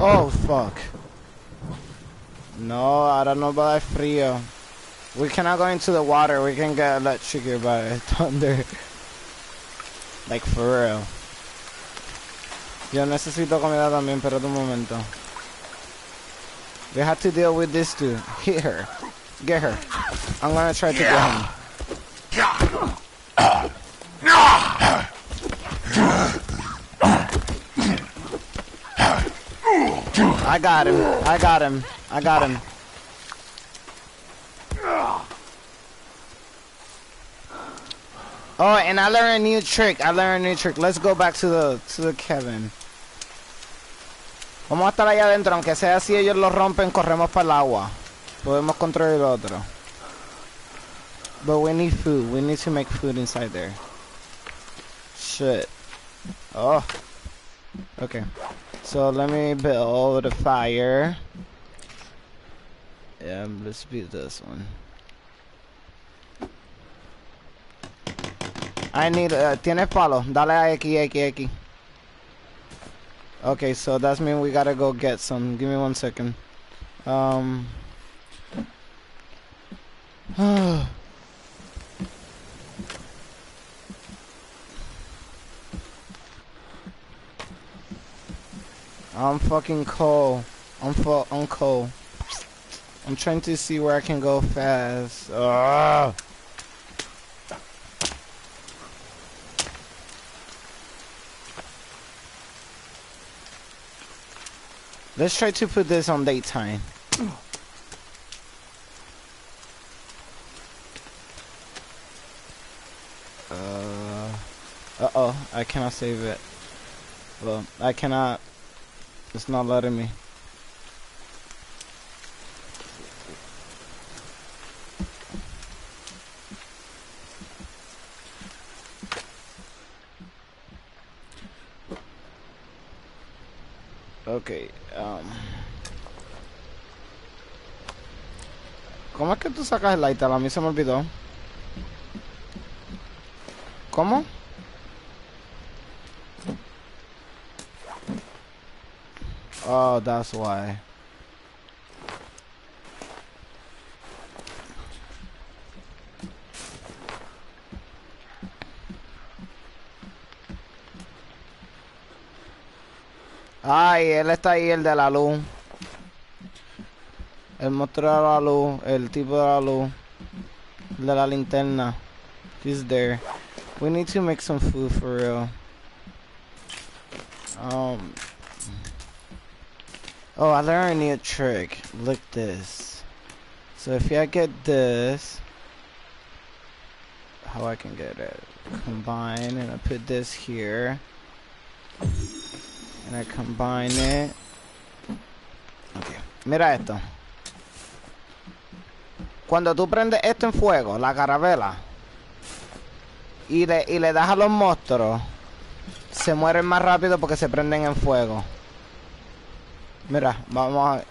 Oh, fuck. No, ahora no va a dar frío. We cannot go into the water. We can get electrocuted by thunder. Like, for real. Yo necesito comida también, pero un momento. We have to deal with this too. Hit her. Get her. I'm gonna try to get him. I got him. I got him. I got him. Oh, and I learned a new trick. Let's go back to the Kevin. Vamos a estar allá adentro, aunque sea si ellos lo rompen, corremos para el agua. Podemos controlar el otro. But we need food. We need to make food inside there. Shit. Oh. Okay. So let me build a fire. Yeah, let's build this one. I need, ¿tienes palo? Dale aquí. Okay, so that means we gotta go get some. Give me 1 second. I'm fucking cold. I'm cold. I'm trying to see where I can go fast. Ugh. Let's try to put this on daytime. Uh-oh, I cannot save it. Well, I cannot. It's not letting me. Okay, ¿cómo es que tú sacas el lighter? A mí se me olvidó. ¿Cómo? Oh, that's why. Ay, él está ahí, el de la luz. El monstruo de la luz, el tipo de la luz. El de la linterna. He's there. We need to make some food for real. Oh, I learned a new trick. Look this. So if I get this, how I can get it? Combine, and I put this here. And I combine it. Okay. Mira esto. Cuando tú prendes esto en fuego, la carabela, y le das a los monstruos, se mueren más rápido porque se prenden en fuego. Mira, vamos.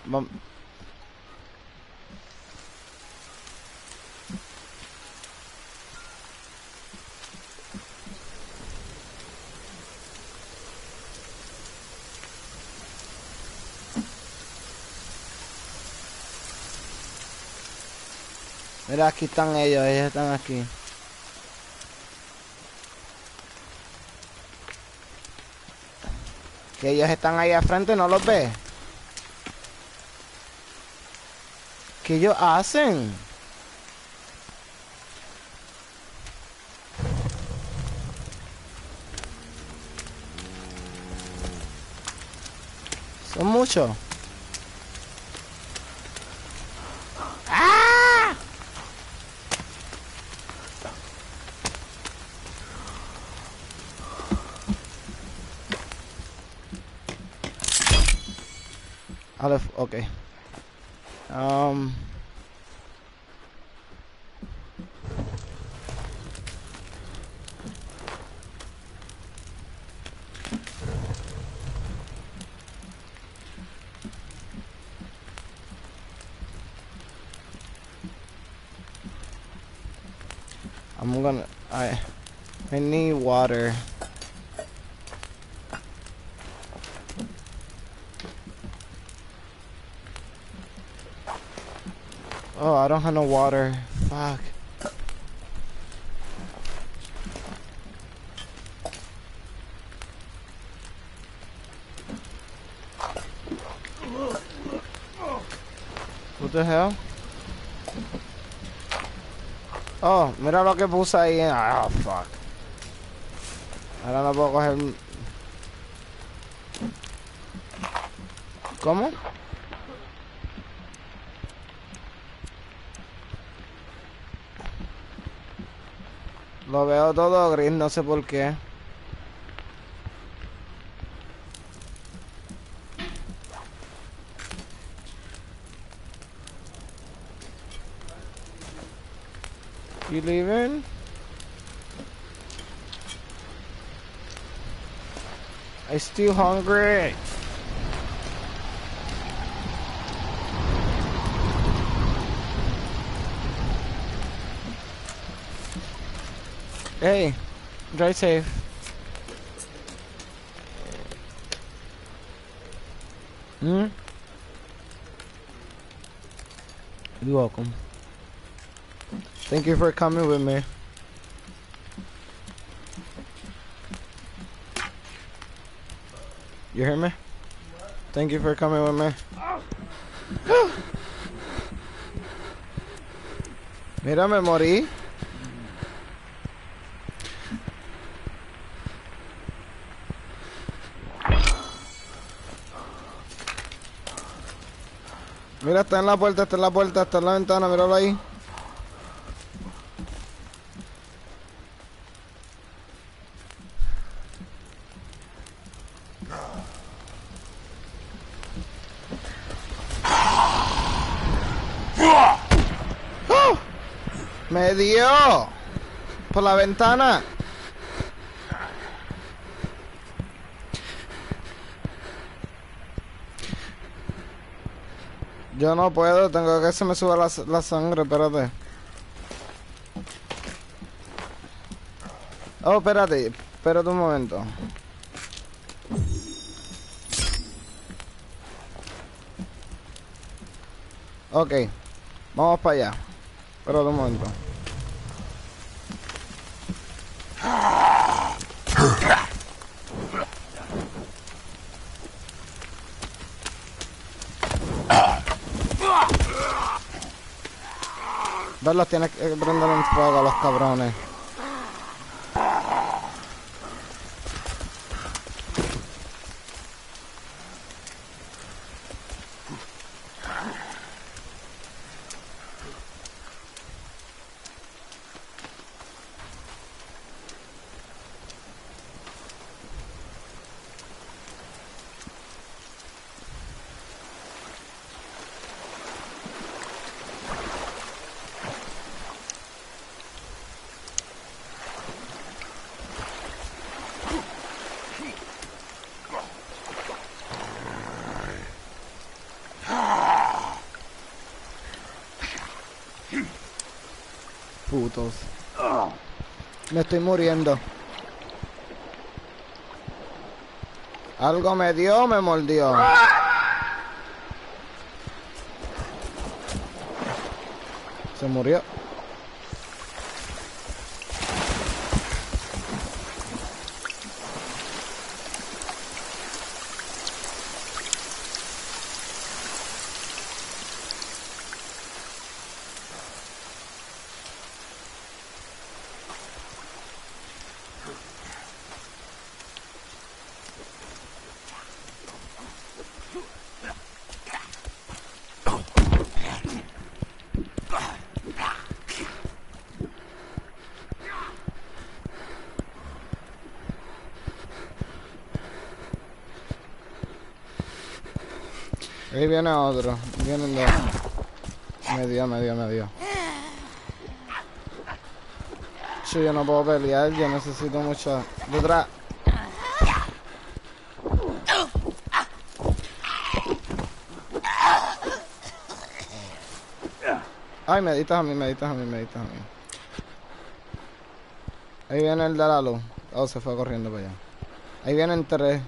Mira, aquí están ellos están aquí. Que ellos están ahí al frente, ¿no los ves? ¿Qué ellos hacen? Son muchos. ¡Ah! Okay. I need water. Oh, I don't have no water. Fuck. What the hell? Oh, mira lo que puse ahí. Oh, fuck. Ahora no puedo coger... ¿Cómo? Lo veo todo gris, no sé por qué. You leaving? I'm still hungry. Hey, drive safe. Hmm? You're welcome. Thank you for coming with me. You hear me? Thank you for coming with me. Mira, me morí. Mira, está en la puerta, está en la puerta, está en la ventana, míralo ahí. ¡Oh! ¡Me dio! Por la ventana. Yo no puedo, tengo que se me suba la sangre, espérate. Oh, espérate un momento. Ok, vamos para allá. Espérate un momento. Verlos tienes que prender en fuego a los cabrones. Putos. Me estoy muriendo. Algo me dio, me mordió. Se murió. Ahí viene otro. Vienen dos. Me dio. Sí, yo no puedo pelear, yo necesito mucha... Detrás. Ay, me diste a mí. Ahí viene el de la luz. Oh, se fue corriendo para allá. Ahí vienen tres.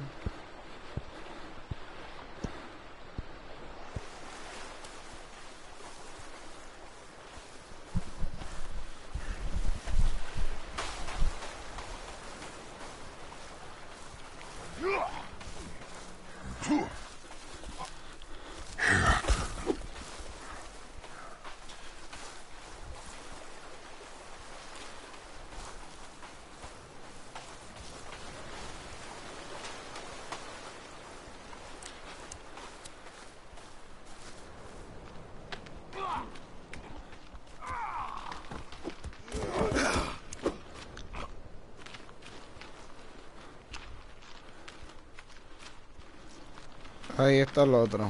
Ahí está el otro.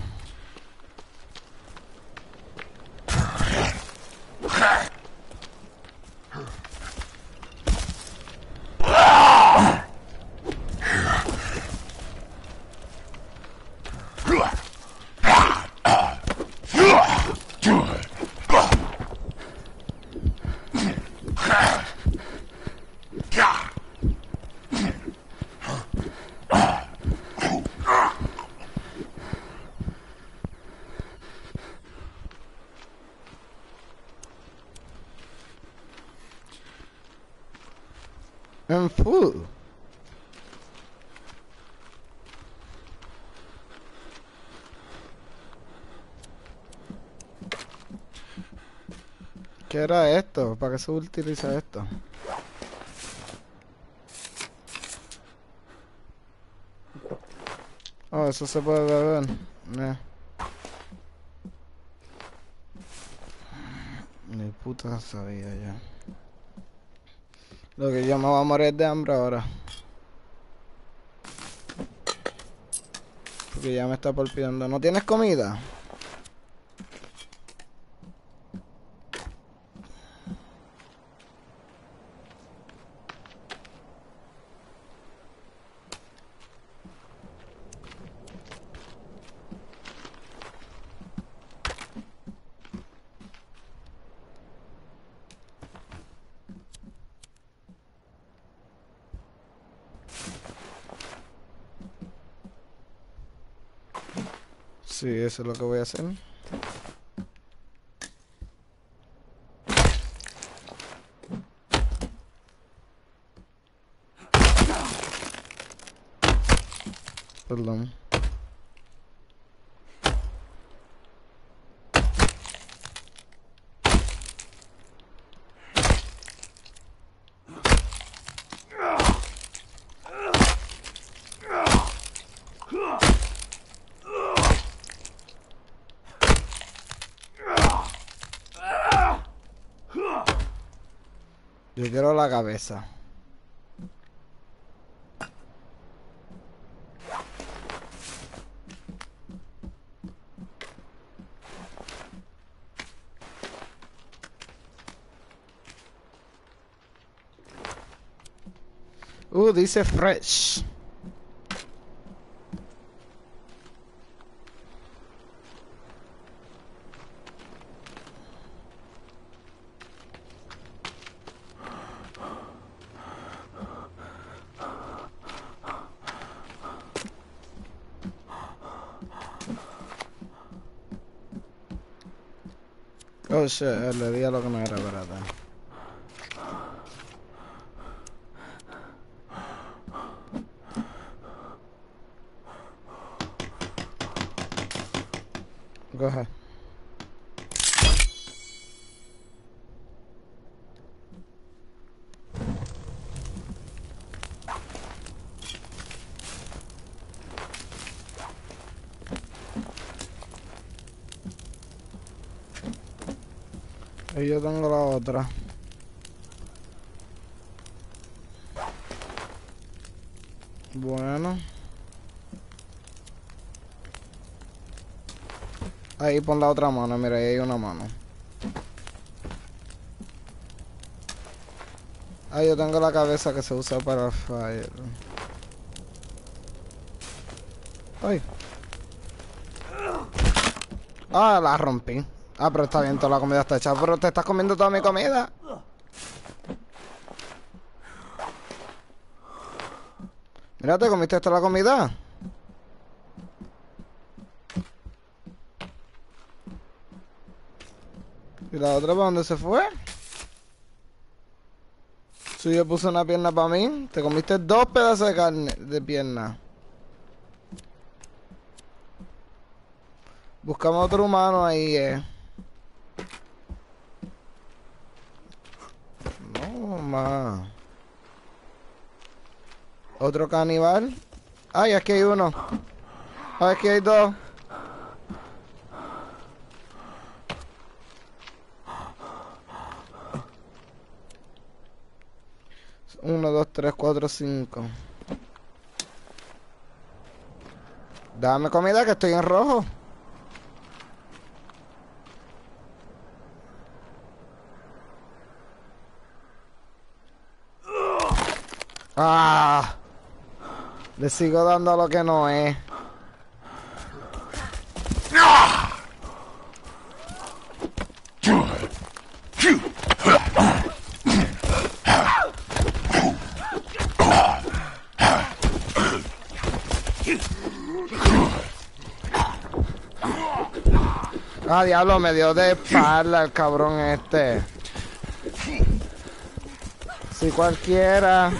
En food. ¿Qué era esto? ¿Para qué se utiliza esto? Oh, eso se puede beber. Ni puta sabía ya. Lo que yo me voy a morir de hambre ahora. Porque ya me está palpitando. ¿No tienes comida? Sí, eso es lo que voy a hacer. Perdón. Yo quiero la cabeza. Dice fresh. Oh shit, le di a lo que no era, verdad. Go ahead. Y yo tengo la otra. Bueno. Ahí pon la otra mano, mira, ahí hay una mano. Ah, yo tengo la cabeza que se usa para fire. Ay. Ah, la rompí. Ah, pero está bien, toda la comida está hecha. Pero te estás comiendo toda mi comida. Mira, ¿te comiste toda la comida? ¿Y la otra para dónde se fue? Si yo puse una pierna para mí, te comiste 2 pedazos de carne, de pierna. Buscamos otro humano ahí, No, más. Otro caníbal. Ay, aquí hay uno. Ay, aquí hay dos. Uno, dos, tres, cuatro, cinco. Dame comida que estoy en rojo. Ah, le sigo dando lo que no es. Ah, diablo, me dio de espalda el cabrón este. Si cualquiera.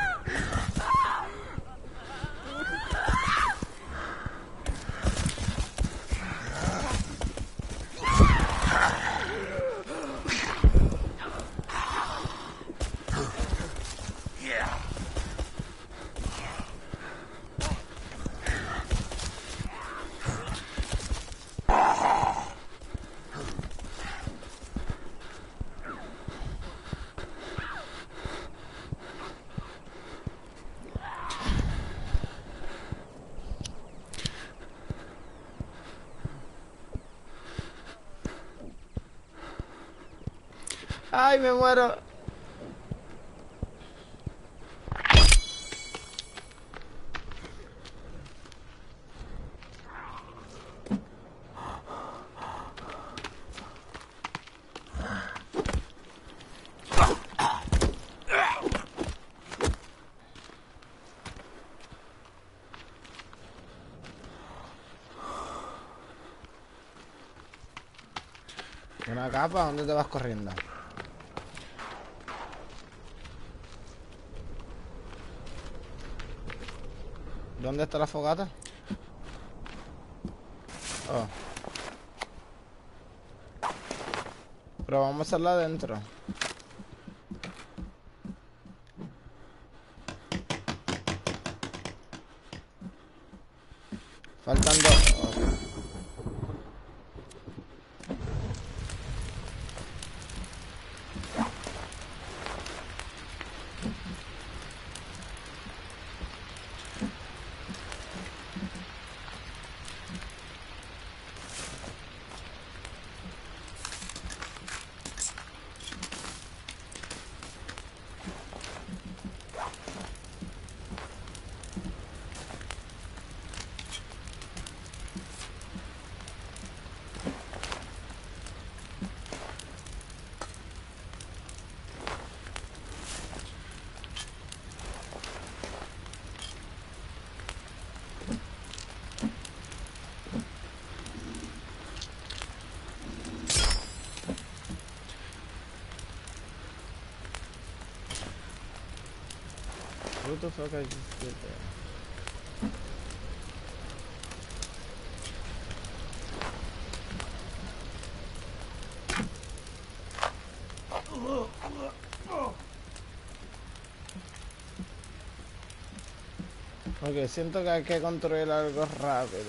Ay, me muero. Una capa, ¿dónde te vas corriendo? ¿Dónde está la fogata? Oh. Pero vamos a hacerla adentro. Faltan dos. Oh. What the fuck I just did there? Ok, siento que hay que construir algo rápido.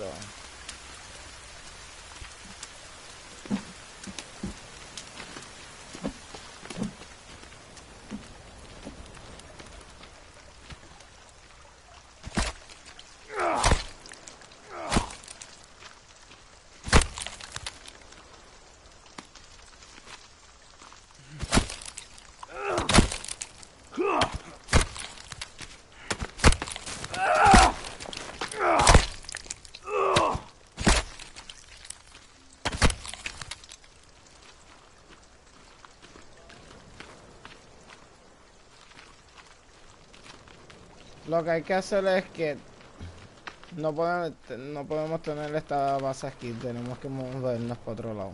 Lo que hay que hacer es que no podemos tener esta base aquí, tenemos que movernos para otro lado.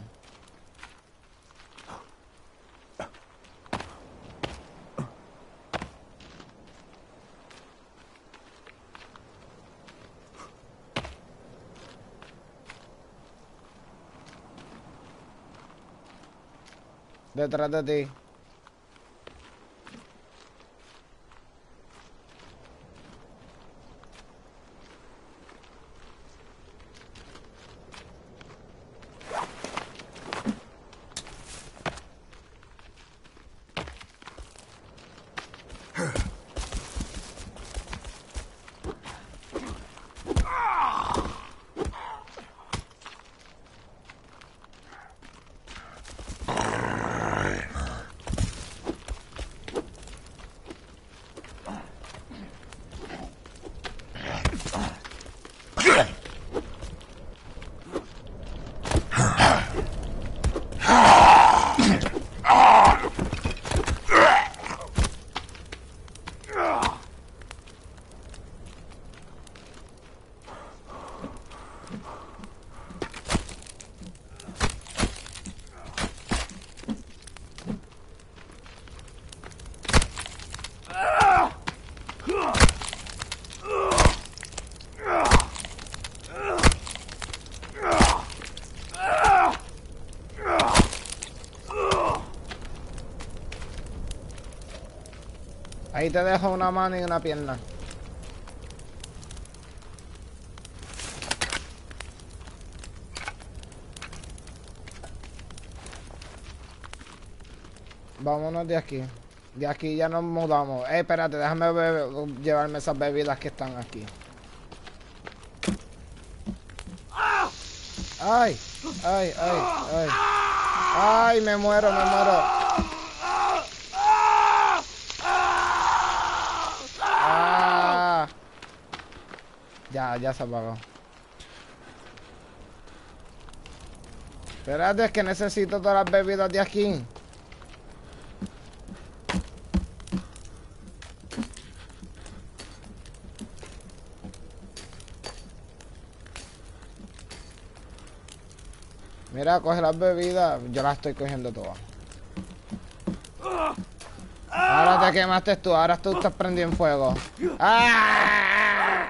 Detrás de ti. Ahí te dejo una mano y una pierna. Vámonos de aquí. De aquí ya nos mudamos. Espérate, déjame llevarme esas bebidas que están aquí. Ay, ay, ay, ay. Ay, me muero, me muero. Ah. Ya se apagó. Espérate, es que necesito todas las bebidas de aquí. Mira, coge las bebidas. Yo las estoy cogiendo todas. Ahora te quemaste tú. Ahora tú estás prendido en fuego. ¡Ah!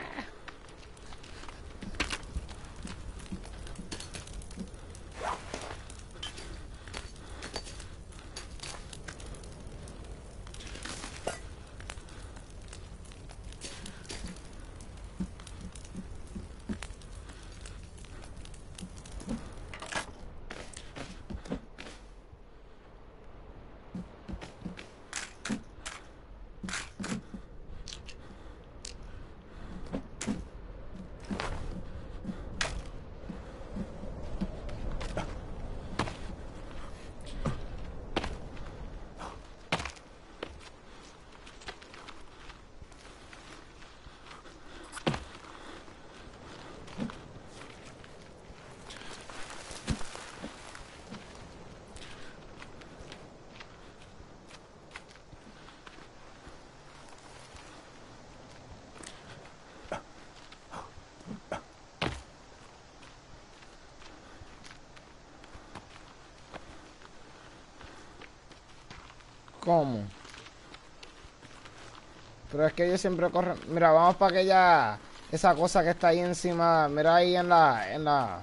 ¿Cómo? Pero es que ellos siempre corren. Mira, vamos para aquella... Esa cosa que está ahí encima. Mira ahí en la...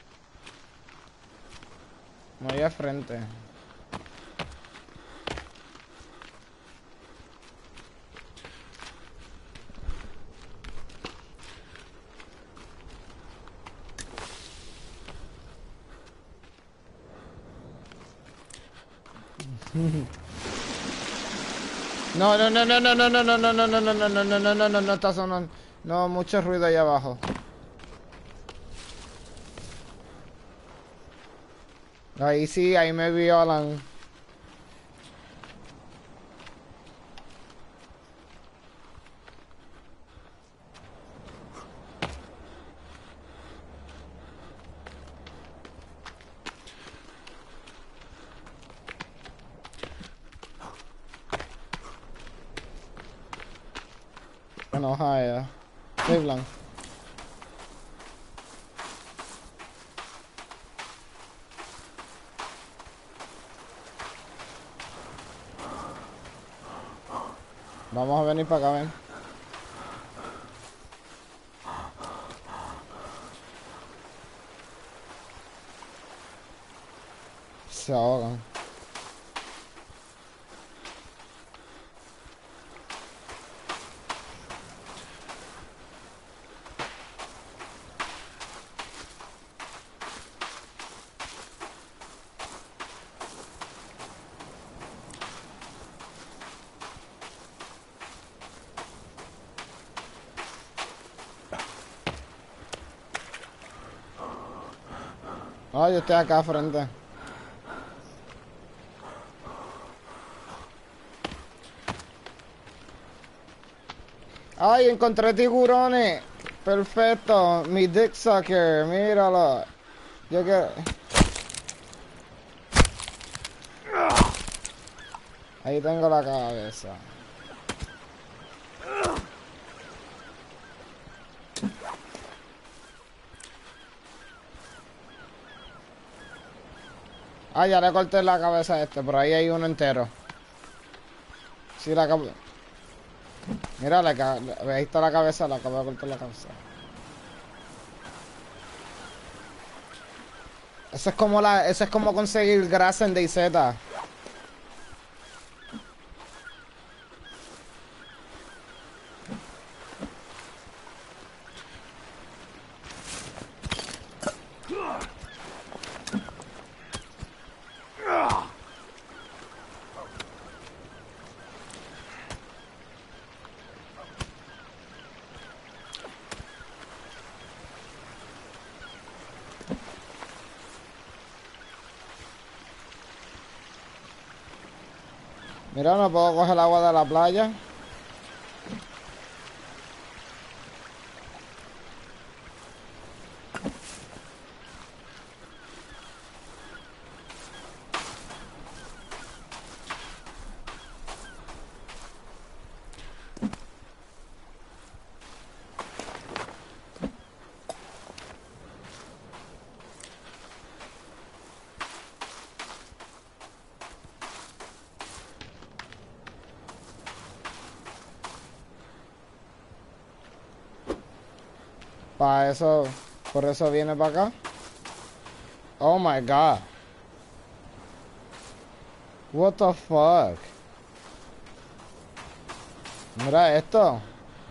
No, ahí al frente. No, no, no, no, no, no, no, no, no, no, no, no, no, no, no, no, no, no, no, está sonando. No, mucho ruido ahí abajo. Ahí sí, ahí me violan. Enojada. Cleveland. Vamos a venir para acá, ven. Se ahogan. Oh, yo estoy acá frente. Ay, encontré tiburones. Perfecto. Mi dick sucker. Míralo. Yo quiero... Ahí tengo la cabeza. Ah, ya le corté la cabeza a este. Por ahí hay uno entero. Sí, la cabeza. Mira, ahí está la cabeza. Le acabo de cortar la cabeza. Eso es como conseguir grasa en DayZ. Mira, no puedo coger el agua de la playa. Para eso, por eso viene para acá. Oh my god. What the fuck. Mira esto.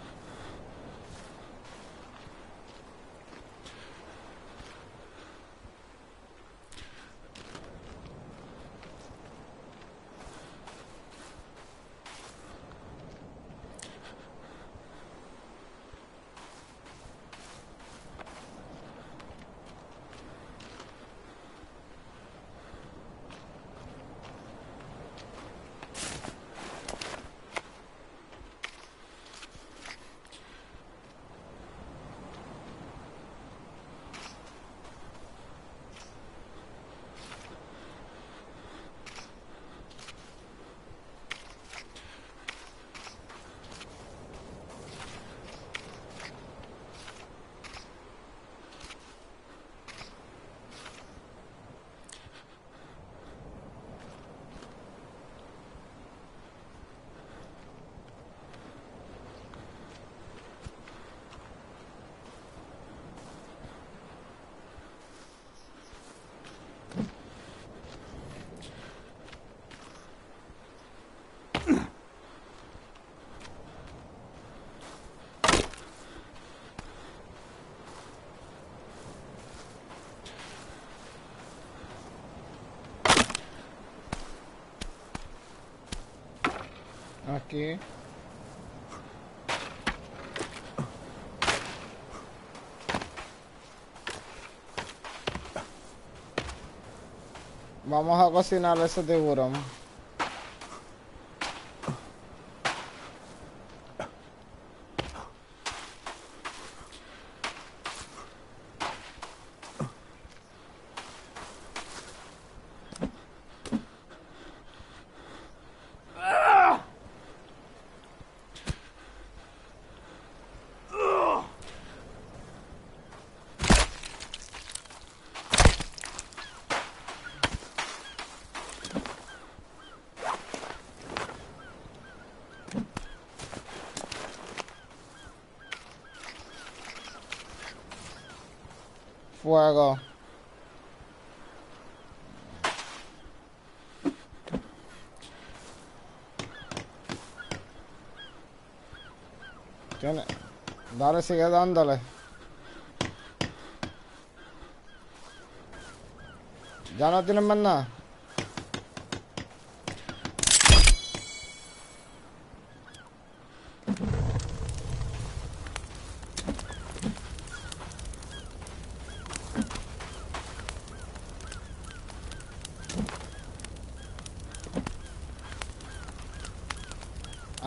Aquí. Vamos a cocinar ese tiburón. Fuego. Tiene... Dale, sigue dándole. ¿Ya no tienes más nada?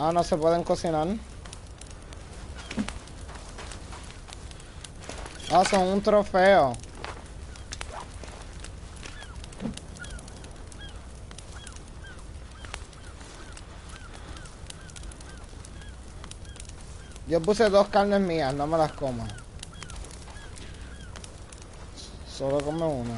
Ah, no se pueden cocinar. Ah, son un trofeo. Yo puse 2 carnes mías, no me las como. Solo come una.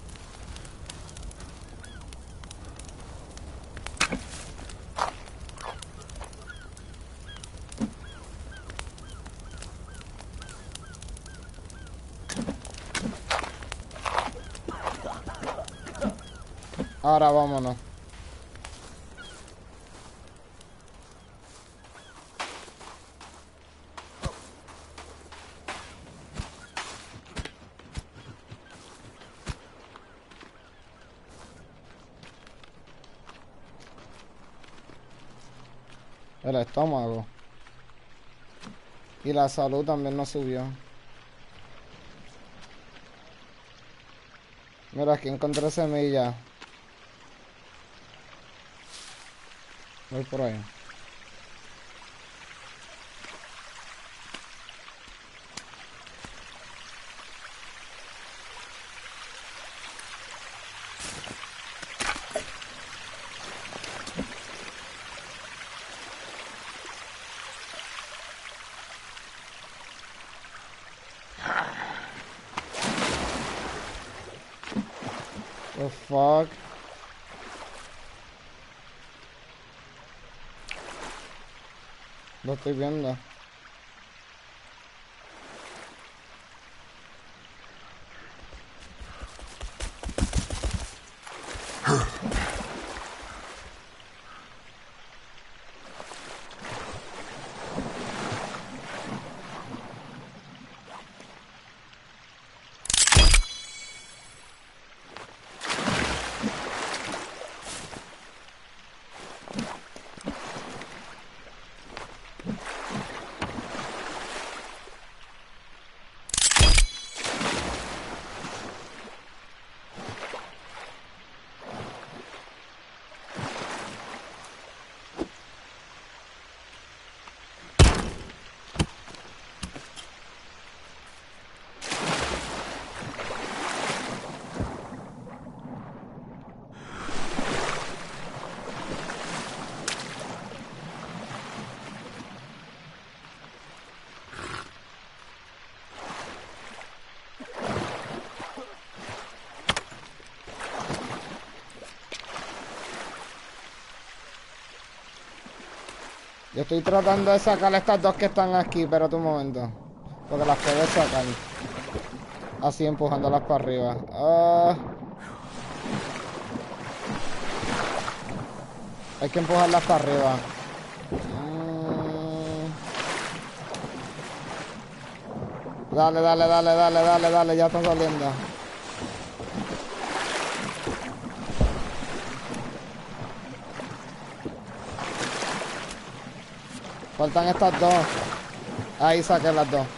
Ahora vámonos. El estómago. Y la salud también nos subió. Mira, aquí encontré semillas. Voy por ahí. The fuck. Lo estoy viendo. Yo estoy tratando de sacar a estas 2 que están aquí, pero un momento. Porque las puedo sacar. Así empujándolas para arriba. Hay que empujarlas para arriba. Dale, dale, dale, dale, dale, dale, ya están saliendo. Faltan estas 2. Ahí saqué las 2.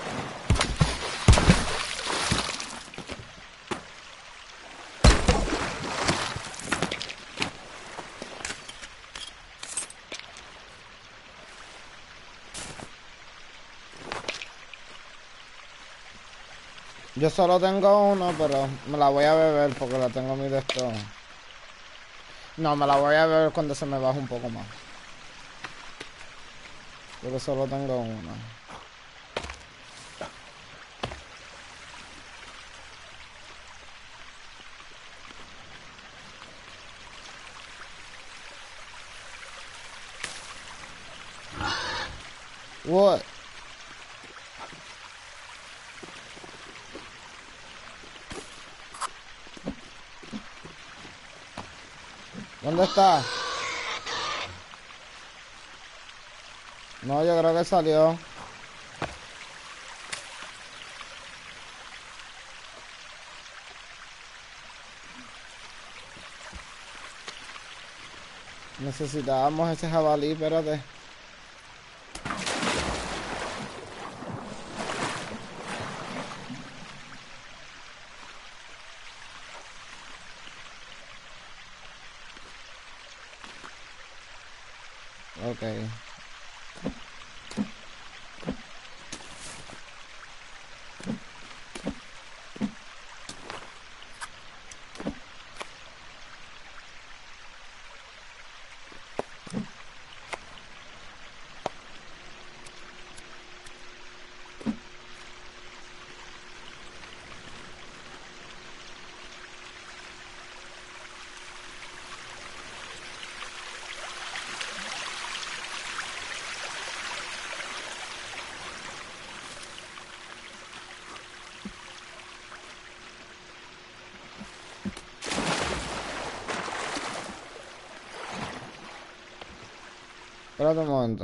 Yo solo tengo uno, pero me la voy a beber porque la tengo mi de esto. No, me la voy a beber cuando se me baje un poco más. Porque solo tengo uno. What? ¿Dónde está? No, yo creo que salió. Necesitábamos ese jabalí, espérate. Ok. Espérate un momento.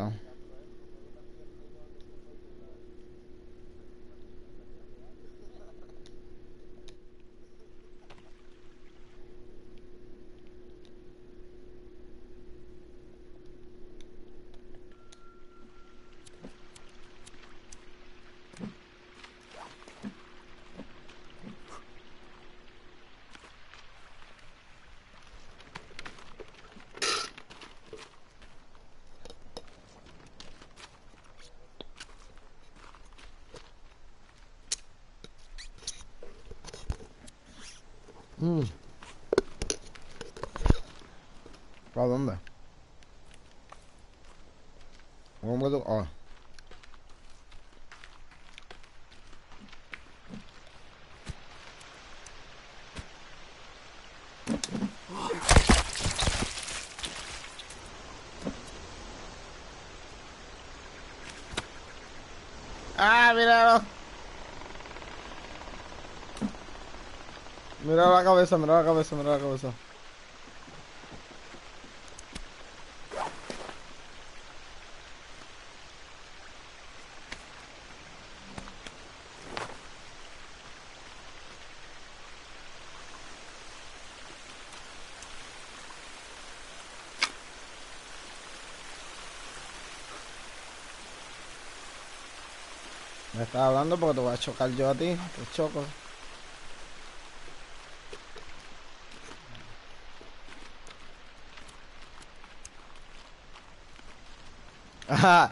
¿Para dónde? ¿Cómo tú? Oh. ¡Ah, míralo! Mira la cabeza, mira la cabeza, mira la cabeza. Me estás hablando porque te voy a chocar yo a ti. Te choco. Ajá.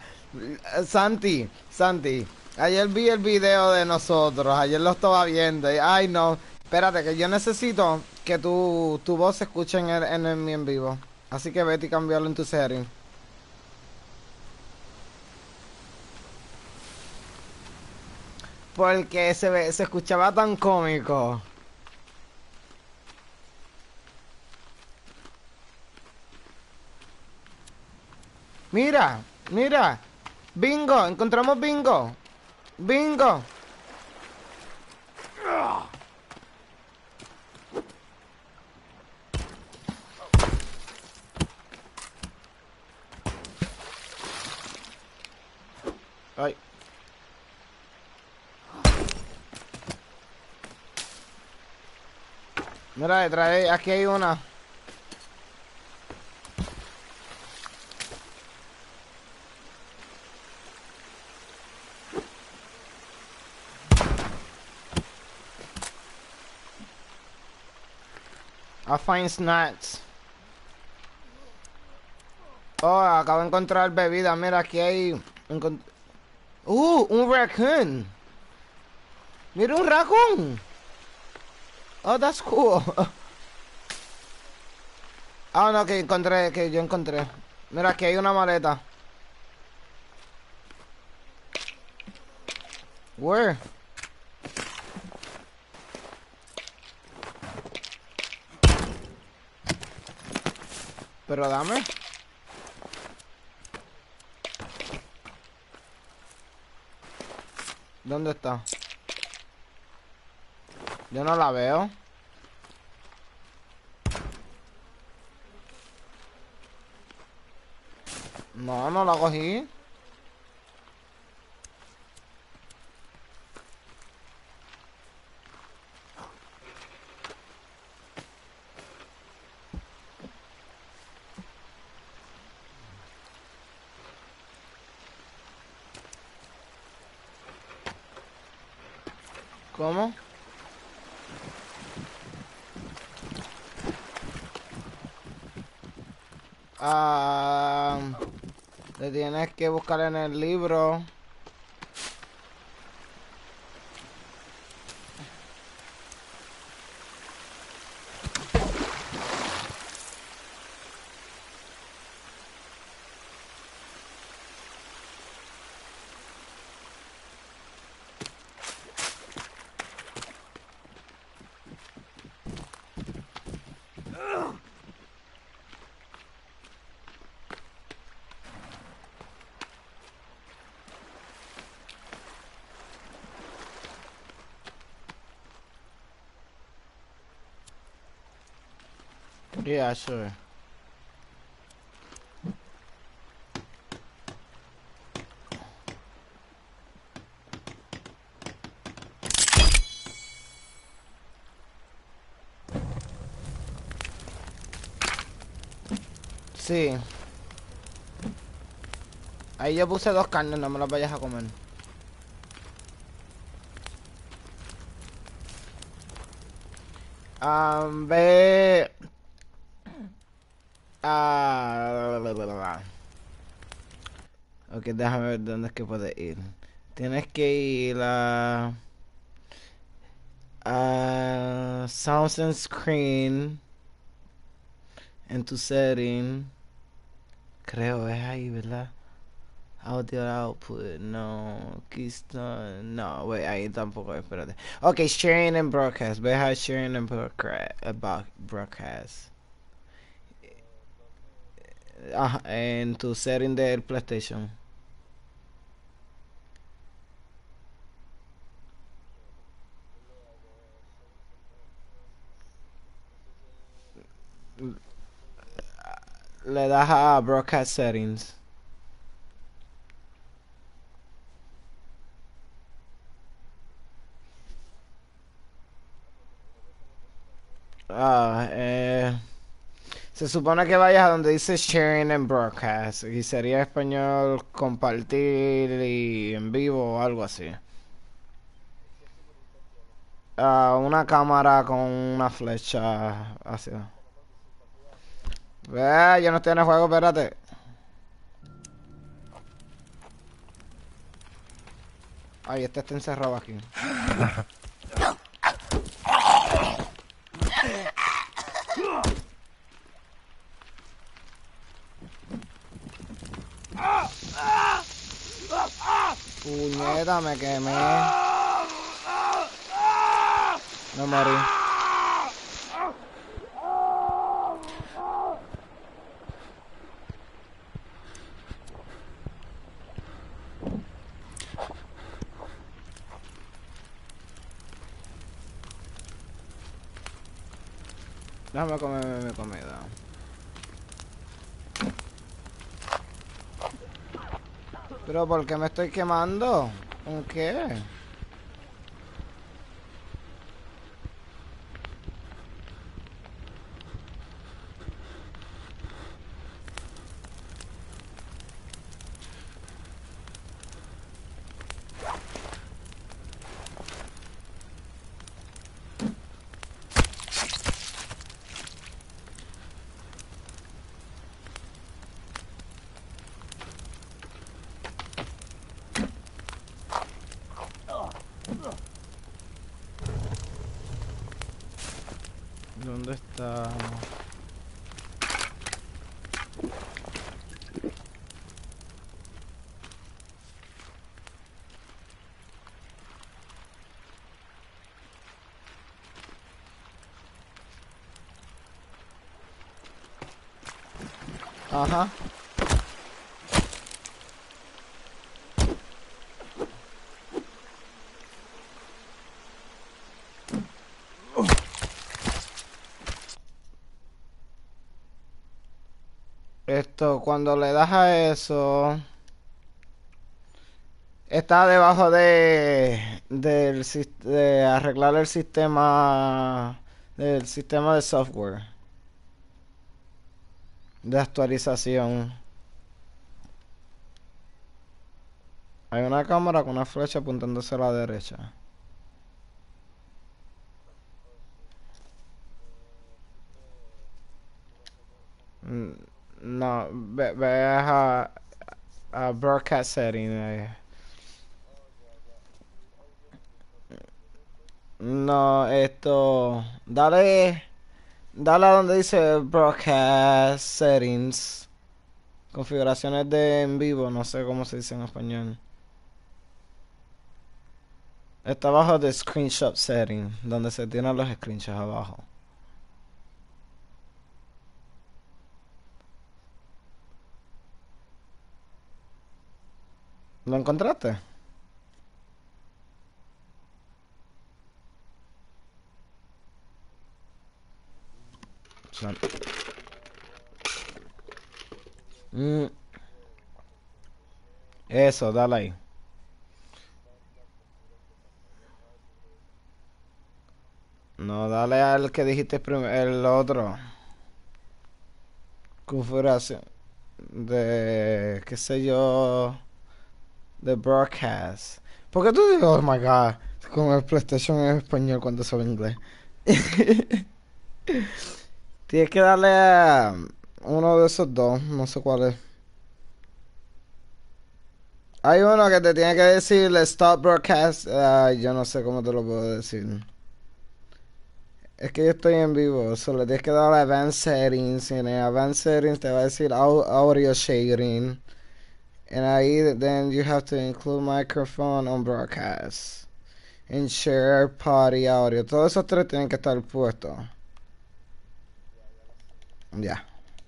Santi. Ayer vi el video de nosotros. Ayer lo estaba viendo. Ay, no. Espérate, que yo necesito que tu voz se escuche en mi en vivo. Así que vete y cambiarlo en tu setting. Porque se escuchaba tan cómico. Mira, mira. Bingo, encontramos bingo. Bingo. Ay. Mira, detrás, aquí hay una. I find snacks. Oh, acabo de encontrar bebida. Mira, aquí hay... un raccoon. Mira un raccoon. Oh, that's cool. Ah, no, que yo encontré. Mira, aquí hay una maleta. Where? Pero dame. ¿Dónde está? Yo no la veo. No, no la cogí. ¿Cómo? Ah, te tienes que buscar en el libro. Yeah, sure. Sí. Ahí yo puse 2 carnes, no me las vayas a comer. Ve... Ok, déjame ver dónde es que puedes ir. Tienes que ir a Sounds and Screen. En tu setting. Creo es ahí, ¿verdad? Audio output, no. Keystone, no. Wait, ahí tampoco, espérate. Ok, sharing and broadcast. Ve a sharing and broadcast. Ajá, en tu setting del PlayStation. Le das a broadcast settings. Ah, se supone que vayas a donde dice sharing and broadcast. Y sería español compartir y en vivo o algo así. Una cámara con una flecha hacia. Ve, yo no estoy en el juego, espérate. Ay, este está encerrado aquí. Puñeta, me quemé. Me morí. Déjame comerme mi comida. Pero ¿por qué me estoy quemando? ¿Con qué? ¿Dónde está? Ajá. Esto, cuando le das a eso, está debajo de arreglar del sistema de software, de actualización. Hay una cámara con una flecha apuntándose a la derecha. Mm, No, ve a broadcast setting. No, esto. Dale a donde dice broadcast settings. Configuraciones de en vivo, no sé cómo se dice en español. Está abajo de screenshot setting, donde se tienen los screenshots abajo. ¿Lo encontraste? Son- Mm, Eso, dale ahí. No, dale al que dijiste primero, el otro. configuración de, qué sé yo, de broadcast. ¿Por qué tú dices, oh my god, con el PlayStation en español cuando sabe inglés? Tienes que darle a uno de esos dos, no sé cuál es. Hay uno que te tiene que decir stop broadcast. Yo no sé cómo te lo puedo decir. Es que yo estoy en vivo, solo tienes que dar a Advanced Settings. Y en el Advanced Settings te va a decir Audio Shading. And ahí, then you have to include microphone on broadcast. And share party audio. Todos esos tres tienen que estar puestos. Ya.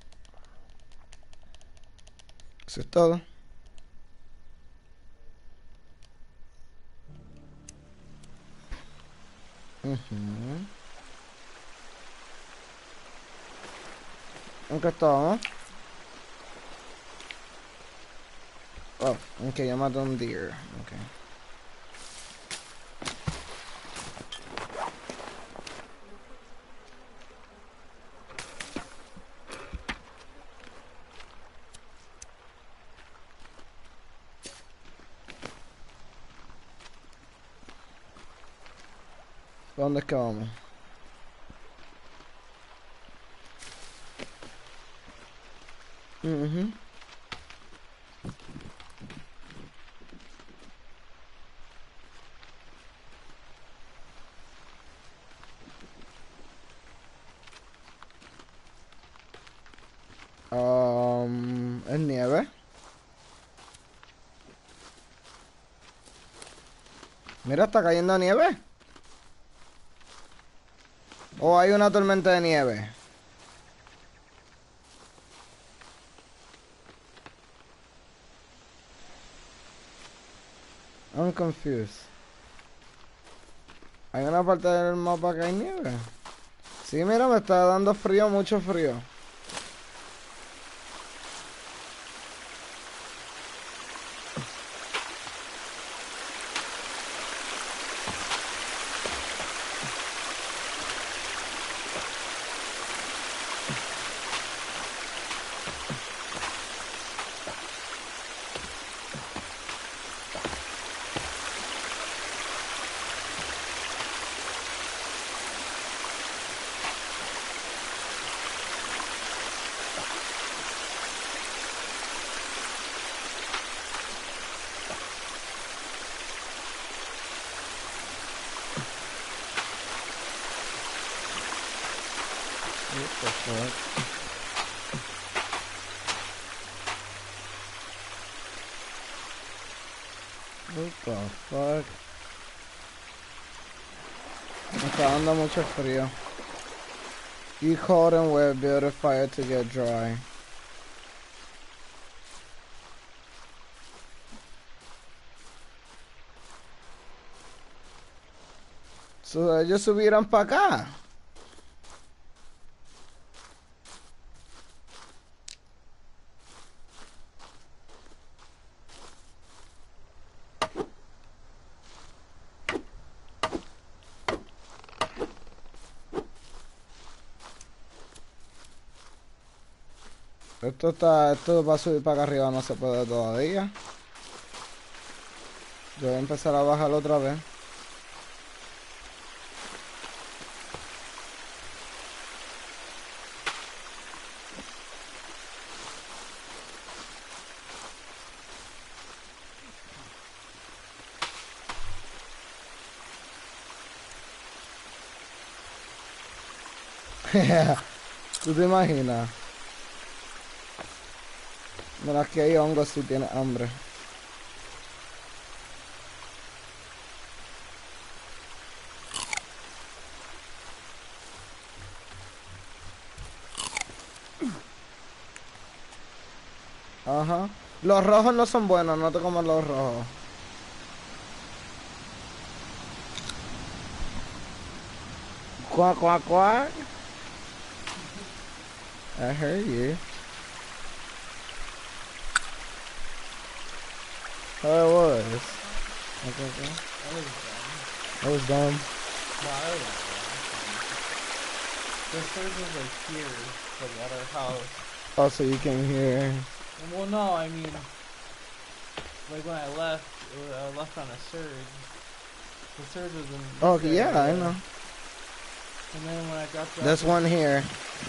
Eso es todo. Aunque estamos. Oh, ok, yo mato un deer. Ok. ¿Dónde es que vamos? ¿Es nieve? Mira, está cayendo nieve. ¿O hay una tormenta de nieve? I'm confused. ¿Hay una parte del mapa que hay nieve? Sí, mira, me está dando frío, mucho frío. What the fuck? What the fuck? Me está dando mucho frío. You cold and wet, build a fire to get dry. So, ellos subieron para acá. Esto va a subir para acá arriba, no se puede todavía. Yo voy a empezar a bajar otra vez. ¿Tú te imaginas? Mira, aquí hay hongos si tienes hambre. Ajá. Los rojos no son buenos, no te comas los rojos. Quack, quack, quack. I heard you. How it was? Okay. I was dumb. No, I don't know. The stairs was like here, like at our house. Oh, so you came here. Well, no, I mean, like when I left, I left on a surge. The surge was in this Oh, area. yeah, I know. And then when I got dropped... There's one here.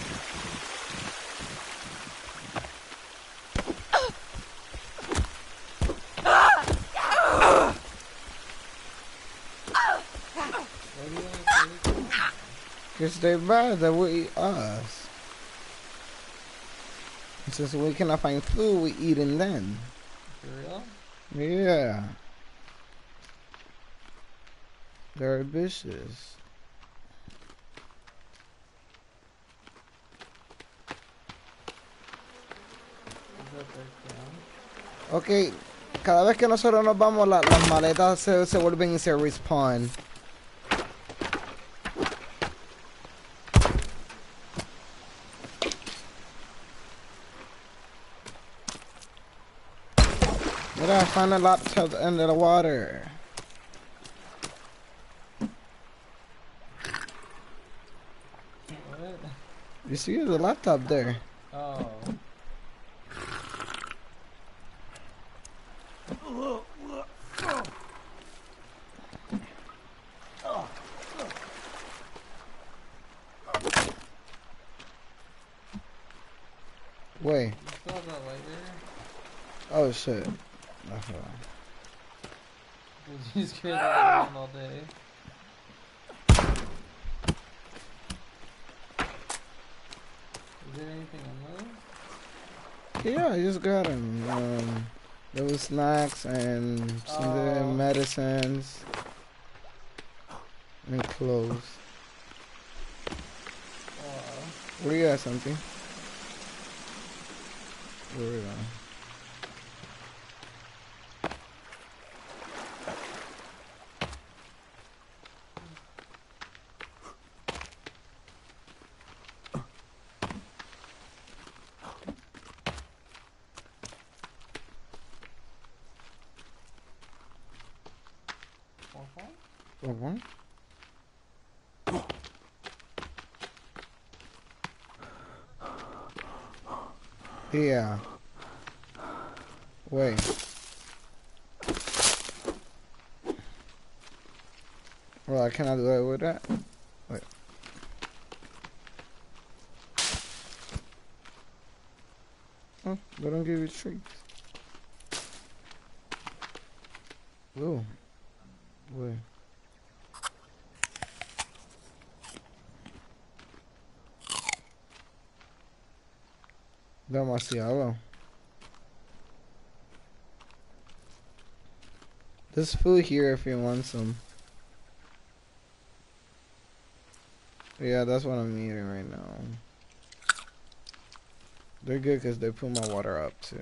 Because they rather will eat us. Since we cannot find food, we eating them. For real? Yeah. They're vicious. Ok, cada vez que nosotros nos vamos, las maletas se vuelven y se respawn. Mira, I found a laptop at the end of the water. What? You see the laptop there? Oh. Wait. You still have that lighter? Oh shit. You just carried that around all day. Is there anything in those? Yeah, I just got them. There was snacks and some medicines and clothes. Where you at, something? Where we go? What? Yeah. Wait. Well, I cannot do it with that. Wait. Oh, they don't give you treats. Ooh. Wait. Demasiado. There's food here if you want some. Yeah, that's what I'm eating right now. They're good because they put my water up too.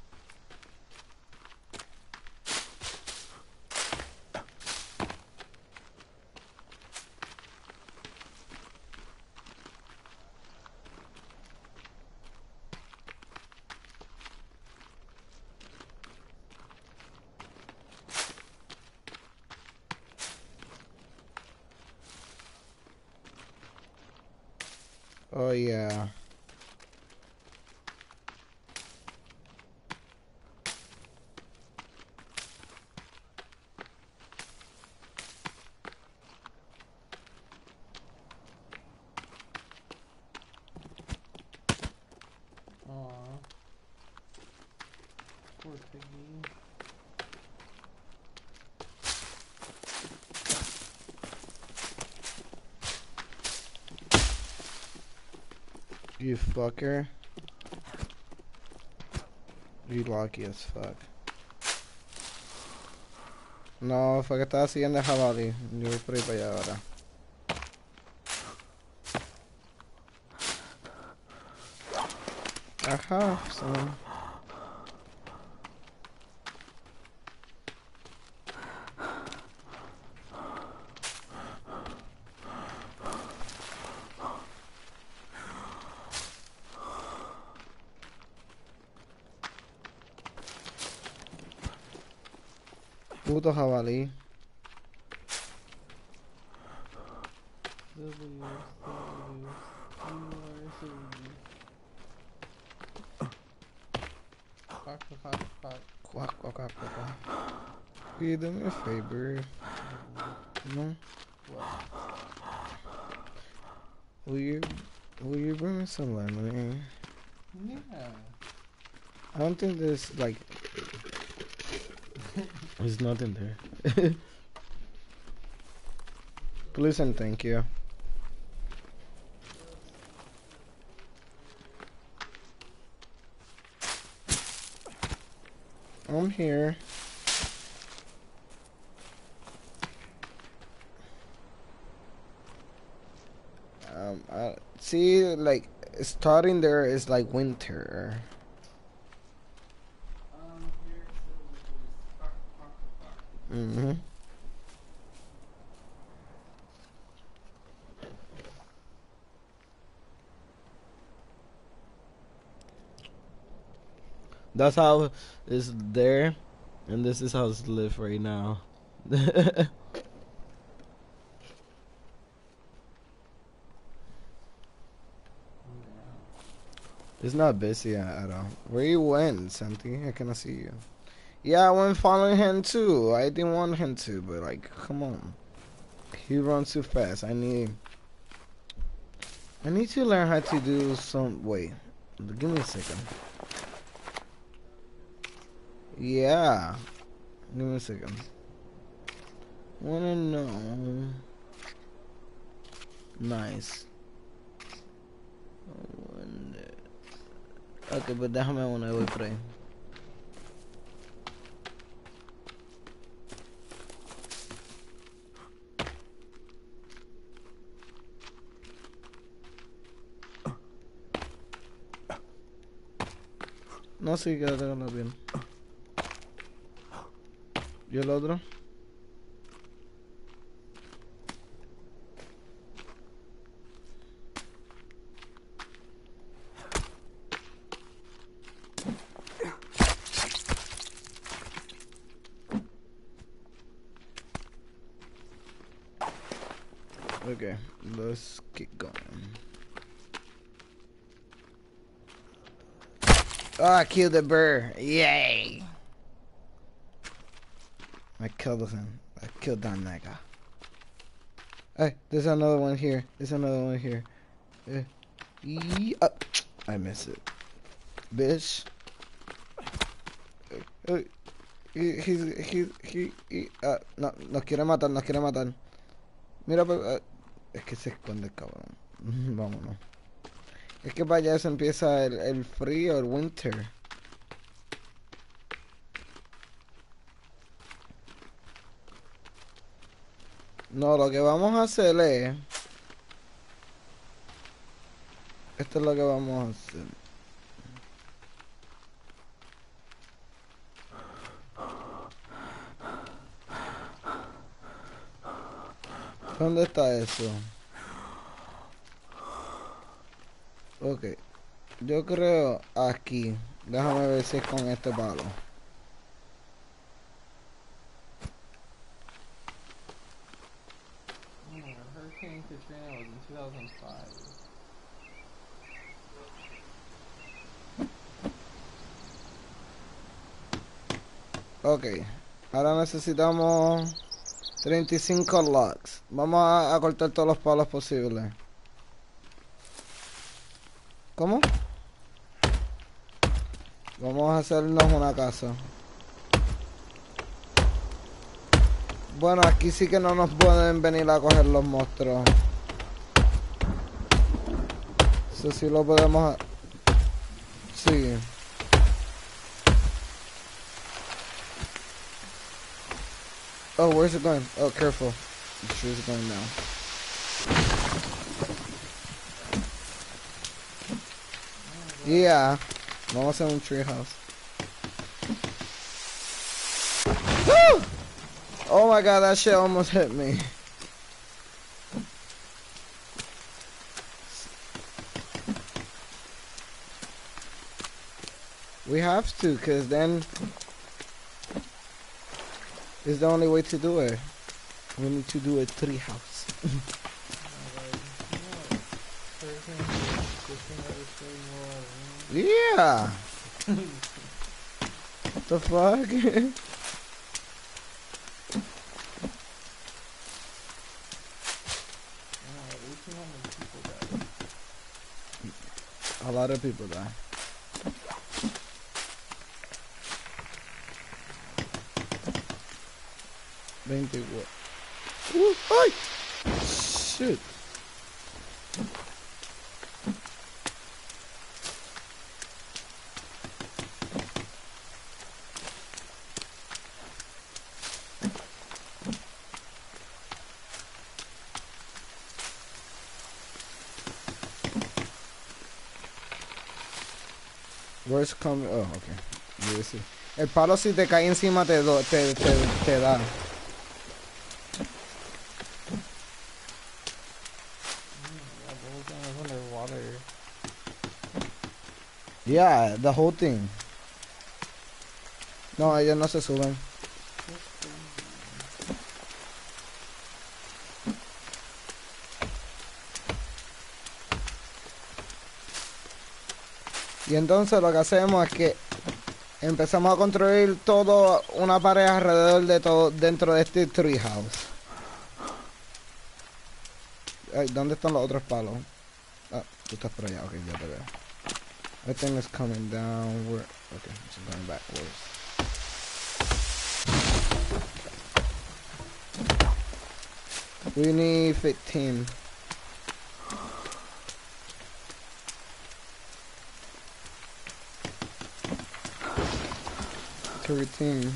Oh yeah. Aww. Poor piggy. You fucker. You lucky as fuck. No, fue que estaba siguiendo el jabalí. Yo voy por ahí para allá ahora. Ajá, so. Puto jabalí. Quack, quack, quack. Quack, quack, quack, quack, quack. Will you do me a favor? No? What? Will you bring me some lemonade? Yeah. I don't think there's like there's nothing there. Please and thank you. I'm here. I see like starting there is like winter. Here it says quack, quack, quack. Mm-hmm. That's how it's there, and this is how it's live right now. It's not busy at all. Where you went, Santi? I cannot see you. Yeah, I went following him too. I didn't want him to, but like, come on. He runs too fast. I need to learn how to do some. Wait, give me a second. Yeah, give me a second. Wanna know? Nice. Ok, pues déjame una y voy por ahí. No, sí, quédate con la piel. ¿Y el otro? Okay, let's keep going. Oh, I killed the bird. Yay! I killed him. I killed that nigga. Hey, there's another one here. There's another one here. I miss it. Bitch. No, nos quiere matar, nos quiere matar. Mira, es que se esconde el cabrón. Vámonos. Es que para allá se empieza el frío, el winter. No, lo que vamos a hacer es... Esto es lo que vamos a hacer. ¿Dónde está eso? Ok. Yo creo aquí. Déjame ver si es con este palo. Hurricane Katrina was in 2005. Ok. Ahora necesitamos 35 logs. Vamos a cortar todos los palos posibles. ¿Cómo? Vamos a hacernos una casa. Bueno, aquí sí que no nos pueden venir a coger los monstruos. Eso sí lo podemos... Sí. Oh, where's it going? Oh, careful. The tree's going now. Yeah. Vamos a hacer un tree house. Woo! Oh my god, that shit almost hit me. We have to, cause then it's the only way to do it. We need to do a tree house. Yeah. The fuck? Oh, 1,800 people died. A lot of people die. Ay! Shit. Where's coming? Oh, okay. Yo sí. El palo si te cae encima te da. Yeah, the whole thing was underwater. Yeah, the whole thing. No, ellos no se suben. That's crazy. Y entonces lo que hacemos es que empezamos a construir todo una pared alrededor de todo dentro de este treehouse. Ay, ¿dónde están los otros palos? Ah, tú estás por allá, ok, ya te veo. I think it's coming downward. Okay, it's going backwards. We need 15. Routine.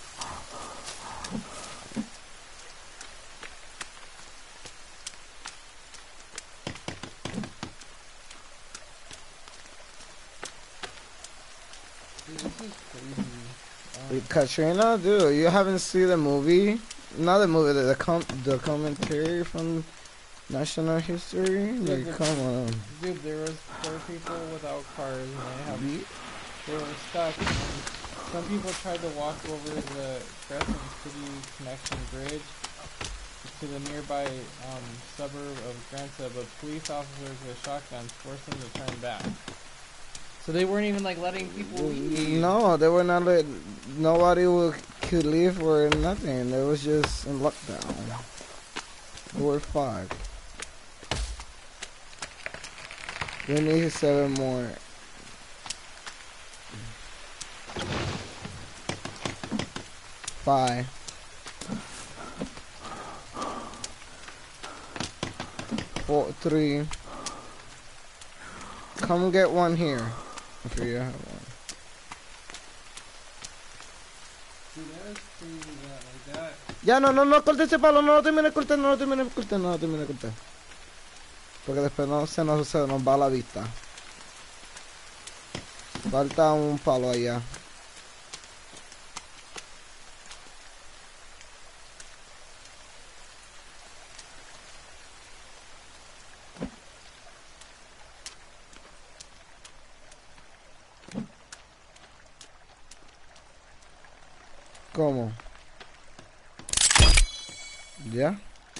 Dude, this is crazy. Katrina, dude, you haven't seen the movie? Not the movie, the commentary from National History? Like, Dude, come on. Dude, there was 4 people without cars, and they were stuck. And some people tried to walk over the Crescent City Connection Bridge to the nearby suburb of Granta, but police officers with shotguns forced them to turn back. So they weren't even like letting people leave. No, they were not let. Nobody could leave or nothing. They was just in lockdown. They were fucked. We need 7 more. Five. 4, 3. Come get one here. If you have one. Dude, that is crazy that like that. Ya, no corte ese palo, no lo termine de cortar, no lo termine de cortar, no lo termine de cortar. Porque después no se nos va la vista. Falta un palo allá. ¿Cómo? ¿Ya?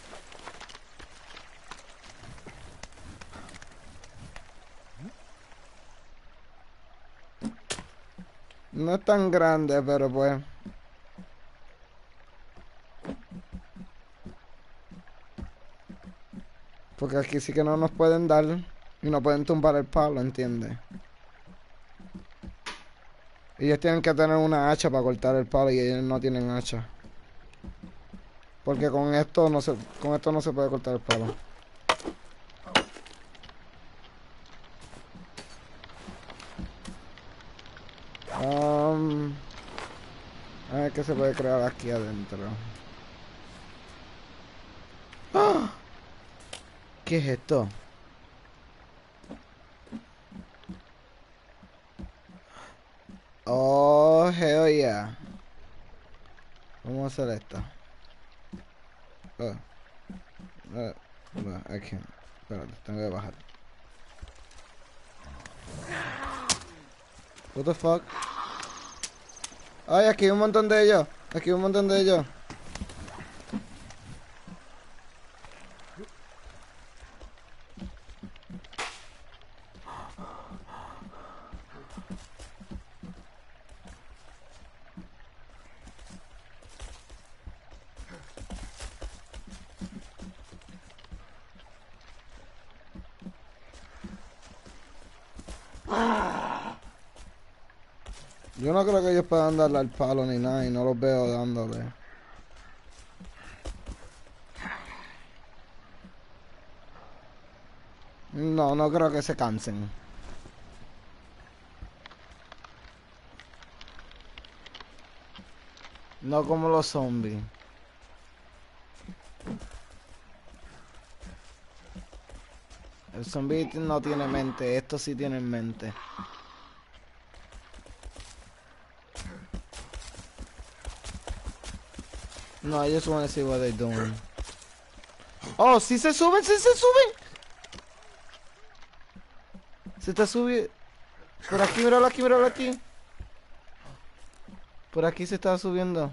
No es tan grande, pero pues. Porque aquí sí que no nos pueden dar y no pueden tumbar el palo, ¿entiendes? Ellos tienen que tener una hacha para cortar el palo y ellos no tienen hacha. Porque con esto no se puede cortar el palo. A ver qué se puede crear aquí adentro. ¡Ah! ¿Qué es esto? Oh, hell yeah. Vamos a hacer esto. No, I can't. Espérate, tengo que bajar. What the fuck? Ay, aquí hay un montón de ellos. Aquí hay un montón de ellos. Yo no creo que ellos puedan darle al palo ni nada y no los veo dándole. No, no creo que se cansen. No como los zombies. El zombie no tiene mente, estos sí tienen mente. No, I just want to see what they're doing. Oh, sí se suben, sí se suben. Se está subiendo. Por aquí, míralo aquí, míralo aquí. Por aquí se está subiendo.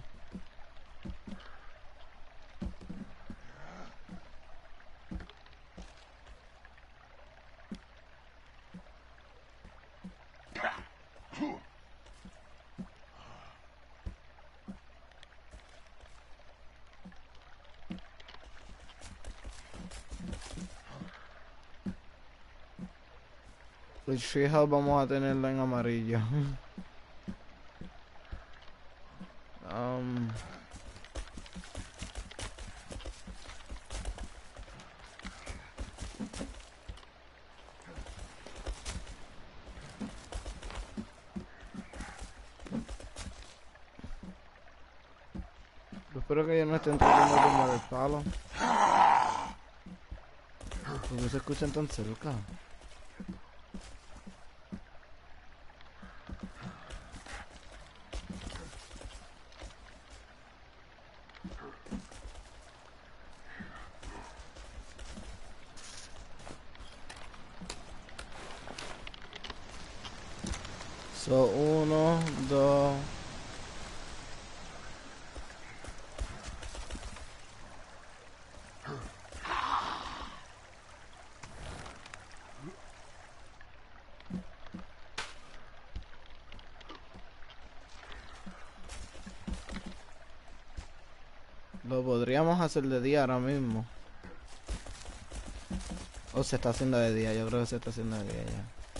El tree house vamos a tenerlo en amarillo. um, espero que ellos no estén tratando de tomar el palo. ¿Por qué se escuchan tan cerca? So, 1, 2. Lo podríamos hacer de día ahora mismo. O se está haciendo de día, yo creo que se está haciendo de día ya.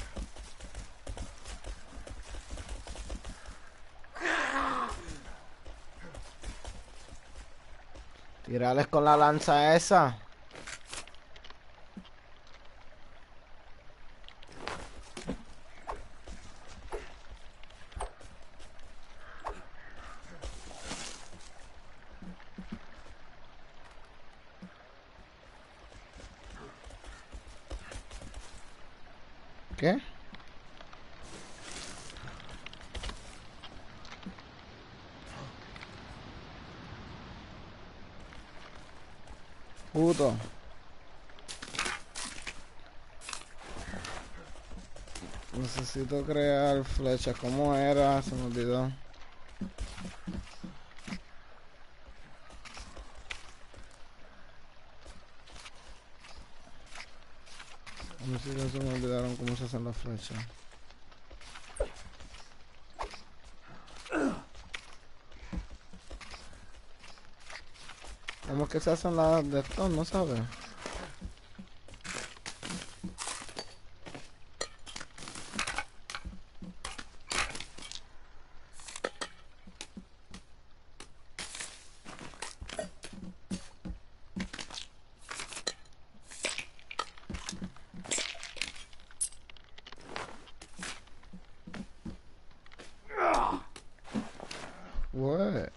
Tirarles con la lanza esa. ¿Qué? Puto. Necesito crear flechas. ¿Cómo era? Se me olvidó. A mí sí que se me olvidaron cómo se hacen las flechas. ¿Cómo es que se hacen las de estos? No sabes. What?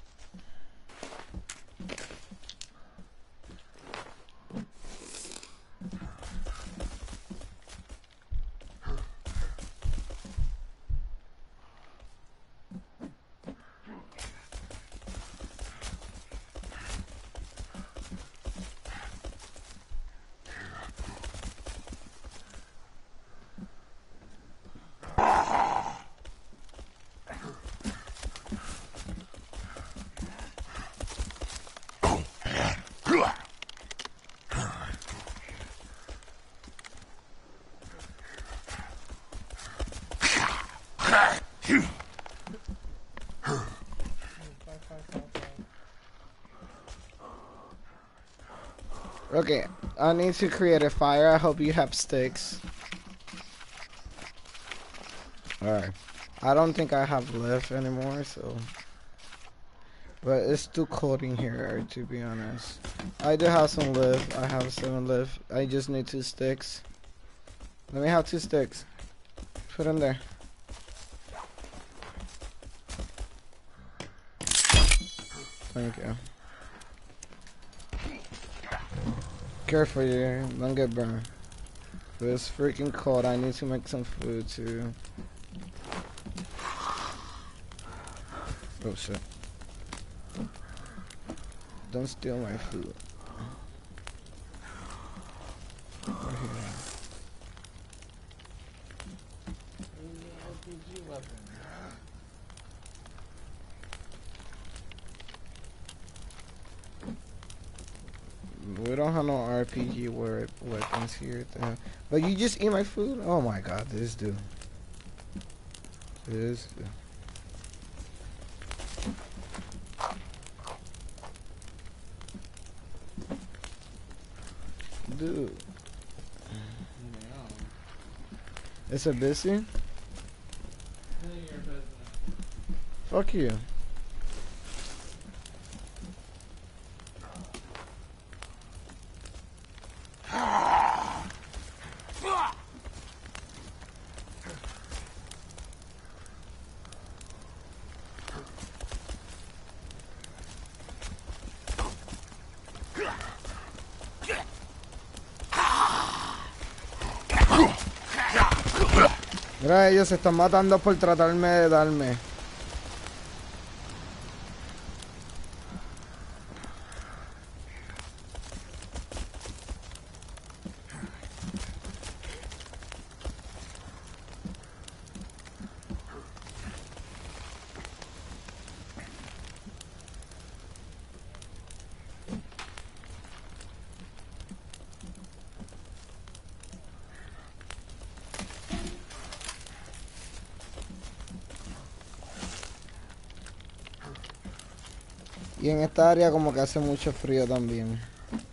Okay, I need to create a fire. I hope you have sticks. Alright. I don't think I have lift anymore, so. But it's too cold in here, to be honest. I do have some lift. I have 7 lift. I just need 2 sticks. Let me have 2 sticks. Put them there. Thank you. Careful, you don't get burned. It's freaking cold. I need to make some food too. Oh shit. Don't steal my food. Right here. We don't have no RPG weapons here. But you just eat my food? Oh my god, this dude. This dude. Dude. It's a busy? Fuck you. Mira, ellos se están matando por tratarme de darme. Y en esta área como que hace mucho frío también.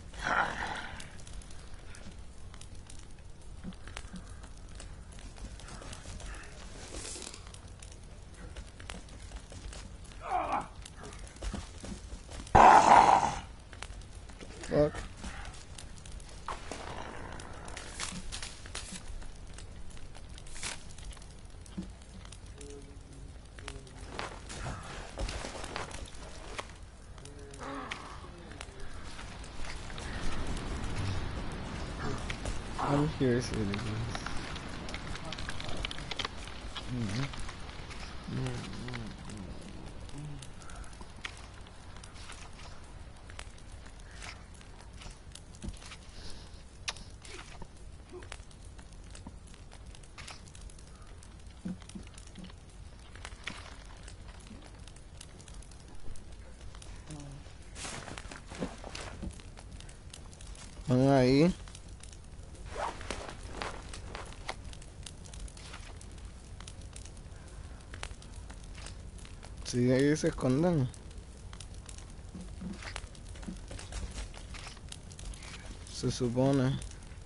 Fuck. I'm curious what it is. Van ahí. Sí, ahí se esconden. Se supone.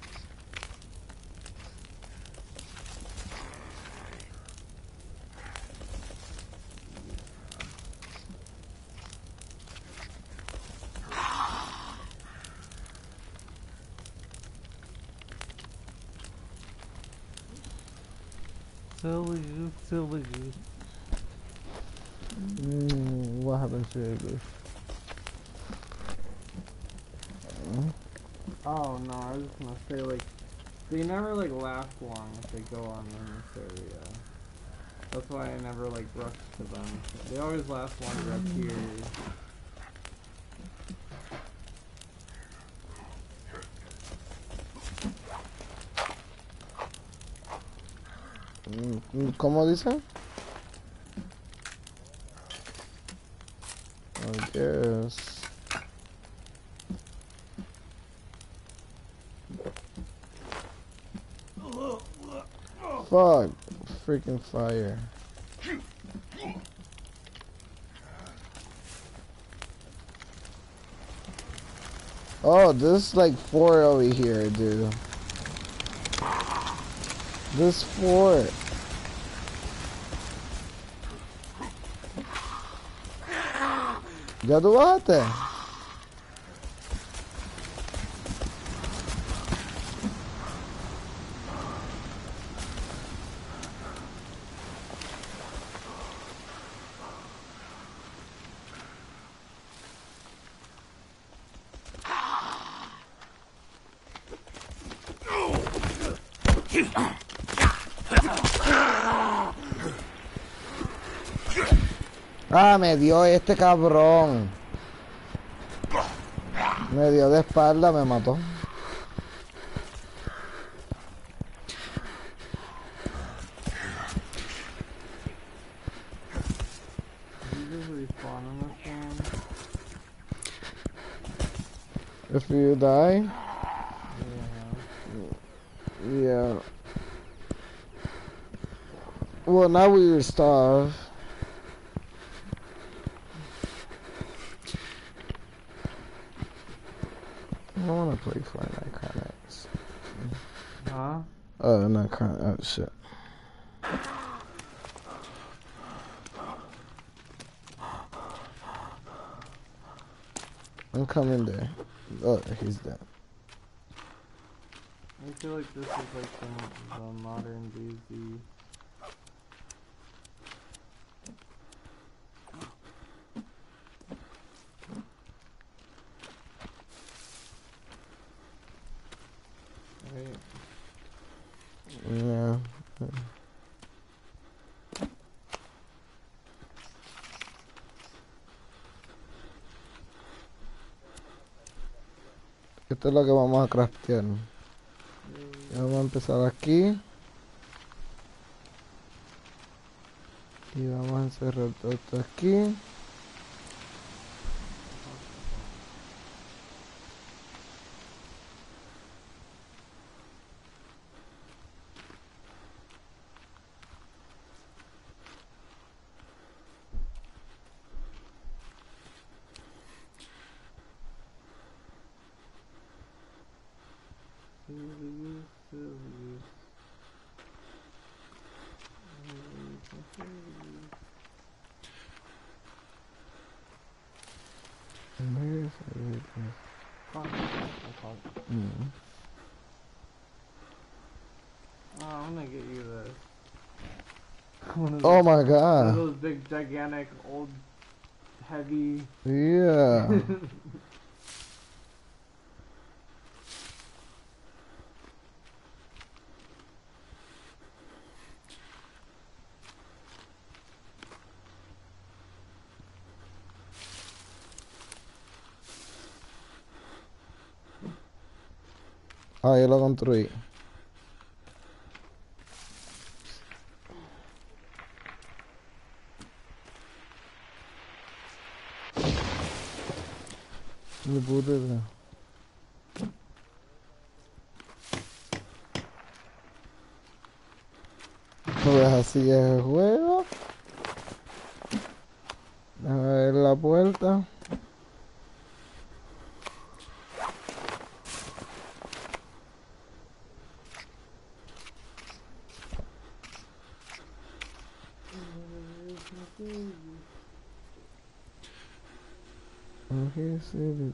Silly. What happened to it? Oh no, I was just gonna say like they never like last long if they go on in this area. That's why I never like rush to them. They always last longer up here. ¿Cómo dice? I guess. Fuck. Freaking fire. Oh, there's like 4 over here, dude. There's 4. ¿Ya tú bajaste? Ah, me dio este cabrón. Me dio de espalda, me mató. You just respawn on this one. If you die, Yeah. yeah. Well, now we starve. I want to play Fortnite Connects. Huh? Oh, not Connect. Oh, shit. I'm coming there. Oh, he's dead. I feel like this is like the modern DayZ. Right? Yeah. Esto es lo que vamos a craftear. Vamos a empezar aquí. Y vamos a encerrar todo esto aquí. I'm gonna get you this. One of Oh my one of god. those big, gigantic, old, heavy. Yeah. Ah, yo lo construí. Mi puta idea. Pues así es el juego. Déjame ver la puerta. Okay, sí.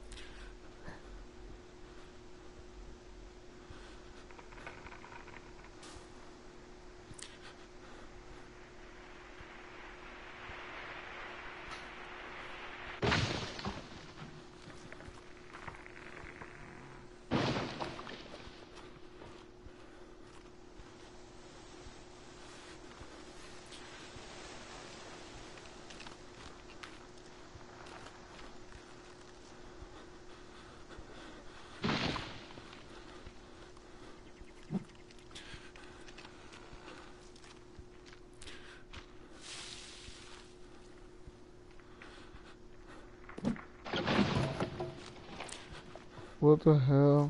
What the hell?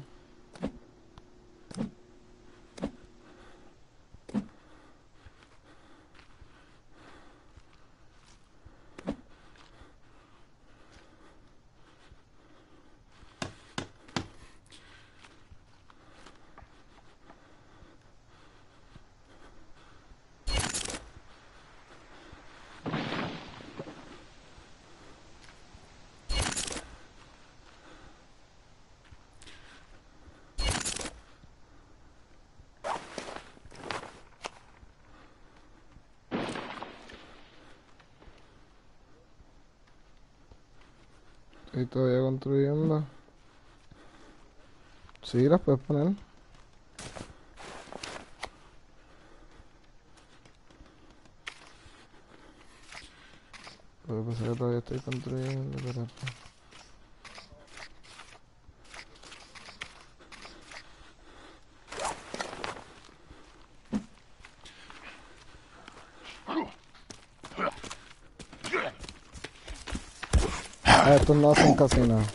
Y todavía construyendo. Sí, las puedes poner. Lo que pasa es que todavía estoy construyendo, pero... Estos no hacen casi nada.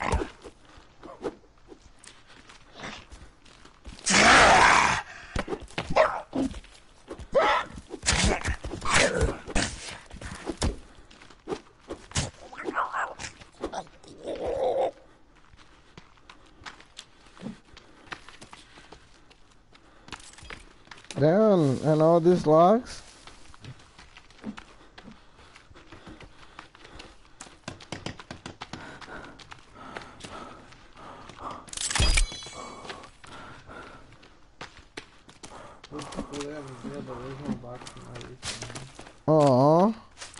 Damn, and all these logs? There's people there in the jail, but there's no box in my recently. Aww.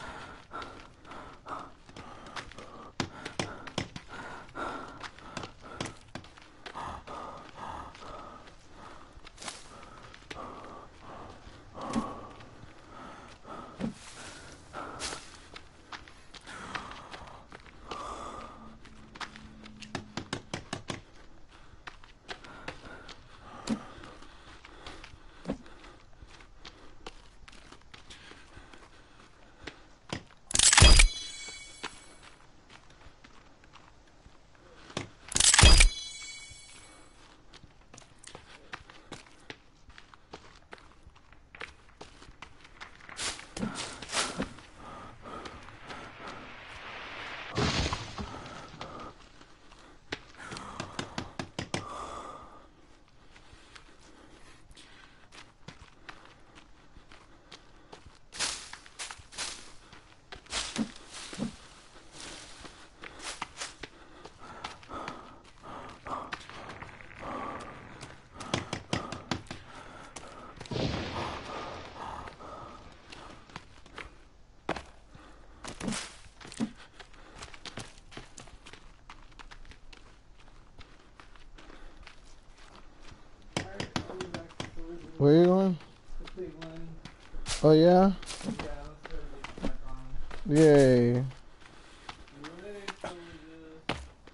Where you going? The Cleveland. Oh yeah? Yeah, let's get back on. Yay. Wait till we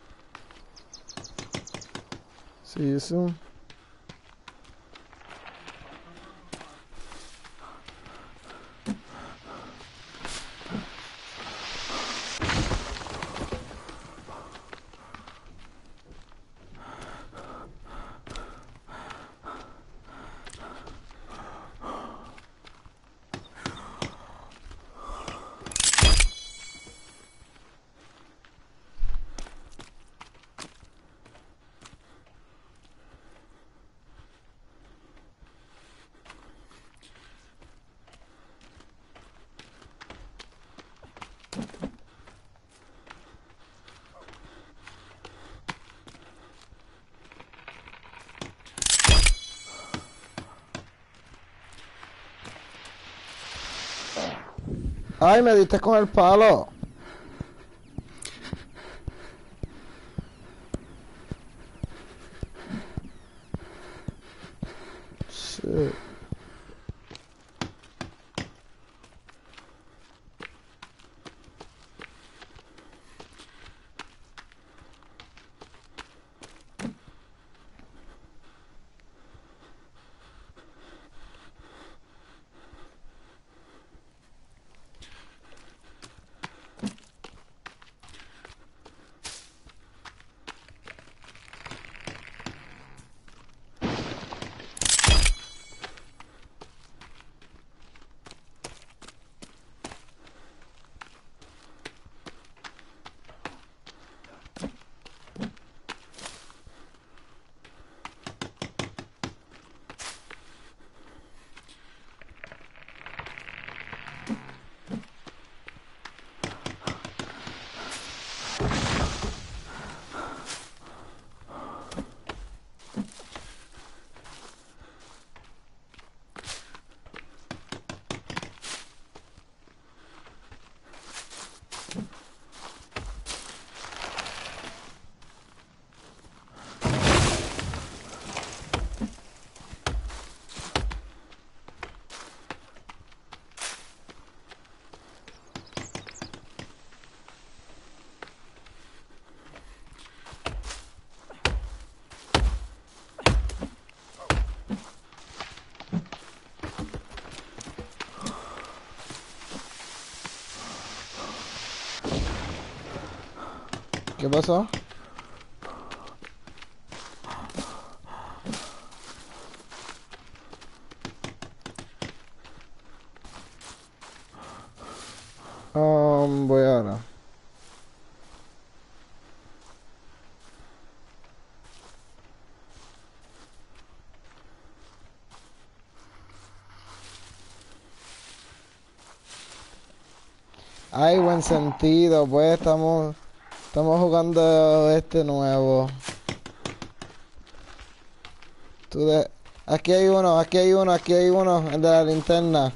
just... See you soon. Ay, me diste con el palo. Shit. ¿Qué pasó? Voy ahora. Hay buen sentido, pues estamos jugando este nuevo. Aquí hay uno, aquí hay uno, aquí hay uno, el de la linterna.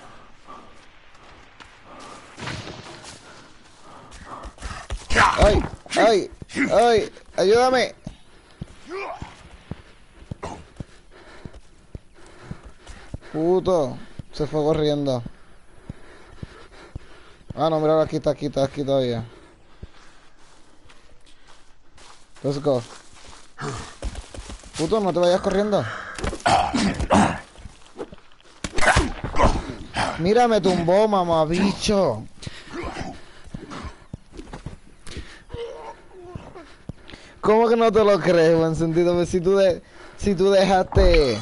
¡Ay! ¡Ay! ¡Ay! ¡Ayúdame! Puto. Se fue corriendo. Ah, no, mira, aquí está aquí todavía. Let's go. Puto, no te vayas corriendo. Mira, me tumbó, mamabicho. ¿Cómo que no te lo crees, buen sentido? Pues si tú dejaste...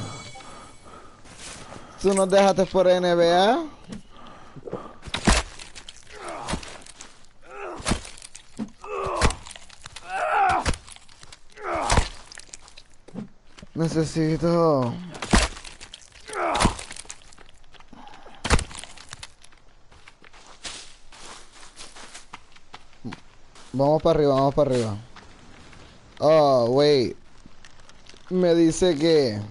¿Tú nos dejaste por NBA? Necesito... Vamos para arriba, vamos para arriba. Oh, wait. Me dice que...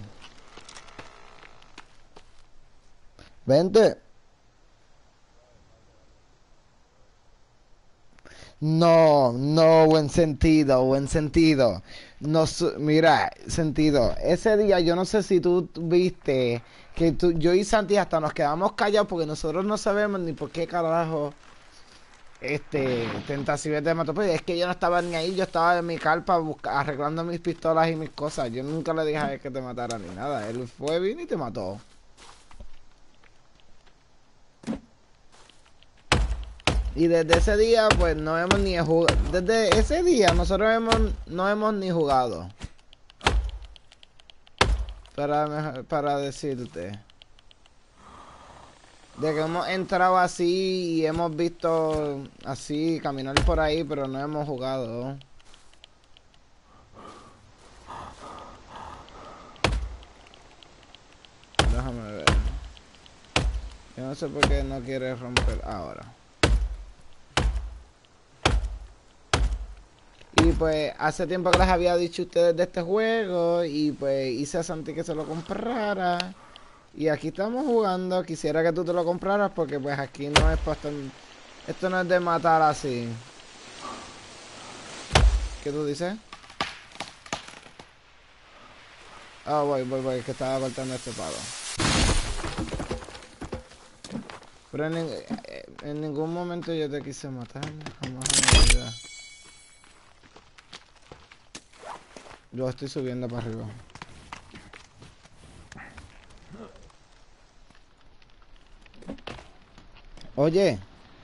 Vente. No, no, buen sentido, buen sentido. No, mira, sentido. Ese día yo no sé si tú viste que yo y Santi hasta nos quedamos callados porque nosotros no sabemos ni por qué carajo Tentacibe te mató. Pues es que yo no estaba ni ahí, yo estaba en mi carpa arreglando mis pistolas y mis cosas. Yo nunca le dije a él que te matara ni nada. Él fue, vino y te mató. Y desde ese día, pues no hemos ni jugado. Desde ese día, nosotros no hemos ni jugado. Para decirte. De que hemos entrado así y hemos visto así caminar por ahí, pero no hemos jugado. Déjame ver. Yo no sé por qué no quiere romper ahora. Y pues hace tiempo que les había dicho a ustedes de este juego y pues hice a Santi que se lo comprara. Y aquí estamos jugando. Quisiera que tú te lo compraras porque pues aquí no es para... Esto no es de matar así. ¿Qué tú dices? Ah, voy, que estaba cortando este palo. Pero en ningún momento yo te quise matar. Jamás en la vida. Yo estoy subiendo para arriba. Oye.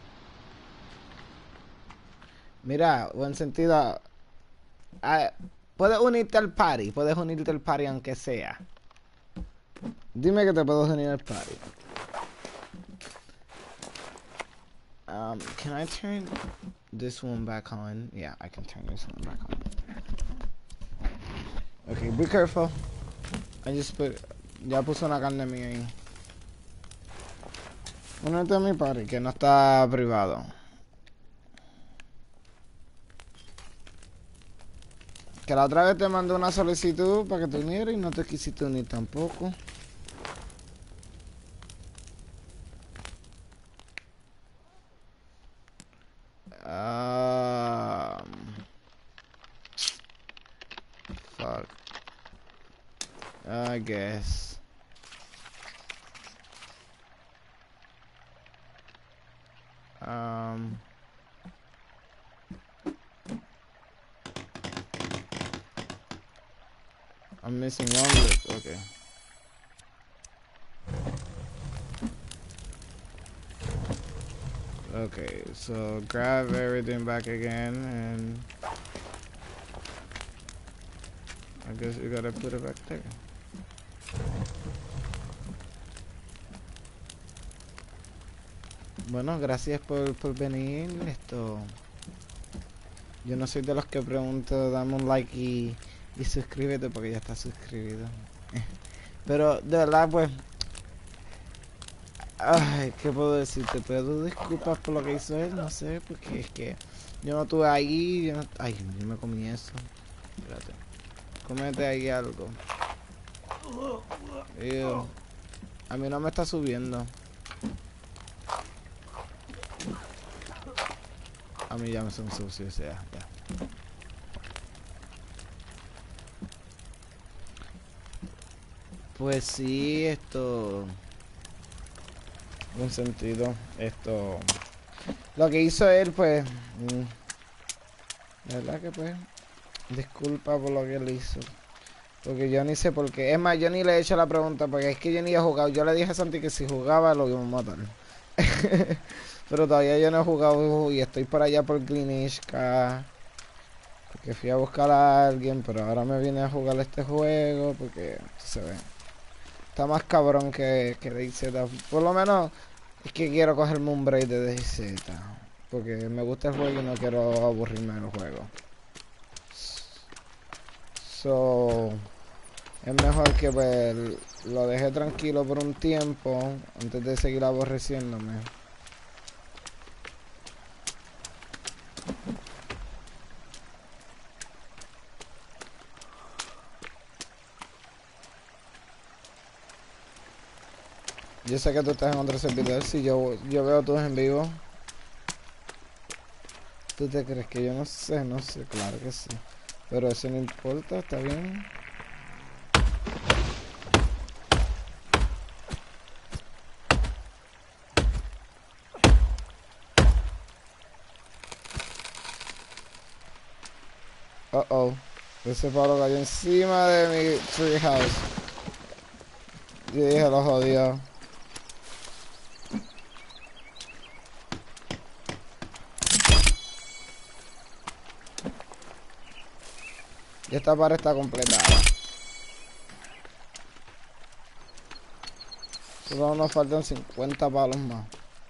Mira, buen sentido. Puedes unirte al party. Puedes unirte al party aunque sea. Dime que te puedo unir al party. Can I turn this one back on? Yeah, I can turn this one back on. Okay, be careful. Ya puse una carne mía ahí. Únete a mi party, que no está privado. Que la otra vez te mandé una solicitud para que te unieras y no te quisiste unir tampoco. Fuck. I guess. I'm missing one lip. Okay. Okay, so grab everything back again and I guess you gotta put it back there. Bueno, gracias por venir. Yo no soy de los que pregunto, dame un like y suscríbete porque ya está suscribido. Pero de verdad, pues, ay, ¿qué puedo decir? Te pido disculpas por lo que hizo él, no sé, porque es que yo no estuve ahí, ay, yo me comí eso. Espérate. Cómete ahí algo. Ew. A mí no me está subiendo. A mí ya me son sucios, o sea, ya. Pues sí, un sentido, lo que hizo él, pues, la verdad que pues, disculpa por lo que él hizo. Porque yo ni sé por qué. Es más, yo ni le he hecho la pregunta porque es que yo ni he jugado. Yo le dije a Santi que si jugaba lo iba a matar. Pero todavía yo no he jugado y estoy por allá por Glinishka. Porque fui a buscar a alguien, pero ahora me vine a jugar este juego porque se ve. Está más cabrón que DayZ. Por lo menos es que quiero cogerme un break de DayZ. Porque me gusta el juego y no quiero aburrirme del juego. So, es mejor que pues lo deje tranquilo por un tiempo antes de seguir aborreciéndome. Yo sé que tú estás en otro servidor. Si yo veo tus en vivo. ¿Tú te crees que yo no sé? No sé, claro que sí. Pero eso no importa, está bien. Oh. Ese palo cayó encima de mi treehouse. Yo dije, lo jodió. Y esta pared está completada. Solo nos faltan 50 palos más.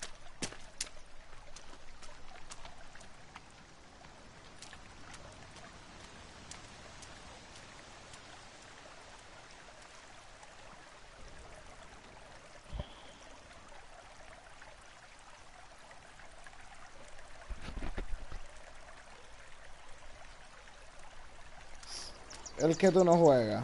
El que tú no juegas.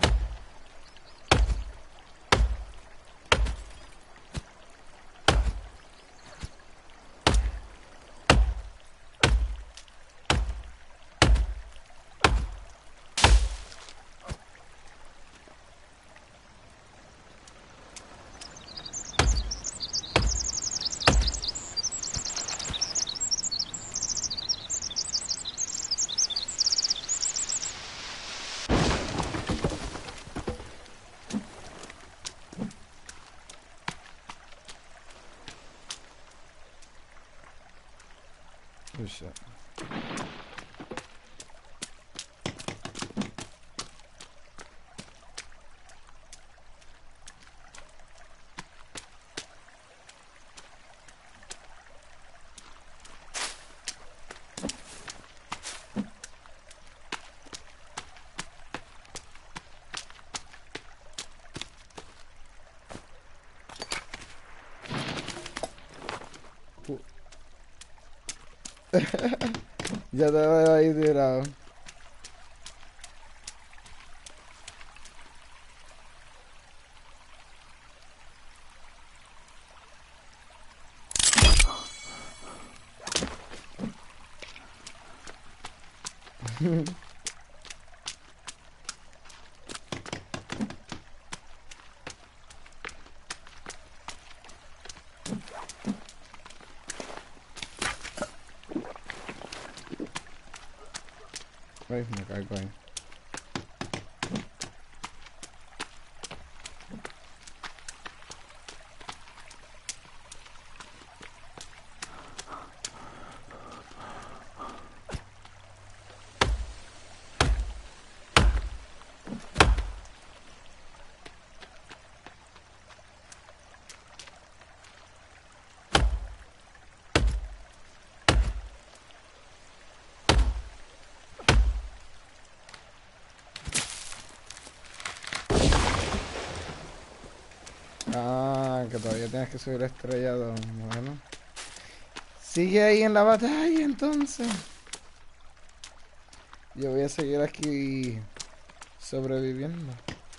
Oh shit. Ya te veo ahí tirado. Ay, me caigo ahí. Ah, que todavía tienes que subir estrellado. Bueno. Sigue ahí en la batalla entonces. Yo voy a seguir aquí sobreviviendo.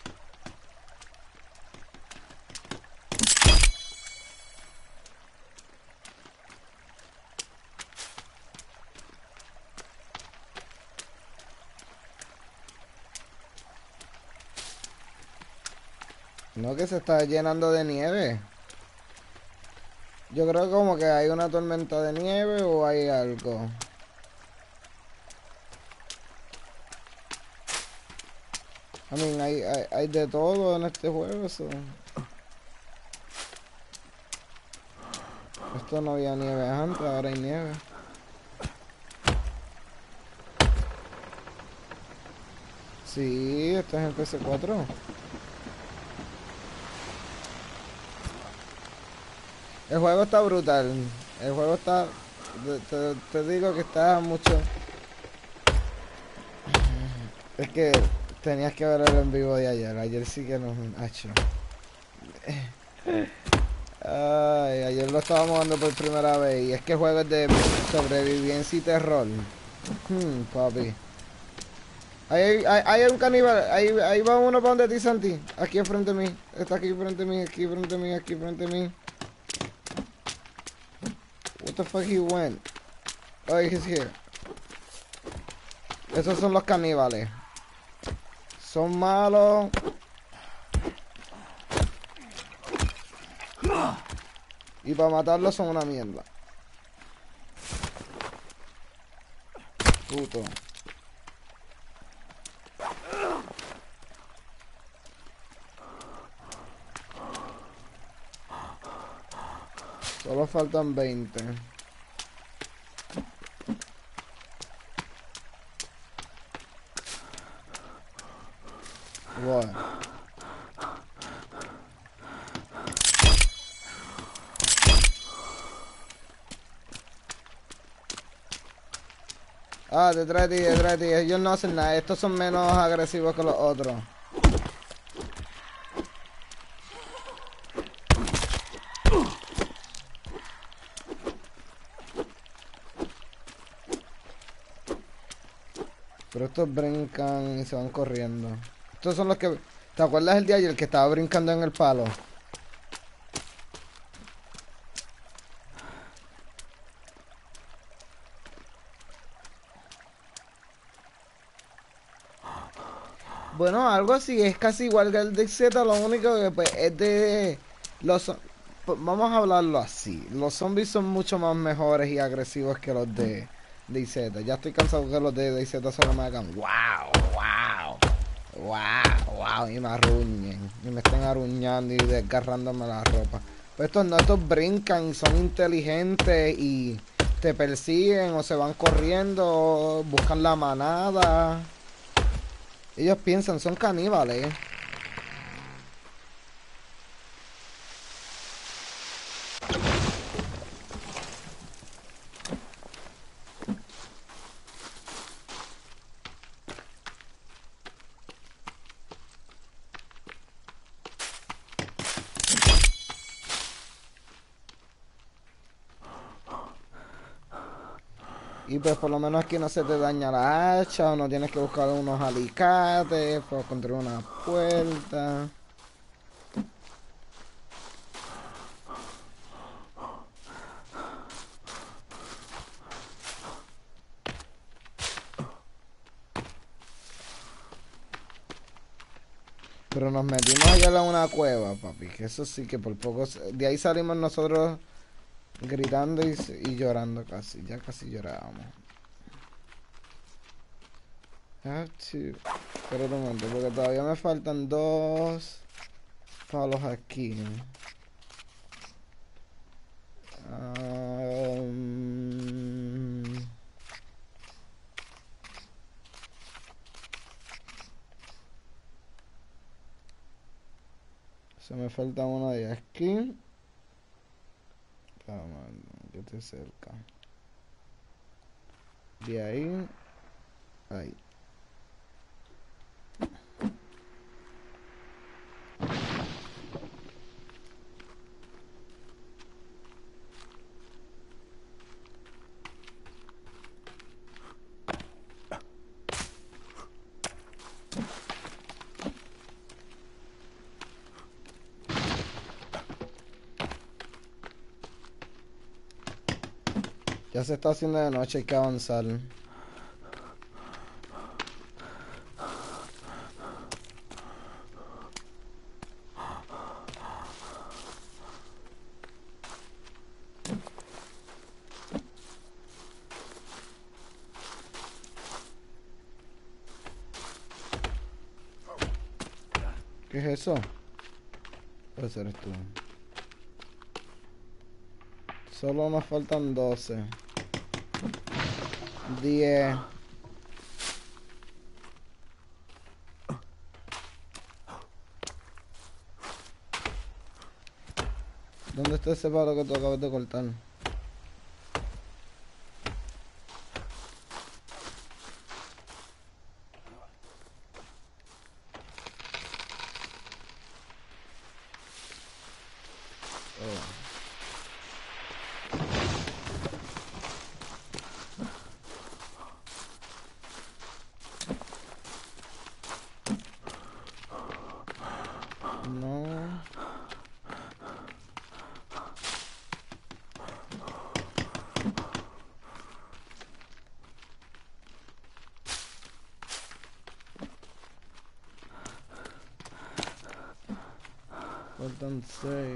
No, que se está llenando de nieve. Yo creo como que hay una tormenta de nieve o hay algo. I mean, hay de todo en este juego. So. Esto no había nieve antes, ahora hay nieve. Sí, esto es en PC4. El juego está brutal. El juego está... te digo que está mucho... Es que tenías que ver el en vivo de ayer. Ayer sí que nos ha hecho. Ay, ayer lo estábamos jugando por primera vez. Y es que el juego es de sobrevivencia y terror. Papi. Ahí hay un caníbal. Ahí va uno para donde ti, Santi. Aquí enfrente de mí. Está aquí enfrente de mí. Aquí enfrente de mí. Aquí enfrente de mí. What the fuck he went? Oh, he's here. Esos son los caníbales. Son malos. Y para matarlos son una mierda. Puto. Solo faltan 20. What? Ah, detrás de ti, detrás de ti. Ellos no hacen nada. Estos son menos agresivos que los otros. Pero estos brincan y se van corriendo. Estos son los que... ¿Te acuerdas el día ayer que estaba brincando en el palo? Bueno, algo así, es casi igual que el de Z, lo único que pues es de... Vamos a hablarlo así. Los zombies son mucho más mejores y agresivos que los de DayZ. Ya estoy cansado que los de DayZ solo me hagan wow, wow, wow, wow y me arruñen. Y me estén arruñando y desgarrándome la ropa. Pero estos no, estos brincan y son inteligentes y te persiguen o se van corriendo, buscan la manada. Ellos piensan, son caníbales. Y pues por lo menos aquí no se te daña la hacha o no tienes que buscar unos alicates para construir una puerta. Pero nos metimos allá en una cueva, papi. Que eso sí que por poco... De ahí salimos nosotros gritando y llorando casi. Ya casi llorábamos. Have to... Pero un momento, porque todavía me faltan 2 palos aquí. Se me falta una de aquí. Vamos, que esté cerca. De ahí. Ahí. Ya se está haciendo de noche, hay que avanzar. ¿Qué es eso? Puede ser esto. Solo nos faltan 12. 10. ¿Dónde está ese palo que tú acabas de cortar? No. Faltan 6.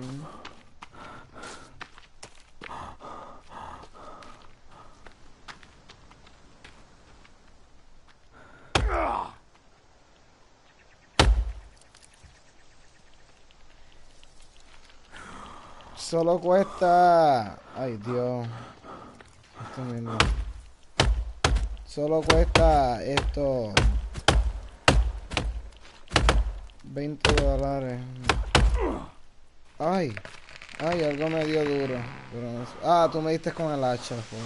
Solo cuesta... Ay, Dios. Esto mismo. Solo cuesta esto... $20. Ay. Ay, algo me dio duro. Pero no sé. Ah, tú me diste con el hacha. Fue.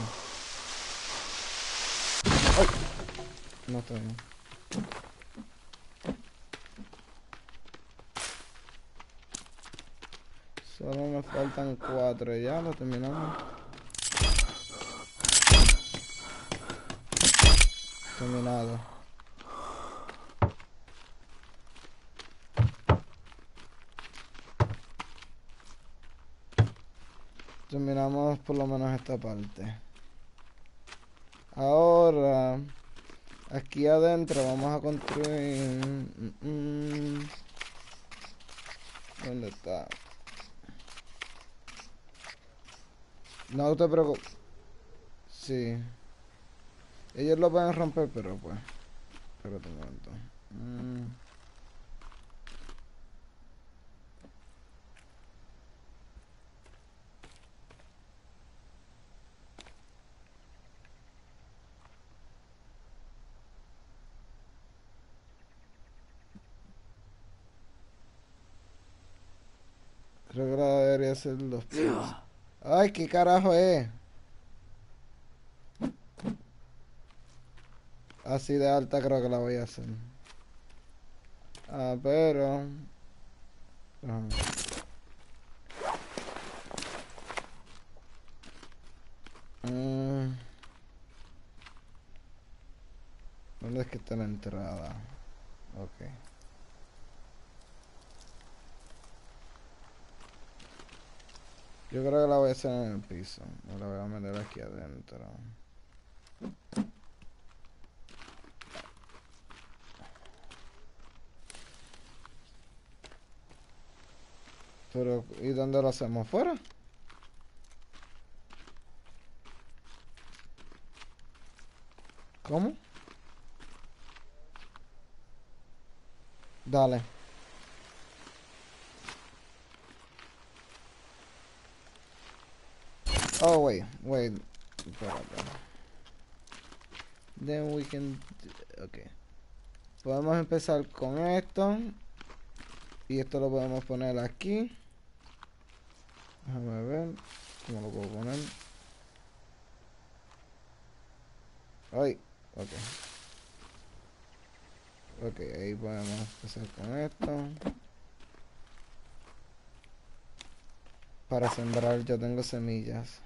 Ay. No estoy bien. Solo me faltan 4. Ya lo terminamos. Terminado. Terminamos por lo menos esta parte. Ahora, aquí adentro vamos a construir... ¿Dónde está? No te preocupes. Sí. Ellos lo pueden romper, pero pues... Espérate un momento. Creo que la debería ser los pies. Ay, ¿qué carajo es? Así de alta creo que la voy a hacer. Ah, pero... Ajá. ¿Dónde es que está la entrada? Ok. Yo creo que la voy a hacer en el piso. Me la voy a meter aquí adentro. Pero, ¿y dónde lo hacemos? ¿Fuera? ¿Cómo? Dale. Oh, wait. Espérate. Then we can... Ok. Podemos empezar con esto. Y esto lo podemos poner aquí. Déjame ver cómo lo puedo poner. Ay, ok. Ok, ahí podemos empezar con esto. Para sembrar yo tengo semillas.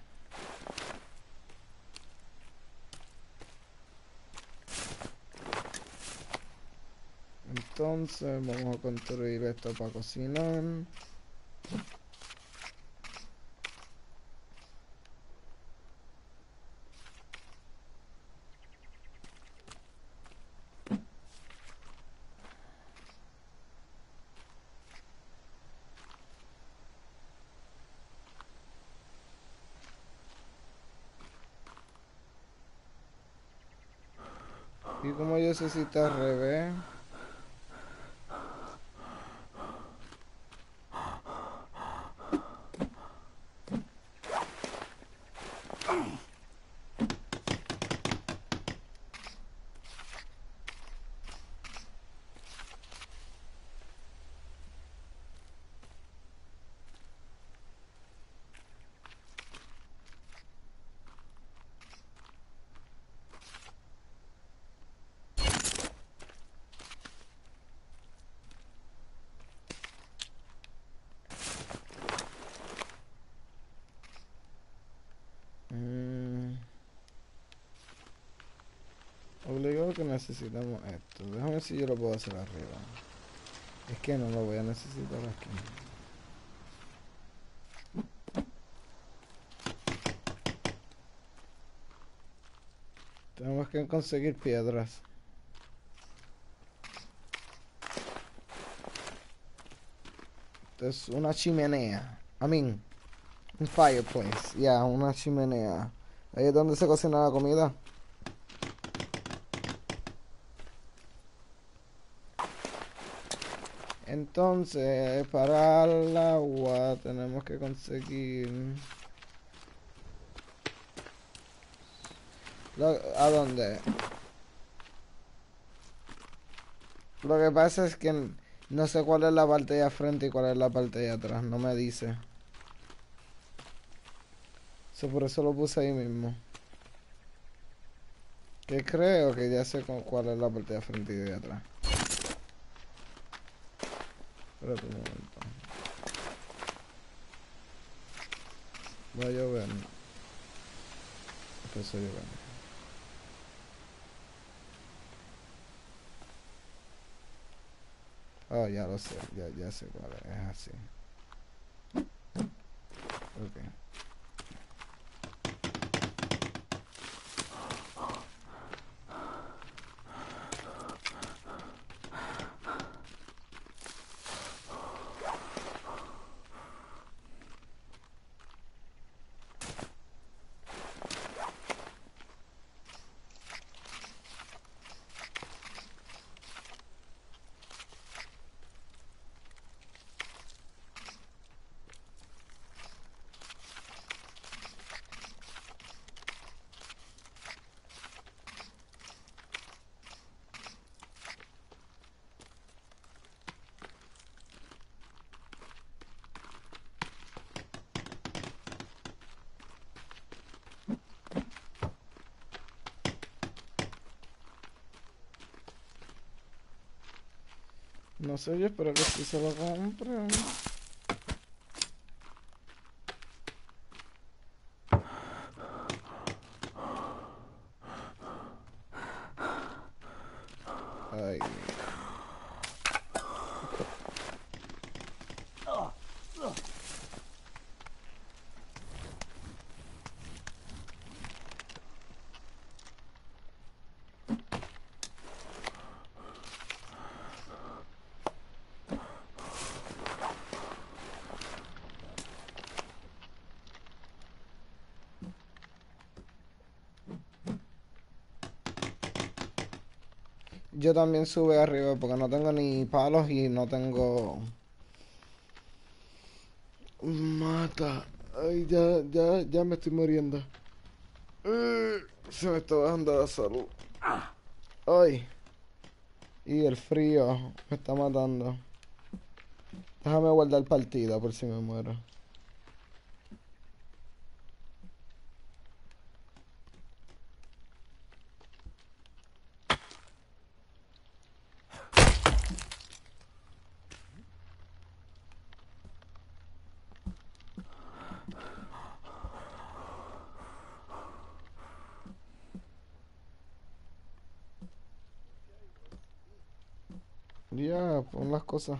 Entonces vamos a construir esto para cocinar. ¿Y como yo sé si está al revés? Obligado que necesitamos esto. Déjame ver si yo lo puedo hacer arriba. Es que no lo voy a necesitar aquí. Tenemos que conseguir piedras. Esto es una chimenea. Un fireplace. Ya, una chimenea. Ahí es donde se cocina la comida. Entonces, para el agua tenemos que conseguir... ¿A dónde? Lo que pasa es que no sé cuál es la parte de frente y cuál es la parte de atrás. No me dice. Por eso lo puse ahí mismo. Que creo que ya sé cuál es la parte de frente y de atrás. Espérate un momento. Va a llover. Empezó a llover. Oh, ya lo sé. Ya sé cuál es. Es así. Ok. No sé, yo espero que sí se lo compren. Ay. Yo también sube arriba porque no tengo ni palos y no tengo... Mata. Ay, ya me estoy muriendo. Se me está bajando la salud. Ay. Y el frío me está matando. Déjame guardar partida por si me muero. Ya, pon las cosas.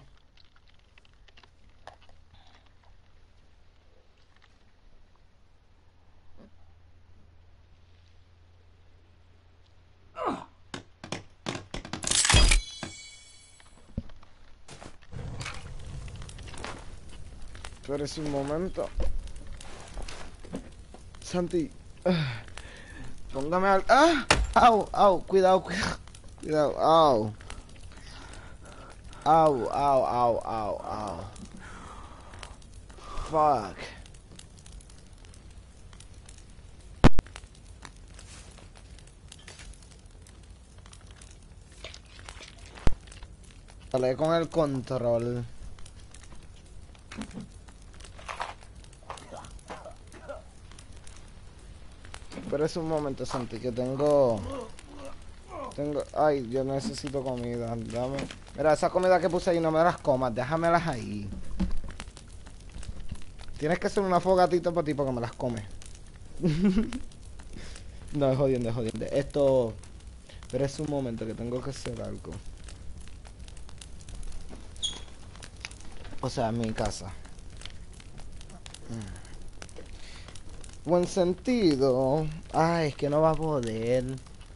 Espera un momento. Santi. Póngame al... ¡Ah! ¡Au! ¡Au! Cuidado, cuidado. Cuidado. Au. Au, au, au, au, au. Fuck. Dale con el control. Pero es un momento, Santi, que tengo... Ay, yo necesito comida. Dame... Mira, esa comida que puse ahí no me las comas. Déjamelas ahí. Tienes que hacer una fogatita para ti porque me las comes. No, es jodiendo, es jodiendo. Esto... Pero es un momento que tengo que hacer algo. O sea, en mi casa. Buen sentido. Ay, es que no va a poder.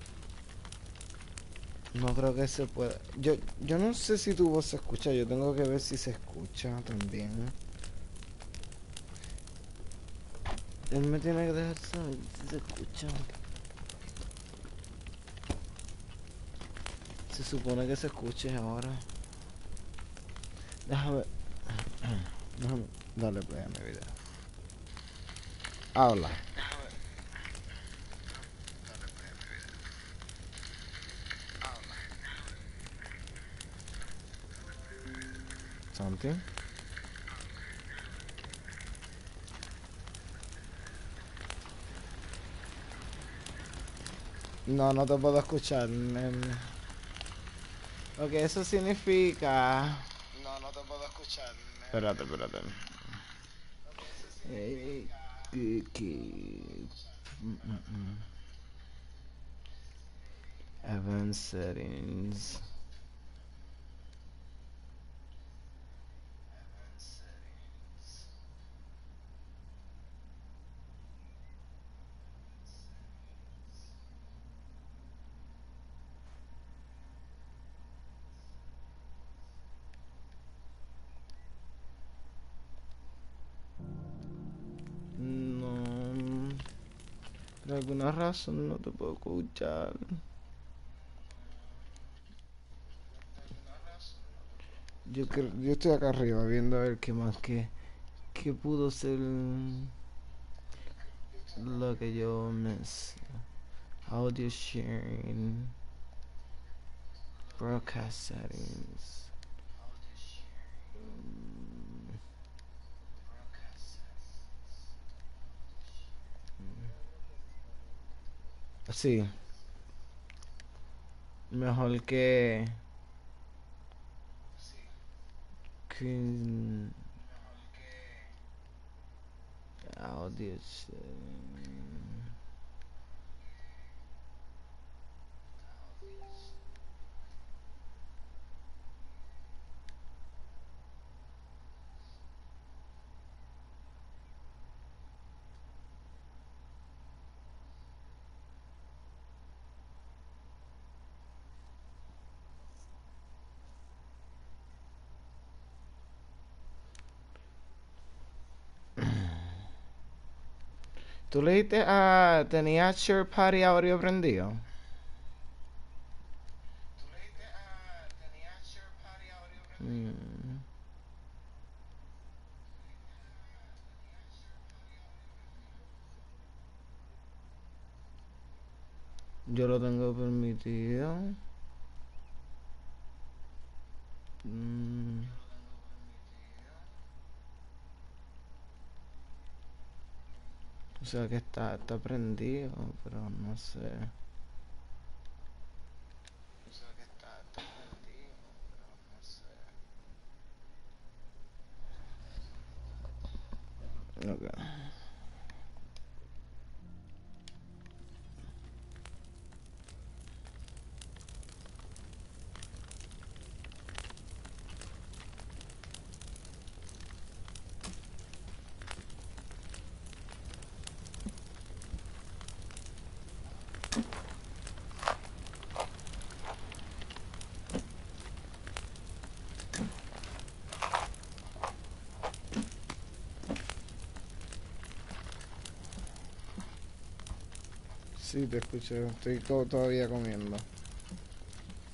No creo que se pueda. Yo no sé si tu voz se escucha. Yo tengo que ver si se escucha también. Él me tiene que dejar saber si se escucha. Se supone que se escuche ahora. Déjame. Déjame darle play a mi video. Habla. Santi. No, no te puedo escuchar. Ok, eso significa... No, no te puedo escuchar. Espérate, espérate. Event settings. No. Por alguna razón no te puedo escuchar. Yo estoy acá arriba viendo a ver qué más que pudo ser lo que yo me... Audio sharing. Broadcast settings. Sí. Mejor que audio sharing. ¿Tú le dijiste a... tenía Share Party audio prendido? Mm. Yo lo tengo permitido. Mm. O sea que está prendido, pero no sé. O sea que está prendido, pero no sé. Ok. Sí, te escucho. Estoy todavía comiendo.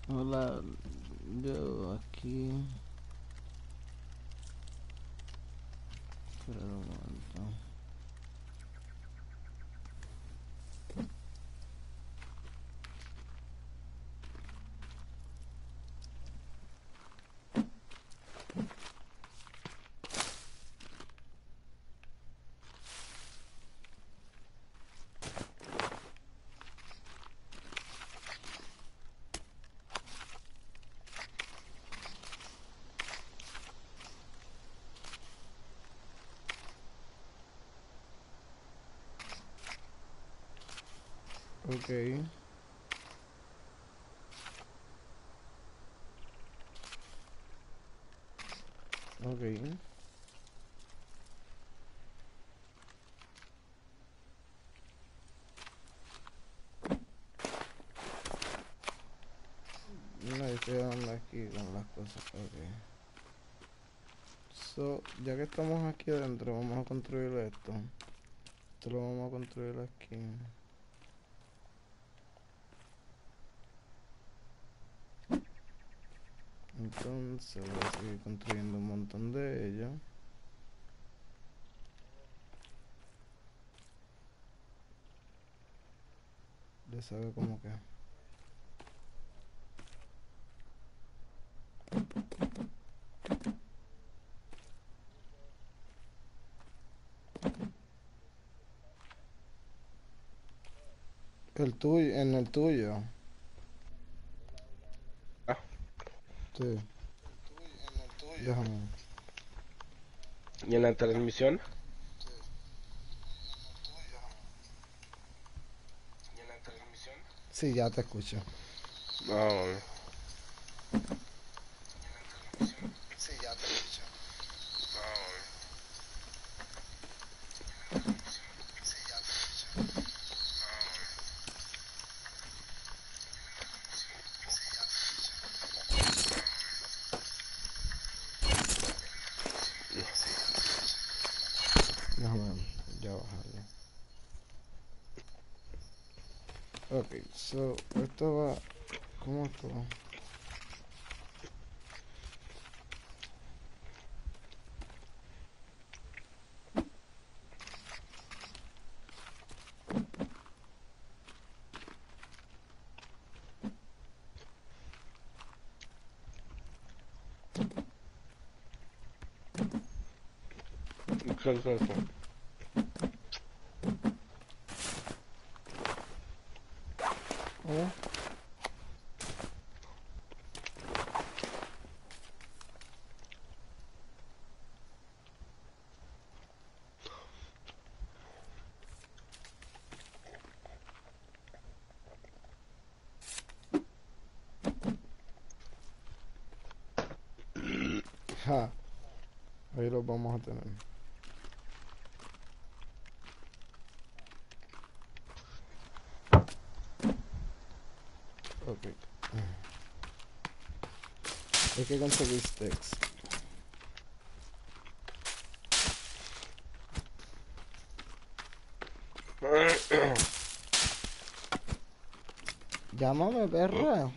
Hola, yo aquí. Espera un momento. Ok. Ok. No, estoy dando aquí con las cosas. Ok. So, ya que estamos aquí adentro, vamos a construir esto. Esto lo vamos a construir aquí. Entonces voy a seguir construyendo un montón de ellos. Ya sabe cómo que. El tuyo, en el tuyo. Ah, Sí, déjame. y en la transmisión. Sí, ya te escucho. Ah, Sí, ya te escucho. Déjame ya bajarlo. Ok, so, esto va. ¿Cómo esto va? ¿qué es eso? ¿Oh? Ja, ahí los vamos a tener. Ok. Hay que conseguir sticks. Llámame, perra.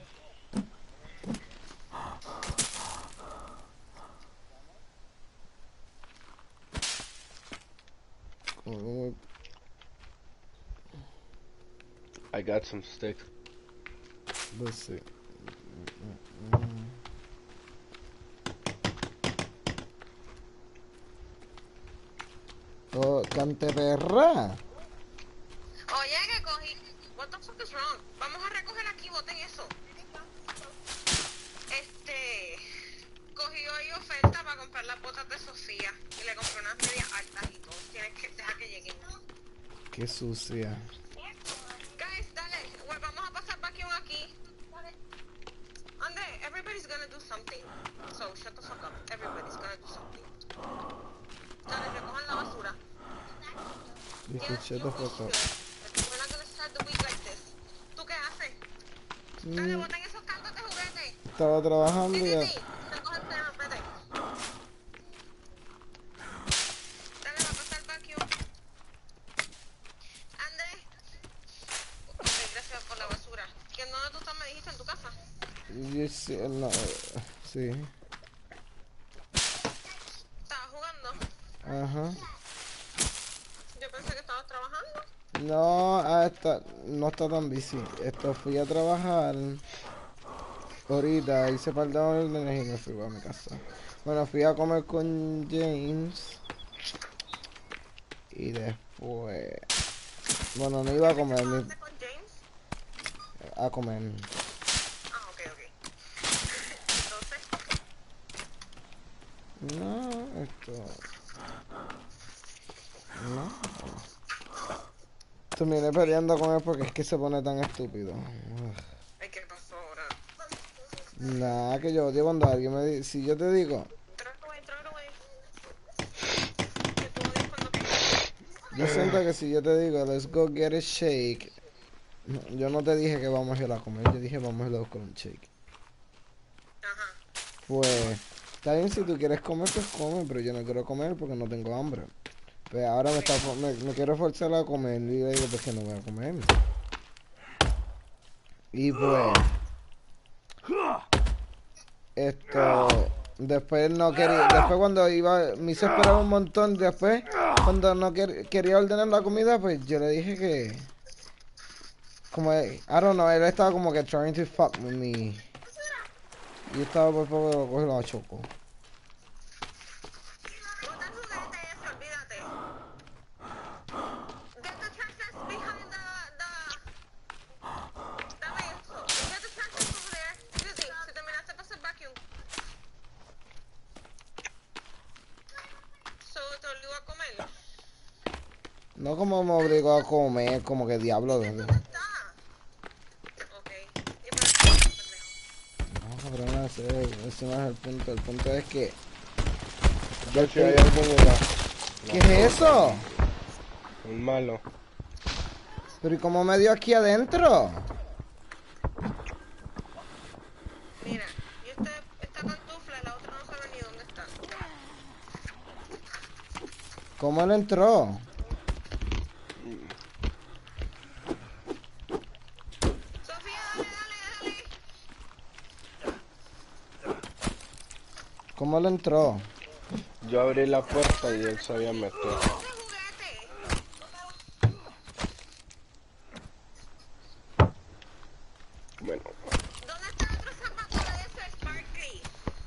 Como- I got some sticks. Let's see. Oh, cante perra. Oye, que cogí. What the fuck is wrong? Vamos a recoger aquí, boten eso. Cogí hoy oferta para comprar las botas de Sofía y le compré unas medias altas y todo. Tienes que dejar que lleguen. Qué sucia. Guys, dale, vamos a pasar vacuum aquí. Ande, everybody's gonna do something. So shut the fuck up. Everybody's gonna do something. Dale, recojan la basura. Dije, Yes, shut you the we fuck up. should. We're not gonna start the week like this. ¿Tú qué haces? Dale, boten esos cantos de juguete. Estaba trabajando Sí, y sí, ya. sí. Recoge el tema, vete. Dale, va a pasar vacuum. Andrés. Ok, gracias por la basura. ¿Que dónde tú estás? Me dijiste en tu casa. Sí, no, sí. ¿Estabas jugando? Ajá. Yo pensé que estabas trabajando. No, no está tan busy. Fui a trabajar ahorita, hice par de órdenes y me fui para mi casa. Bueno, fui a comer con James y después... Bueno, no iba a ¿Qué comer, trabajaste con James? a comer. Ah, ok. Entonces, No, no. Terminé peleando con él porque es que se pone tan estúpido. Ugh. ay, ¿qué pasó ahora? Nada, que yo odio cuando alguien me dice... Si yo te digo... Throw it away. Que tú odias cuando qué. Yo siento que si yo te digo, let's go get a shake... No, yo no te dije que vamos a ir a comer, yo dije vamos a ir a buscar un shake. Ajá. Pues, está bien si tú quieres comer, pues come, pero yo no quiero comer porque no tengo hambre. Pues ahora me quiero forzar a comer y yo digo, pues que no voy a comer. Y pues, después no quería, después cuando iba, me hizo esperar un montón, después cuando no quería ordenar la comida, pues yo le dije que, como, I don't know, él estaba como que trying to fuck with me. Y yo estaba por poco cogerlo a choco. Bota el juguete ese, olvídate. Get the tractors behind the... Dame eso. Get the tractors over there. Susie, si terminaste para hacer vacuum. So, te obligó a comer. No como me obligó a comer, como que diablo. ¿Dónde está? Ok. ¿Y para qué pendejo? No, cabrón, ese no es el punto. El punto es que... De hecho, hay algo en la... ¿Qué es eso? Un malo. Pero ¿y cómo me dio aquí adentro? Mira, y esta pantufla, la otra no sabe ni dónde está. ¿Cómo él entró? Sofía, dale. ¿Cómo él entró? Yo abrí la puerta y él se había metido. ¡Ese juguete! Bueno, ¿Dónde está el otro zapato de ese Sparkly?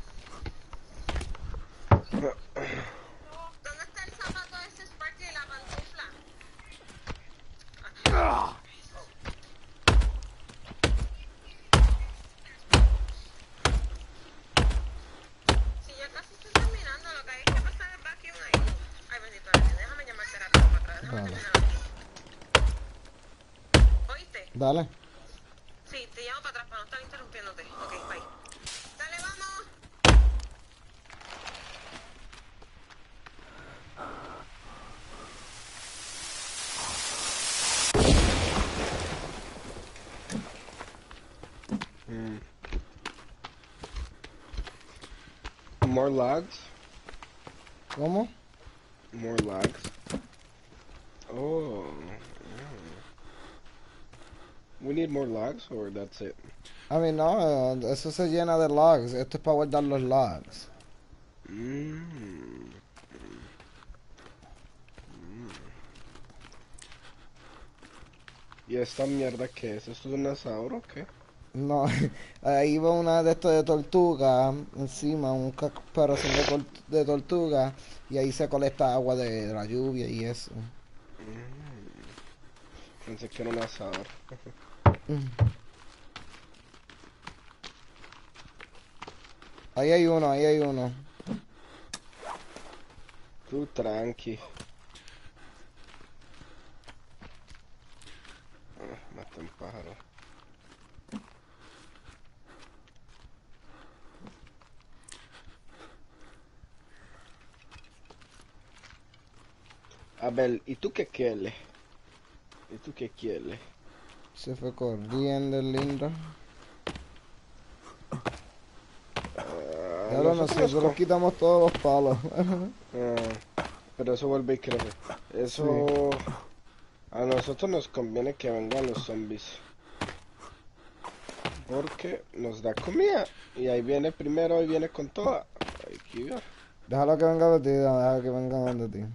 ¿Dónde está el zapato de ese Sparkly y la pantufla? Si ya casi estoy terminando, lo que hay que pasar el vacuum ahí. Ay, bendito, déjame llamarte rápido para atrás. Déjame Dale. terminar aquí. ¿Oíste? Dale. Sí, te llamo para atrás para no estar interrumpiéndote. Ok, bye. Dale, vamos. more logs. ¿Cómo? More logs. Oh. We need more logs, or that's it? A mí no, eso se llena de logs. Esto es para guardar los logs. ¿Y esta mierda qué es? ¿Esto es un asador o qué? No, ahí va una de estos de tortuga encima, un caparazón de tortuga y ahí se colecta agua de la lluvia y eso. Pensé que era un asador. Ahí hay uno, ahí hay uno. Tú tranqui. Maté un pájaro. A ver, ¿y tú qué quieres? ¿Y tú qué quieres? Se fue corriendo el lindo. Ahora nosotros quitamos todos los palos. Pero eso vuelve y crece. Eso... A nosotros nos conviene que vengan los zombies. Porque nos da comida. Y ahí viene primero, ahí viene con toda. Aquí va. Déjalo que venga de ti, déjalo que venga donde ti.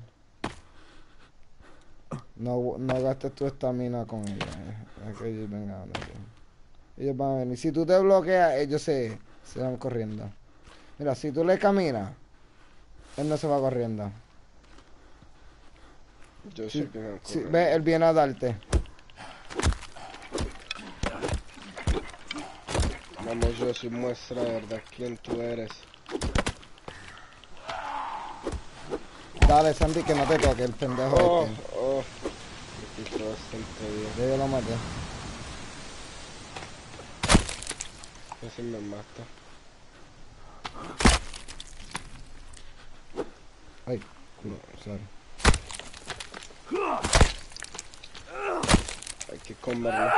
No, no gastes tu estamina con ella. Es que ellos vengan donde ti. Ellos van a venir. Si tú te bloqueas, ellos se van corriendo. Mira, si tú le caminas, él no se va corriendo. Yo Sí, sé que me sí, ocurre. ve, él viene a darte. Vamos, yo sí muestra de verdad quién tú eres. Dale, Sandy, que no te toque el pendejo Oh, este. oh. Me quitó bastante bien. Ya yo lo maté. Ese me mata. Ay, culo, sorry. Hay que comerlo.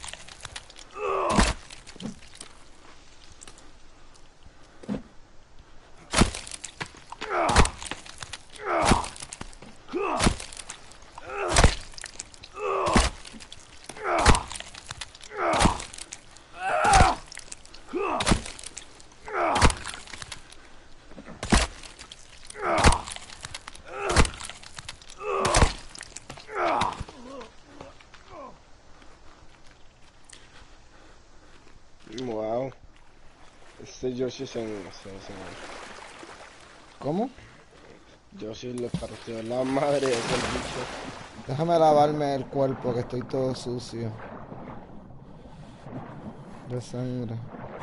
Wow. Este Yoshi se ¿Cómo? Yoshi le partió la madre a ese bicho. Déjame lavarme el cuerpo, que estoy todo sucio. De sangre.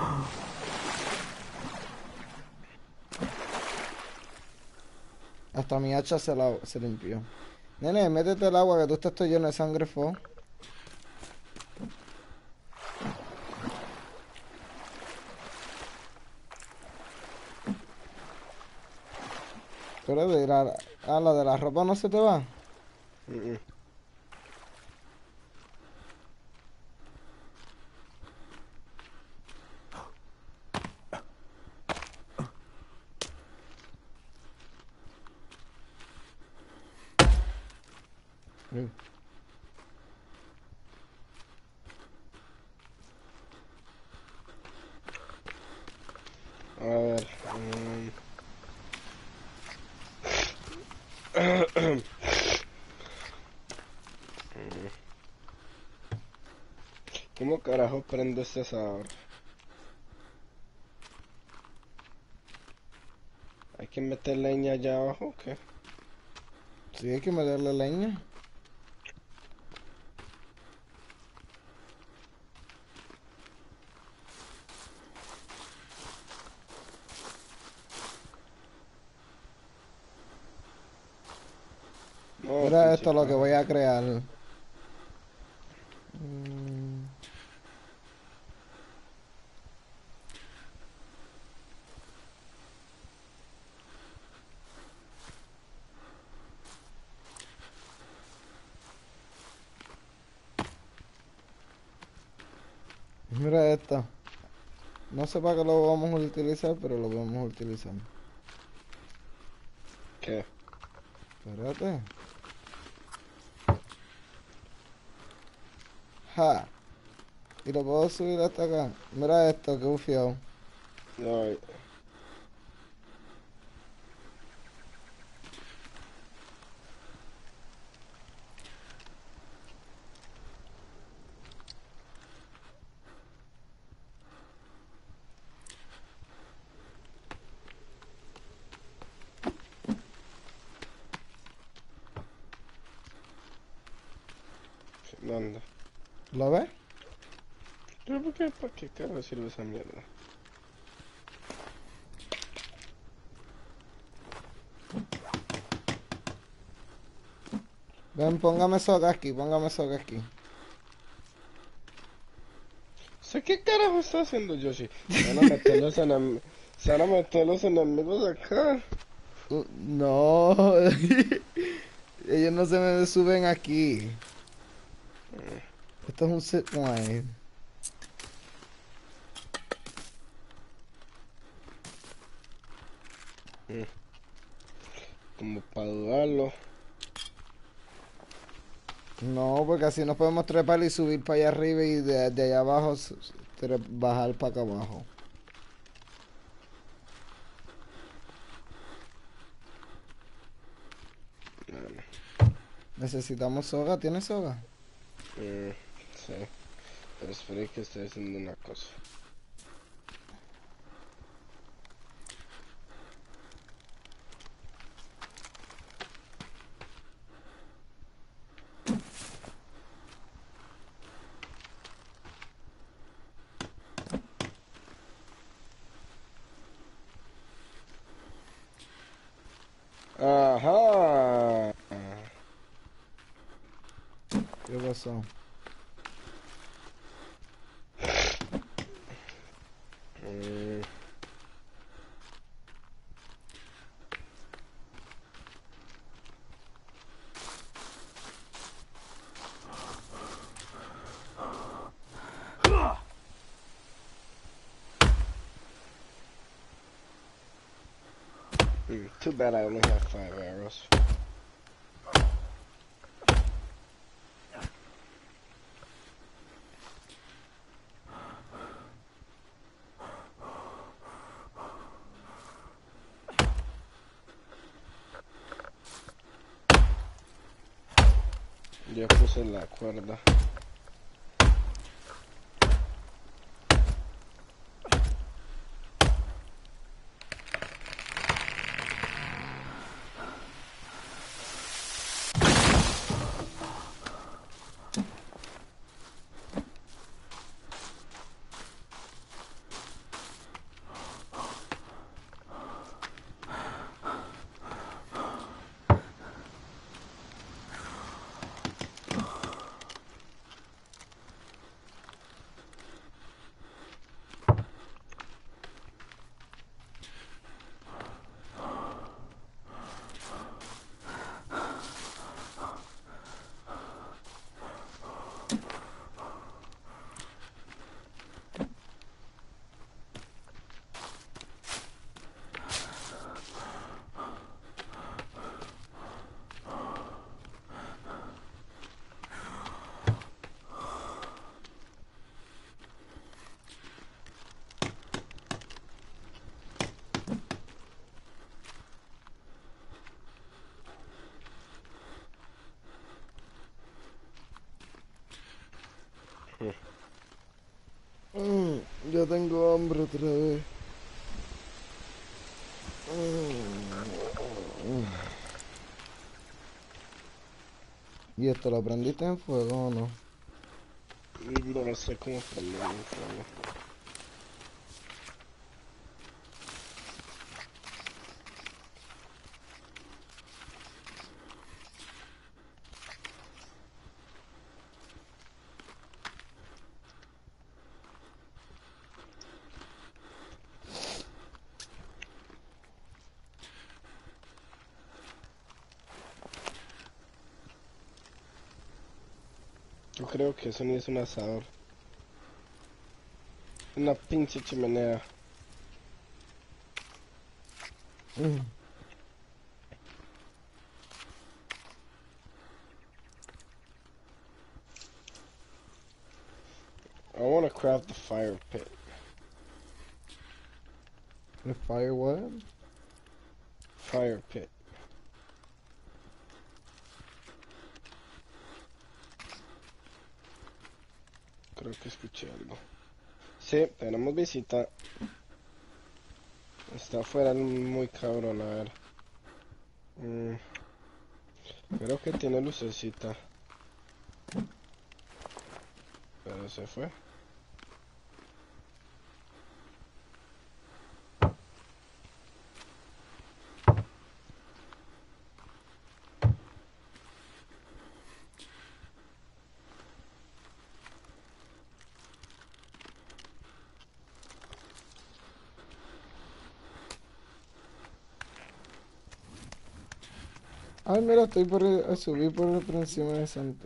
Hasta mi hacha se limpió. Nene, métete el agua, que tú estás todo lleno de sangre, fo. Pero de ir a la de la ropa no se te va. Mm, mm. Mm. A ver. ¿Cómo carajo prende este asador? ¿Hay que meter leña allá abajo o qué? Sí, hay que meterle leña. No, Mira pinche esto lo que pájaro. voy a crear. Mm, Mira esto. No sé para qué lo vamos a utilizar, pero lo vamos a utilizar. ¿Qué? Espérate. Ja. Y lo puedo subir hasta acá. Mira esto, que bufiado. Ay, ¿dónde? ¿Lo ves? ¿Pero para qué carajo sirve esa mierda? Ven, póngame soga aquí, póngame soga aquí. ¿Sé qué carajo está haciendo Yoshi? Se van a meter los enemigos acá. No. Ellos no se me suben aquí. Esto es un zipline. Como para dudarlo. No, porque así nos podemos trepar y subir para allá arriba y de allá abajo bajar para acá abajo. Necesitamos soga, ¿tienes soga? Sí. Pero espera que estoy haciendo una cosa. Ajá. ¿Qué pasó? Mm, Too bad I only have 5 arrows. Ya puse la cuerda. Ya tengo hambre otra vez. ¿Y esto lo prendiste en fuego o no? No sé cómo prender el fuego. Yo creo que eso ni es un asador. Una pinche chimenea. I want to craft the fire pit. ¿El fire what? Fire pit. Creo que escuché algo. Sí, tenemos visita. Está afuera muy cabrón, a ver. Creo que tiene lucecita. Pero se fue. Ay, mira, estoy subí por encima de Santi.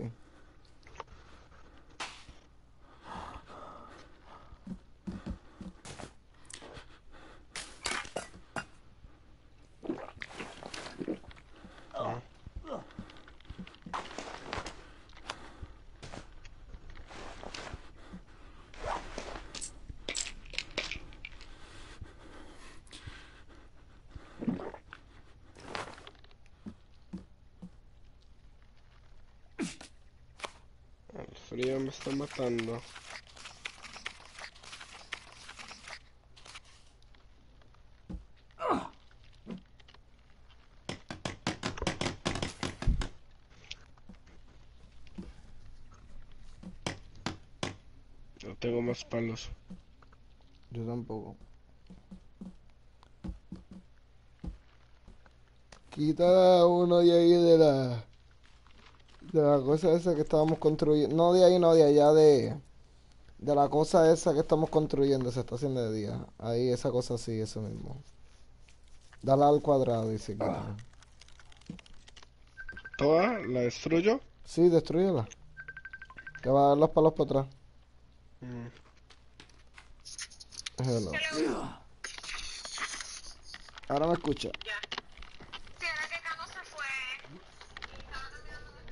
frío me está matando. No tengo más palos. Yo tampoco. Quita uno de ahí de la cosa esa que estábamos construyendo. No de ahí, no de allá de la cosa esa que estamos construyendo. Se está haciendo de día. Ahí esa cosa así, eso mismo. Dale al cuadrado y se quita. ¿Toda la destruyo? Sí, destruyela. Que va a dar los palos para atrás. Mm. Hello. Hello. Ahora me escucha. Ya. Sí, ahora que Cano se fue. Y estaba terminando de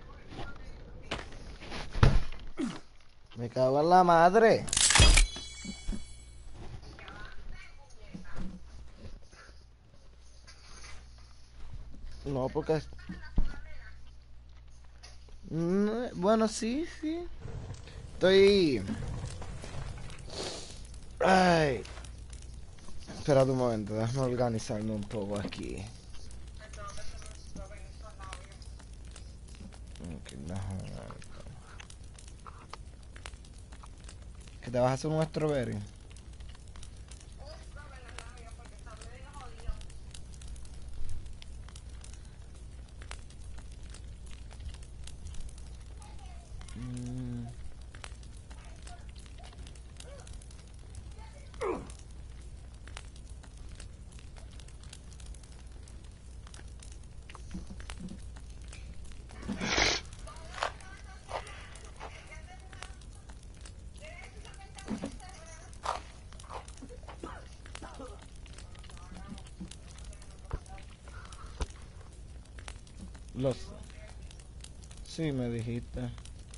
recoger. Me cago en la madre. No, porque... bueno, sí, sí. Estoy... Ay. Espérate un momento, déjame organizarme un poco aquí. Ok, déjame ver. ¿Que te vas a hacer un strawberry? Mm. Los... Sí, me dijiste.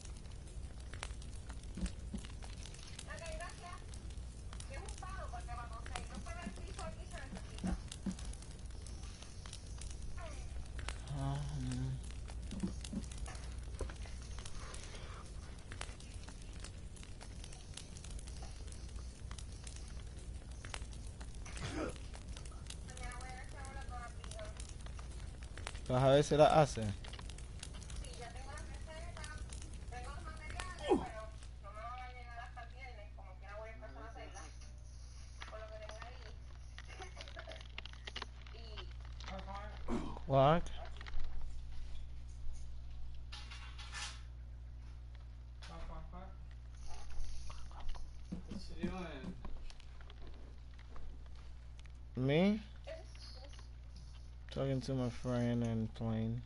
Vas a ver si la hace. What? What you doing? Me? Talking to my friend and playing.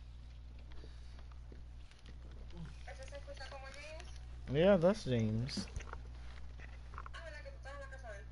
¿Eso se escucha como James? Yeah, that's James. Ah, ¿verdad que tú estás en la casa de él?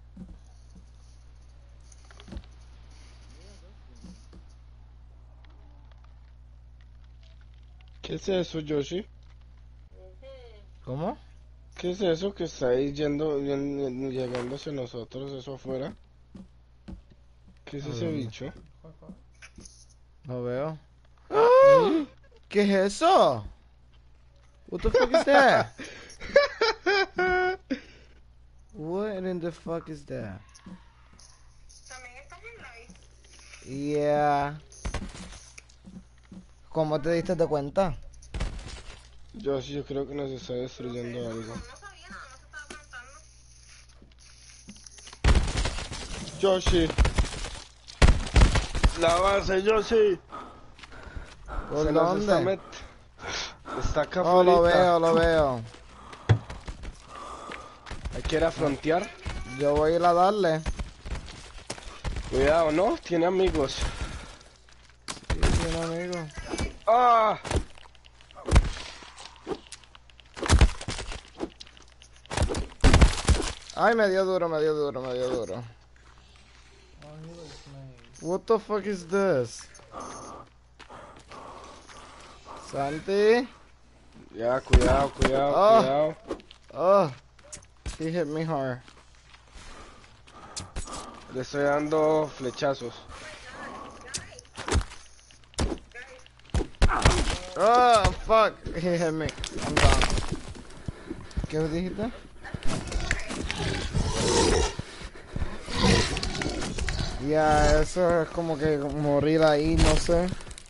¿Qué es eso, Yoshi? ¿Cómo? ¿Qué es eso que está ahí llegando hacia nosotros, eso afuera? ¿Qué es ese ¿Dónde? bicho? Lo veo. ¡Ah! ¿Qué es eso? What the fuck is that? What in the fuck is that? También estás en live. Yeah. ¿Cómo te diste de cuenta? Yoshi, yo creo que nos está destruyendo algo. No sabía, nada más estaba preguntando. Yoshi. La base, Yoshi. ¿Por Se nos está dónde? Está acá Oh, lo afuera. veo, lo veo. Hay que ir a frontear. Yo voy a ir a darle. Cuidado, ¿no? Tiene amigos. Sí, tiene amigo. ¡Ah! Ay, me dio duro, me dio duro, me dio duro. Oh, he looks nice. What the fuck is this? Santi? Ya, cuidado, cuidado, Ah. cuidado. Oh, he hit me hard. Le estoy dando flechazos. Oh, fuck, he hit me. I'm down. ¿Qué dijiste? Ya, eso es como que morir ahí, no sé.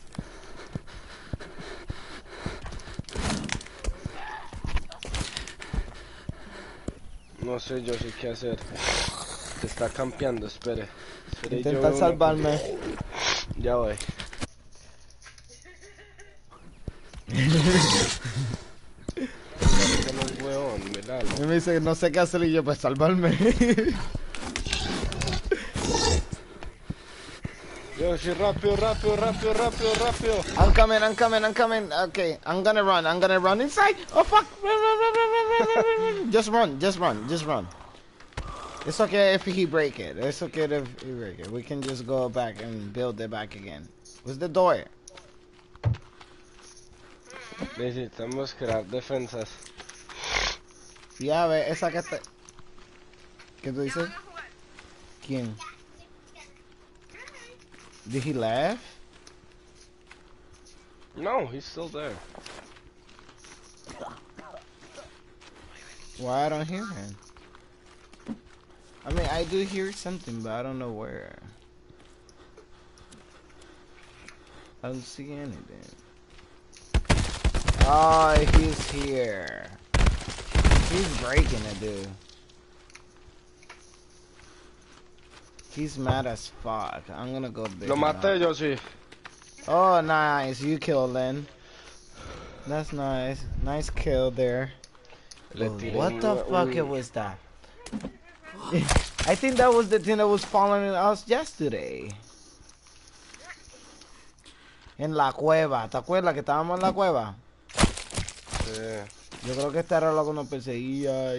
No sé yo sí qué hacer. Se está campeando, espere. Espere, Intenta yo salvarme. Ya voy. Este no es huevón, míralo. Y me dice, no sé qué hacer y yo, pues salvarme. Yo sí, rápido. I'm coming. Okay, I'm gonna run inside. Oh fuck! Run. Just run. It's okay if he break it. It's okay if he break it. We can just go back and build it back again. Where's the door? Necesitamos crear defensas. Ya ve, esa que está... ¿Qué tú dices? ¿Quién? Did he laugh? No, he's still there. Why I don't hear him? I mean, I do hear something, but I don't know where. I don't see anything. Oh, he's here. He's breaking it, dude. He's mad as fuck. I'm gonna go there. Lo maté yo sí. Oh, nice. You killed Lynn. That's nice. Nice kill there. Le Oh, tiré what the un- fuck un- was that? I think that was the thing that was following us yesterday. En la cueva. ¿Te acuerdas que estábamos en la cueva? Sí. Yo creo que este era lo que nos perseguía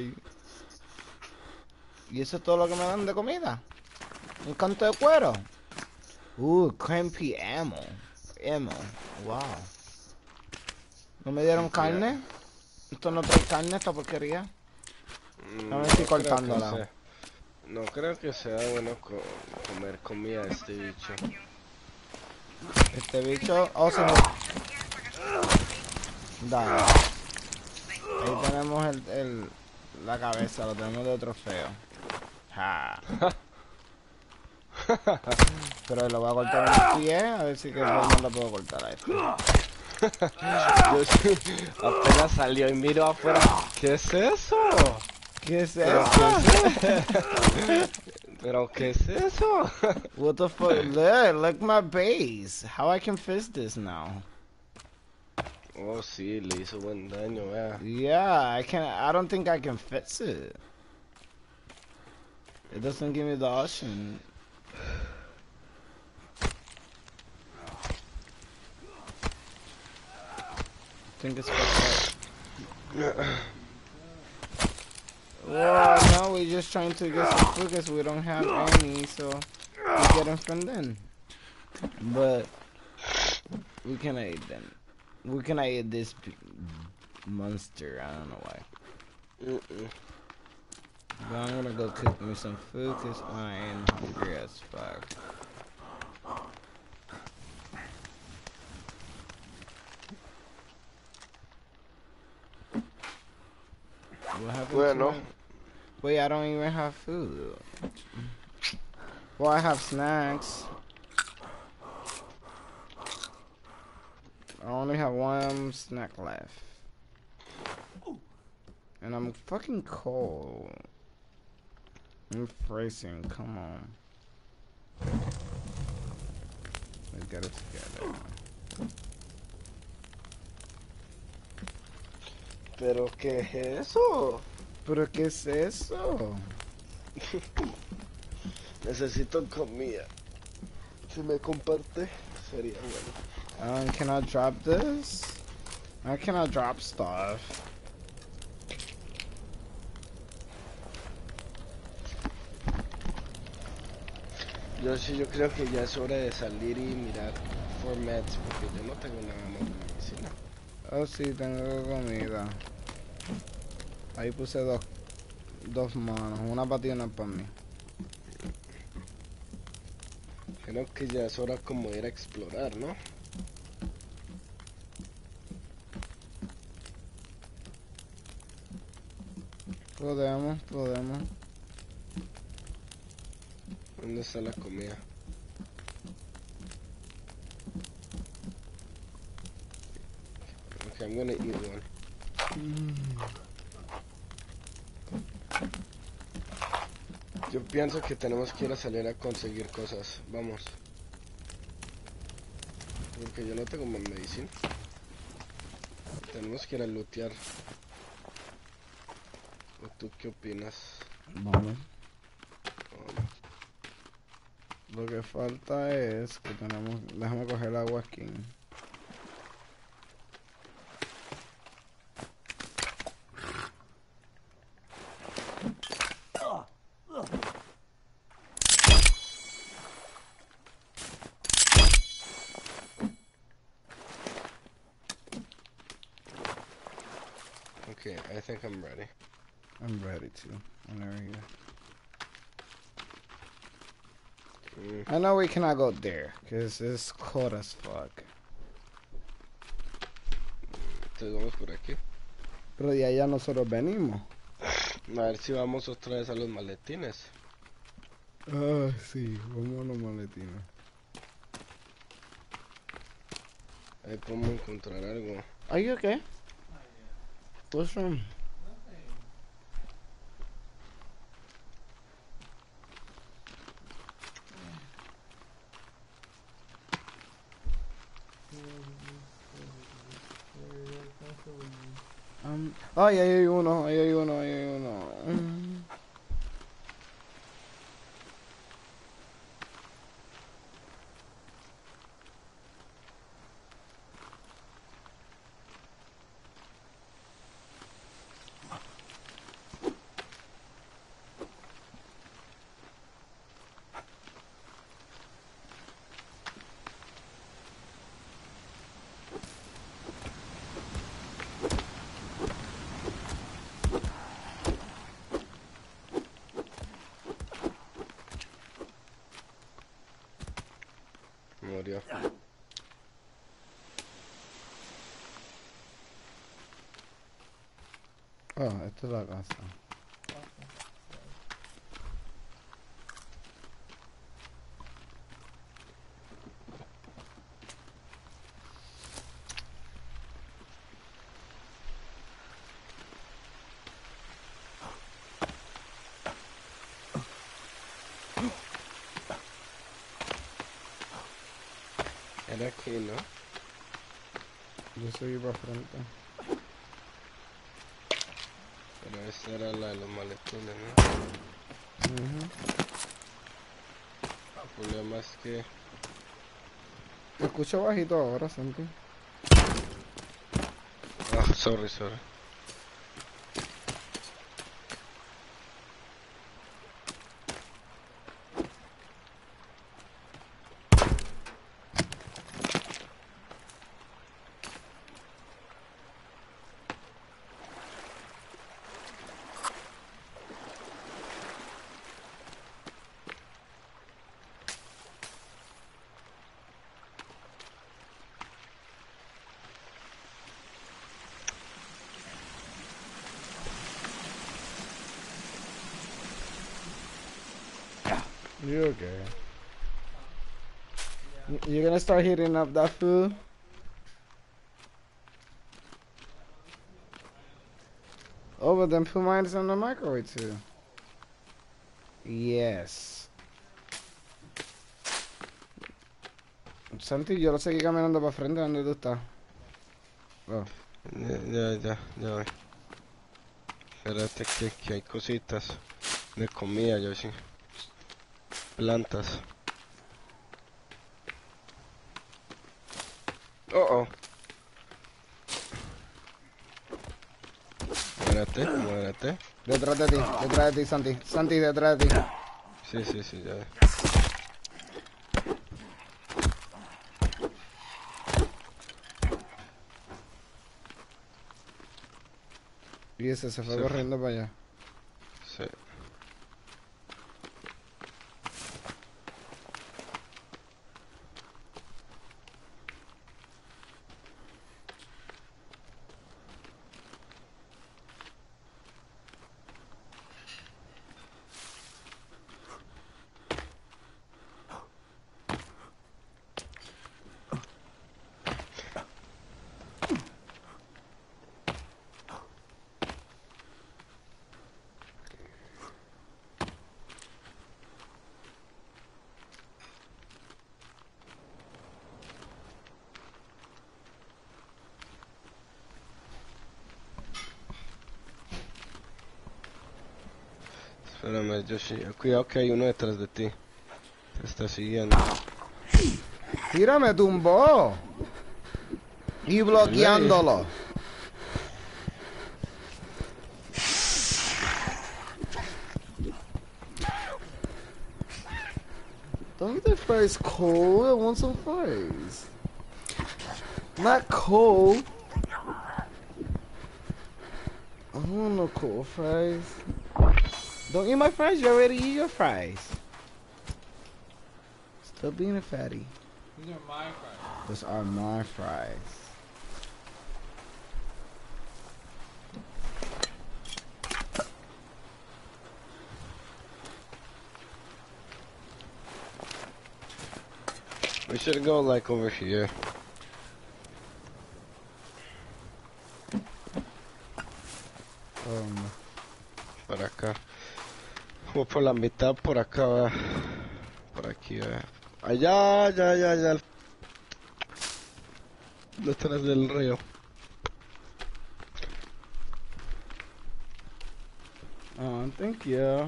y eso es todo lo que me dan de comida. Un canto de cuero. Crampy ammo. Wow. ¿No me dieron carne? ¿Esto no trae carne, esta porquería? No me estoy creo que cortándola. sea- No creo que sea bueno comer comida de este bicho. Este bicho... Oh, se me... Dale. Ahí tenemos la cabeza, lo tenemos de trofeo. Ja. Pero lo voy a cortar en el pie, a ver si que no lo puedo cortar a este. Yo sí, apenas salió y miro afuera. ¿Qué es eso? ¿Qué es ¿Pero eso? qué es eso? ¿Pero qué es eso? What the fuck? Look my base. How I can fix this now? Oh, sí, le hizo buen daño, vea. Yeah, I don't think I can fix it. It doesn't give me the option. I think it's fucked up. Well, no, we're just trying to get some food because we don't have any, so we get them from them. But we can eat them. We can eat this monster. I don't know why. But I'm gonna go cook me some food because I am hungry as fuck. What happened Bueno. to my... Wait, I don't even have food. Well, I have snacks. I only have one snack left. And I'm fucking cold. I'm freezing, come on. Let's get it together. ¿Pero qué es eso? ¿Pero qué es eso? Necesito comida. Si me comparte, sería bueno. Can I drop this? I cannot drop stuff. Yo creo que ya es hora de salir y mirar formats porque yo no tengo nada más de medicina. Oh, sí, tengo comida. Ahí puse dos manos, una para ti y una para mí. Creo que ya es hora como de ir a explorar, ¿no? Podemos. ¿Dónde está la comida? Okay, I'm gonna eat one. Yo pienso que tenemos que ir a salir a conseguir cosas. Vamos. Porque yo no tengo más medicina. Tenemos que ir a lootear. ¿O tú qué opinas? Vamos. Lo que falta es que tenemos... Déjame coger el agua aquí. Okay, I think I'm ready. I'm ready to. Whenever you... I know we cannot go there, because it's cold as fuck. Entonces vamos por aquí. Pero de allá nosotros venimos. A ver si vamos otra vez a los maletines. Ah, sí, vamos a los maletines. Ahí podemos encontrar algo. Are you okay? What's wrong? Ay, ahí hay uno. Murió. Ah, esta es la casa. Era aquí, ¿no? Yo seguí para frente. Pero esta era la de los maletines, ¿no? El problema es que... Te escucho bajito ahora, Santi. Ah, sorry. You okay? You're gonna start heating up that food? Oh, but then put mine in the microwave too. Yes. Santi, yo lo seguí caminando para frente donde tú estás. Oh. Ya voy. Espérate que hay cositas de comida, yo sí. Plantas. Oh. Muérate. Detrás de ti, Santi. Santi, detrás de ti. Sí, ya. Y ese se fue corriendo para allá. Sí. Espérame, Yoshi. Cuidado que hay uno detrás de ti. Te está siguiendo. Mira, me tumbó. Y bloqueándolo. Don't get the fries cold. I want some fries. Not cold. I don't want no cold fries. Don't eat my fries. You already eat your fries. Still being a fatty. These are my fries. Those are my fries. We should go like over here. Para acá. Como por la mitad, por acá, vea. Por aquí, vea. Allá, allá. Detrás del río. Oh, thank you.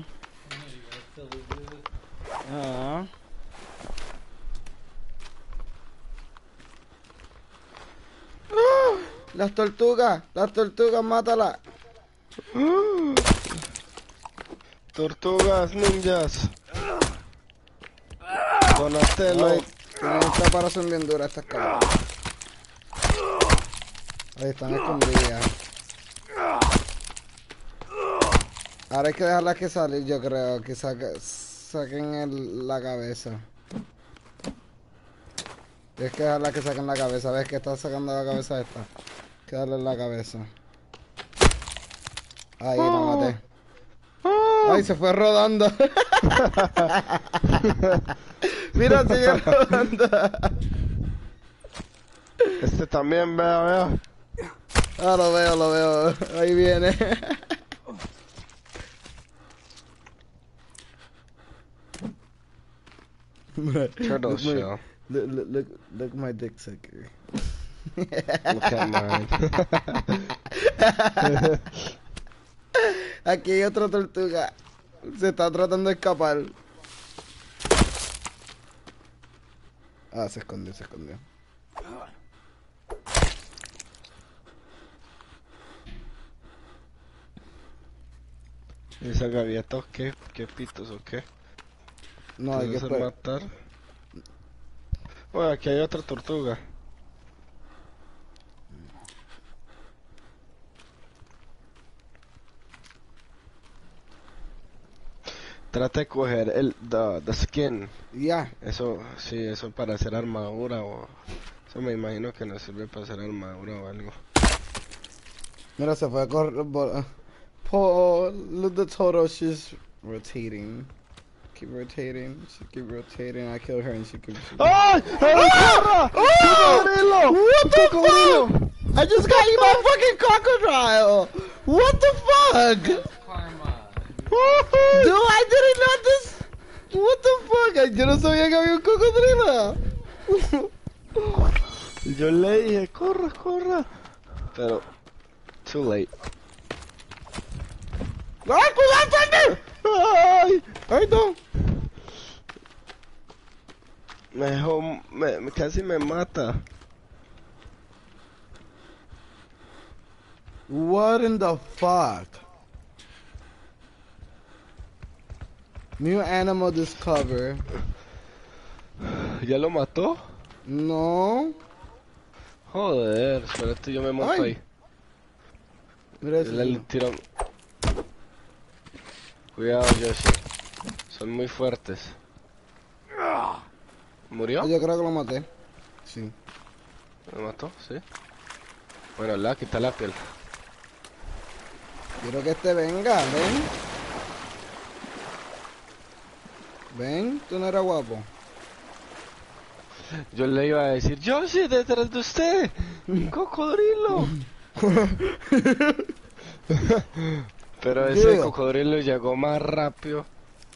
Las tortugas, mátala. Tortugas ninjas. Donatello. Tienen un caparazón bien dura estas cabras. Ahí están escondidas. Ahora hay que dejarlas que salir, yo creo. Que saquen la cabeza. Tienes que dejarlas que saquen la cabeza. ¿Ves que está sacando la cabeza esta? Hay que darle la cabeza. Ahí la maté. Ay, se fue rodando. Mira, sigue rodando. Este también, vea. Ah, lo veo. Ahí viene. Turtle shell. Look my dick sucker. Look at mine. Aquí hay otra tortuga. Se está tratando de escapar. Ah, se escondió. ¿Y esa gaviota o qué? ¿Qué pitos o qué? No, hay que hacer esperar. matar? Bueno, aquí hay otra tortuga. Trata de coger the skin. Ya. Eso, sí, eso para hacer armadura o... Eso me imagino que nos sirve para hacer armadura o algo. Mira, se fue a correr. Paul, look the total. She's rotating. Keep rotating. She keep rotating. I kill her and she keeps. ¡Ay! ¡Ay, corra! ¡Cocodrilo! What the ¡Cocodrilo! fuck? I just got eaten by a fucking crocodile. What the fuck? Karma. Dude, I didn't know this. What the fuck? Yo no sabía que había un cocodrilo. Y yo le dije, corra. Pero, too late. ¡Ay, cuidado, Thunder! ¡Ay! Ahí está. Casi me mata. What in the fuck? New animal discover. ¿Ya lo mató? No. Joder, espérate, yo me monto Ay. ahí. Mira eso. Le tiro. Cuidado, Yoshi. Son muy fuertes. ¿Murió? Yo creo que lo maté. Sí. ¿Lo mató? Sí. Bueno, le voy a quitar la piel. Quiero que este venga, ven. Ven, tú no eras guapo. Yo le iba a decir, Yoshi, detrás de usted. Un cocodrilo. Pero ese Dude. cocodrilo llegó más rápido.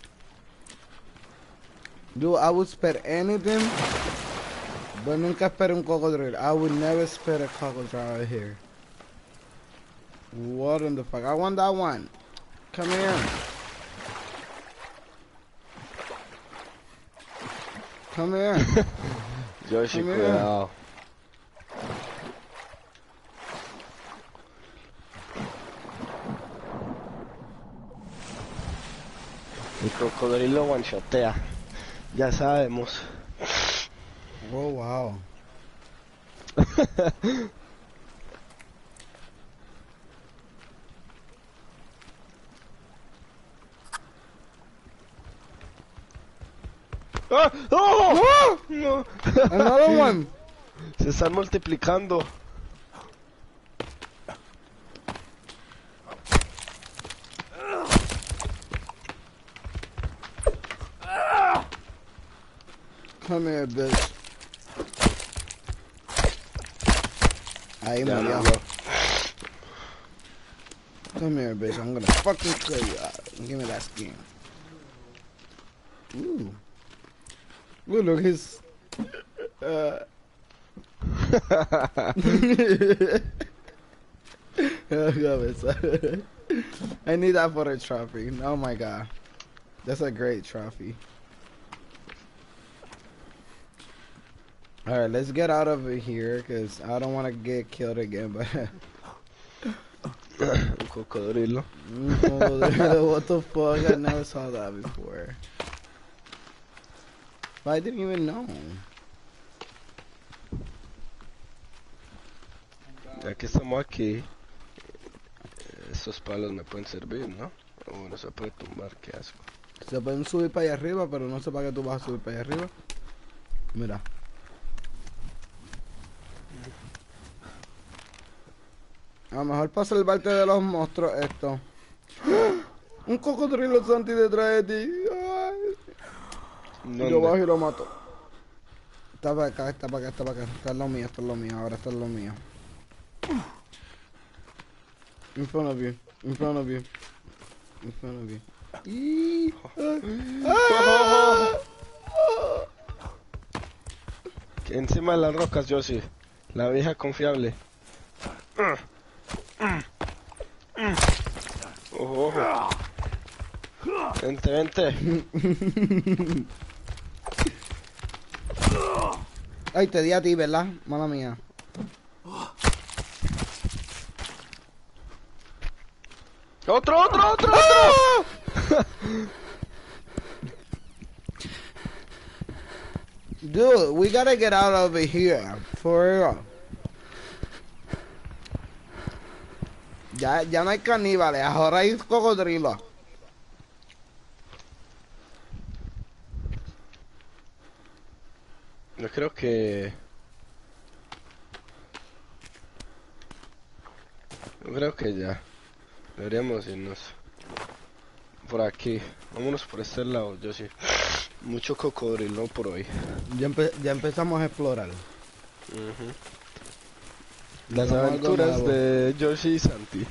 Dude, I would spare anything, but nunca espero un cocodrilo. I would never spare a crocodile here. What in the fuck? I want that one. Come here. Come here. Yoshi, Come here. cuidado. El cocodrilo guanchotea. Ya sabemos. Oh, wow. ¡Ah! ¡Oh! No. Another one. Se están multiplicando. Come here, bitch. Ahí Ya murió. murió. Come here, bitch. I'm gonna fucking kill you. Give me that skin. Ooh. Ooh, look, his... I need that for a trophy. Oh my god. That's a great trophy. Alright, let's get out of here, because I don't want to get killed again, but... Un cocodrilo. What the fuck? I never saw that before. I didn't even know. Ya que estamos aquí, esos palos me pueden servir, ¿no? O bueno, se puede tumbar, qué asco. Se pueden subir para allá arriba, pero no sé para qué tú vas a subir para allá arriba. Mira. A lo mejor para salvarte de los monstruos esto. Un cocodrilo Santi detrás de ti. Ay. ¿Dónde? Yo bajo y lo mato. Está para acá, está para acá, está para acá. Está en lo mío, está en lo mío. Ahora está en lo mío. In front of you. In front of you. In front of you. ¡Y! Que encima de las rocas, Yoshi. La vieja confiable. Ojo, ojo. Vente, vente. Ay, te di a ti, ¿verdad? Mala mía. ¡Otro, otro, otro, otro! Dude, we gotta get out of here. For real. Ya no hay caníbales, ahora hay cocodrilos. Yo creo que... Yo creo que ya. Deberíamos irnos. Por aquí. Vámonos por este lado, yo sí. Mucho cocodrilo por hoy. Ya empezamos a explorar. Ujú. Las Vamos a algo aventuras nuevo. de Yoshi y Santi.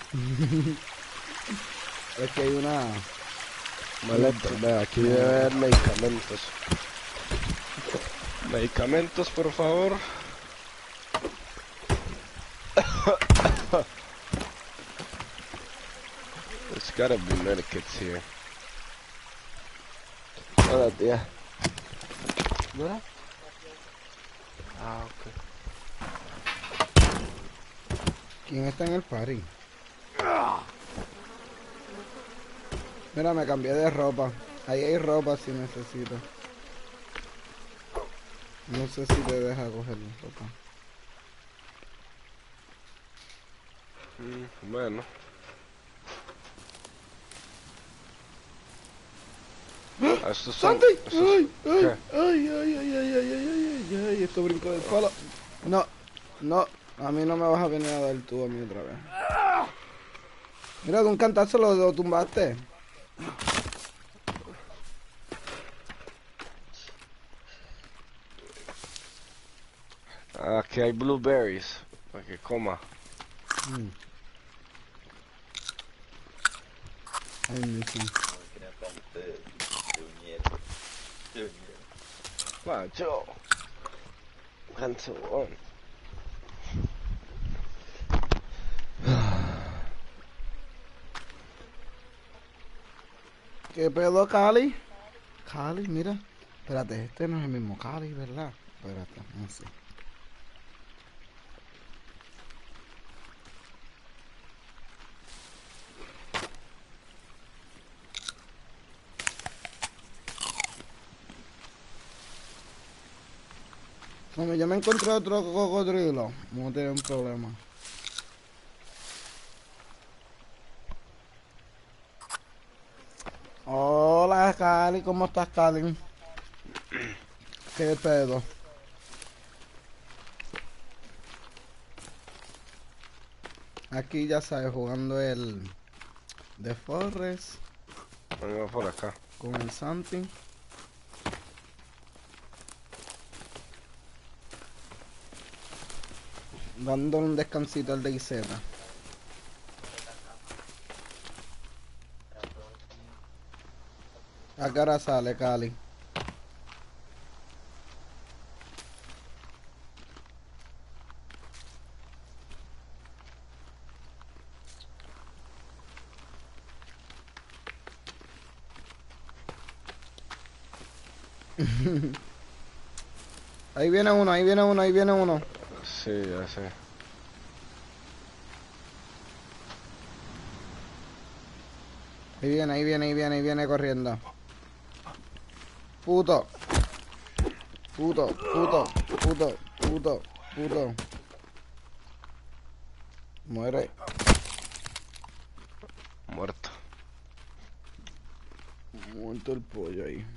Es que hay una... Maleta, vea, aquí debe haber medicamentos. Medicamentos, por favor. There's gotta be medikits here. Hola, tía. ¿Dora? Ah, ok. ¿Quién está en el party? Mira, me cambié de ropa. Ahí hay ropa si necesito. No sé si te deja coger ropa. Bueno. Ah, estos son... ¡Santi! estos- ¡Ay! ¡Ay! ¿Qué? ¡Ay! ¡Ay! ¡Ay! ¡Ay! ¡Ay! ¡Ay! ¡Ay! ¡Ay! Esto brinco del palo. No, no. A mí no me vas a venir a dar tú a mí otra vez. Mira, de un cantazo lo tumbaste. Aquí hay blueberries. Para que coma. Ay, missing. Macho. Handsome one. ¿Qué pedo, Cali? Cali, mira. Espérate, este no es el mismo Cali, ¿verdad? Espérate, no sé. Como yo me encontré otro cocodrilo, no tengo un problema. Hola, Cali, ¿cómo estás, Cali? ¿Qué pedo? Aquí ya sabes, jugando el The Forest Venga por acá. con el Santi. Dando un descansito al DayZ. ¿A qué hora sale, Cali? Ahí viene uno, ahí viene uno, ahí viene uno. Sí, ya sé. Ahí viene, ahí viene, ahí viene, ahí viene corriendo. Puto. Puto, puto, puto, puto, puto. Muere. Muerto. Muerto el pollo ahí.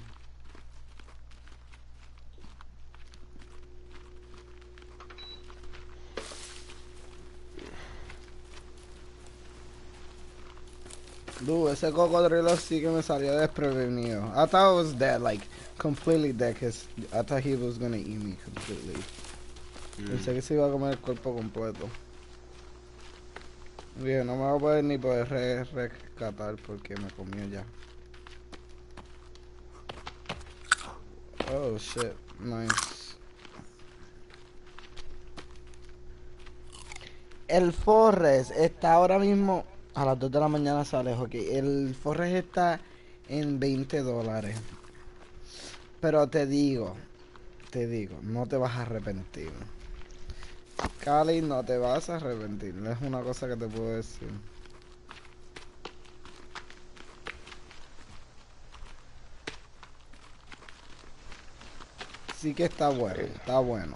Dude, ese cocodrilo sí que me salió desprevenido. I thought it was dead, like, completely dead, cause I thought he was gonna eat me completely. Pensé que se iba a comer el cuerpo completo. Bien, no me voy a poder ni poder rescatar porque me comió ya. Oh shit, nice. El Forest está ahora mismo a las 2 de la mañana sale, ok. El Forest está en $20. Pero te digo, no te vas a arrepentir. Cali, no te vas a arrepentir. Es una cosa que te puedo decir. Sí que está bueno, está bueno.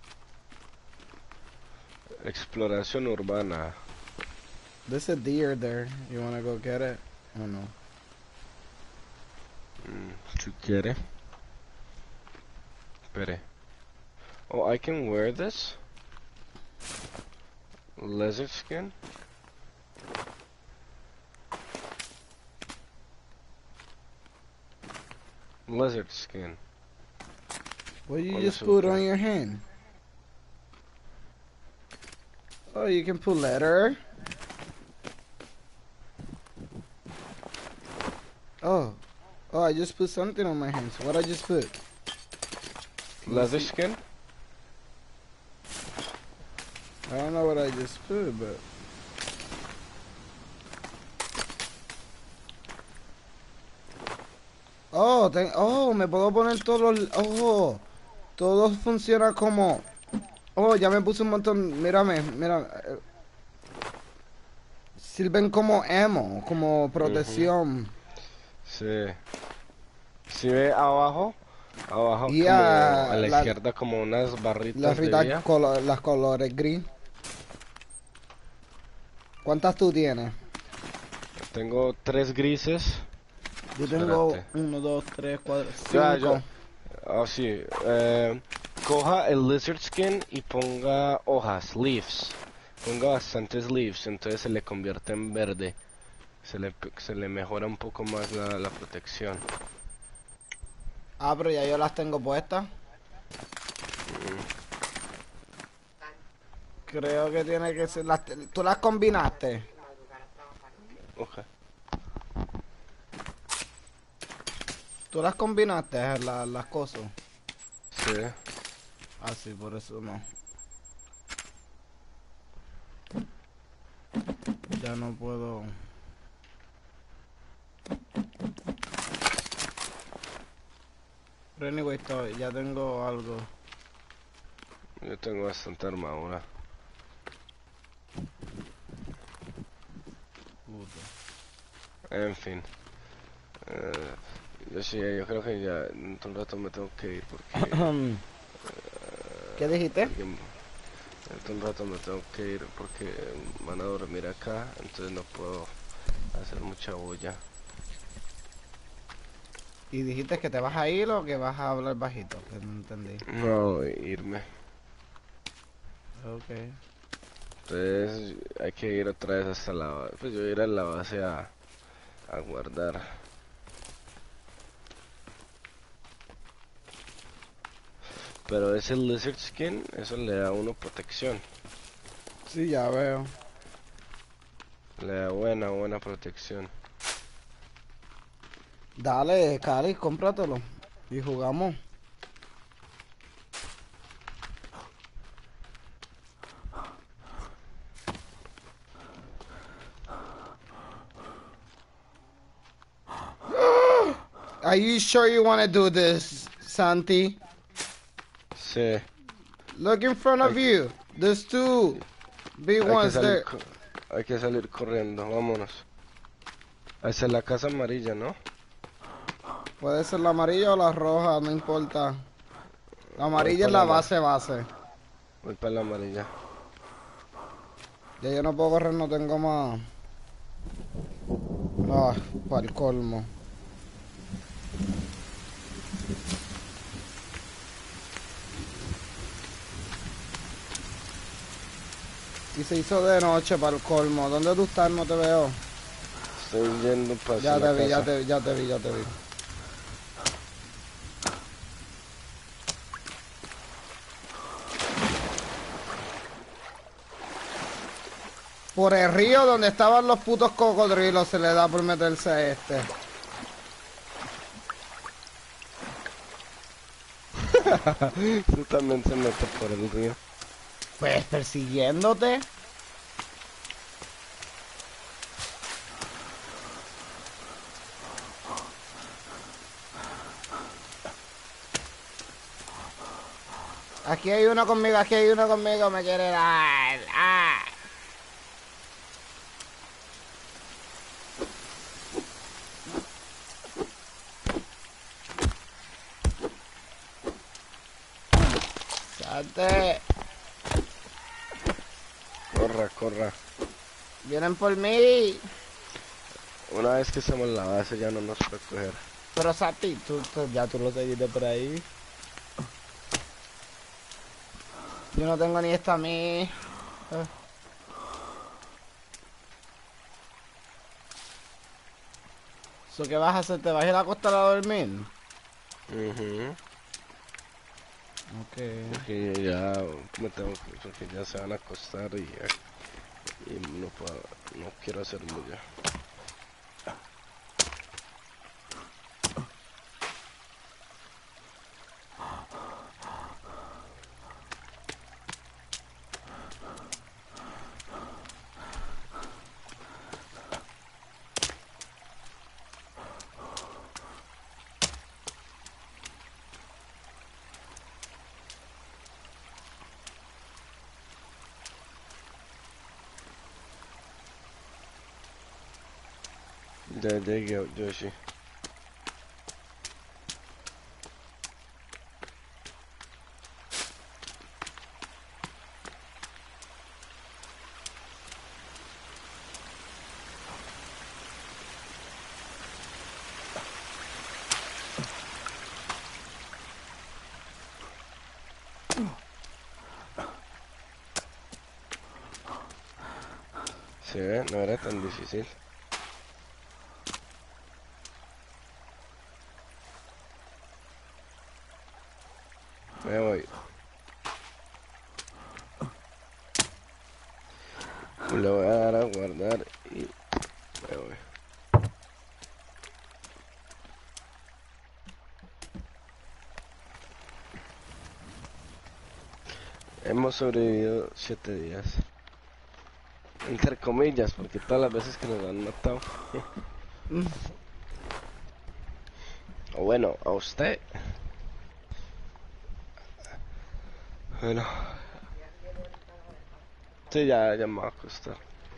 Exploración urbana. There's a deer there. You wanna go get it? Or no? Si quiere. Espere. Oh, I can wear this? Lizard skin? Lizard skin. What you On just the put suit. on your hand? Oh, you can put leather. Oh. Oh, I just put something on my hands. What I just put? Can you Leather see? skin? I don't know what I just put, but... Oh, oh, me puedo poner todos los... Oh, todo funciona como... Oh, ya me puse un montón... Mírame, mira. Sirven como ammo, como protección. Sí. Si ve abajo, abajo Y como a la la, izquierda como unas las barritas de ritas, vía. las colores gris. ¿Cuántas tú tienes? Tengo 3 grises. Yo tengo Espérate. 1, 2, 3, 4, Ya, 5. Ah, sí. Coja el lizard skin y ponga hojas, leaves. Ponga bastantes leaves, entonces se le convierte en verde. Se le mejora un poco más la protección. Ah, pero ya yo las tengo puestas. Creo que tiene que ser... ¿Tú las combinaste? Ok. ¿Tú las combinaste, las cosas? Sí. Ah, sí, por eso no. Ya no puedo... Pero anyway, ya tengo algo. Yo tengo bastante armadura. En fin. Yo creo que ya en un rato me tengo que ir porque ¿Qué dijiste? en un rato me tengo que ir porque van a dormir acá, entonces no puedo hacer mucha bulla. ¿Y dijiste que te vas a ir o que vas a hablar bajito? Que no entendí. No, irme. Ok. Entonces hay que ir otra vez hasta la base. Pues yo ir a la base a guardar. Pero ese lizard skin, eso le da a uno protección. Sí, ya veo. Le da buena protección. Dale, Cali, cómpratelo. Y jugamos. Are you sure you want to do this, Santi? Sí. Look in front of you. There's two big ones there. Hay que salir corriendo, vámonos. Esa es la casa amarilla, ¿no? Puede ser la amarilla o la roja, no importa. La amarilla es la base. Voy para la amarilla. Ya yo no puedo correr, no tengo más. Ah, para el colmo. Y se hizo de noche para el colmo. ¿Dónde tú estás? No te veo. Estoy yendo para Ya la te vi, casa. ya te vi. Por el río donde estaban los putos cocodrilos se le da por meterse a este. Tú también se mete por el río. Pues persiguiéndote. Aquí hay uno conmigo, me quiere dar. ¡Ah! ¡Salte! Corra. Vienen por mí. Una vez que estemos en la base ya no nos puede coger. Pero Santi, ya tú lo seguiste por ahí. Yo no tengo ni esta a mí. ¿So qué vas a hacer? ¿Te vas a ir a acostar a dormir? Ok. Porque ya me tengo que, porque ya se van a acostar y no quiero hacer bulla. Ya llegué, Yoshi. Se ve, no era tan difícil. Me voy. Le voy a dar a guardar y me voy. Hemos sobrevivido 7 días. Entre comillas, porque todas las veces que nos han matado. O bueno, a usted. Bueno. Sí, ya me va a acostar.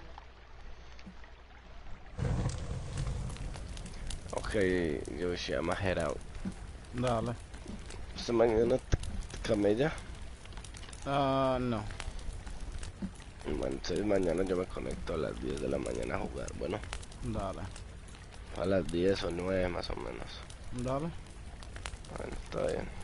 Ok, Yoshi, I'm a head out. Dale. ¿Esta mañana camella? No. Bueno, entonces mañana yo me conecto a las 10 de la mañana a jugar. Bueno, Dale. a las 10 o 9 más o menos. Dale. Bueno, está bien.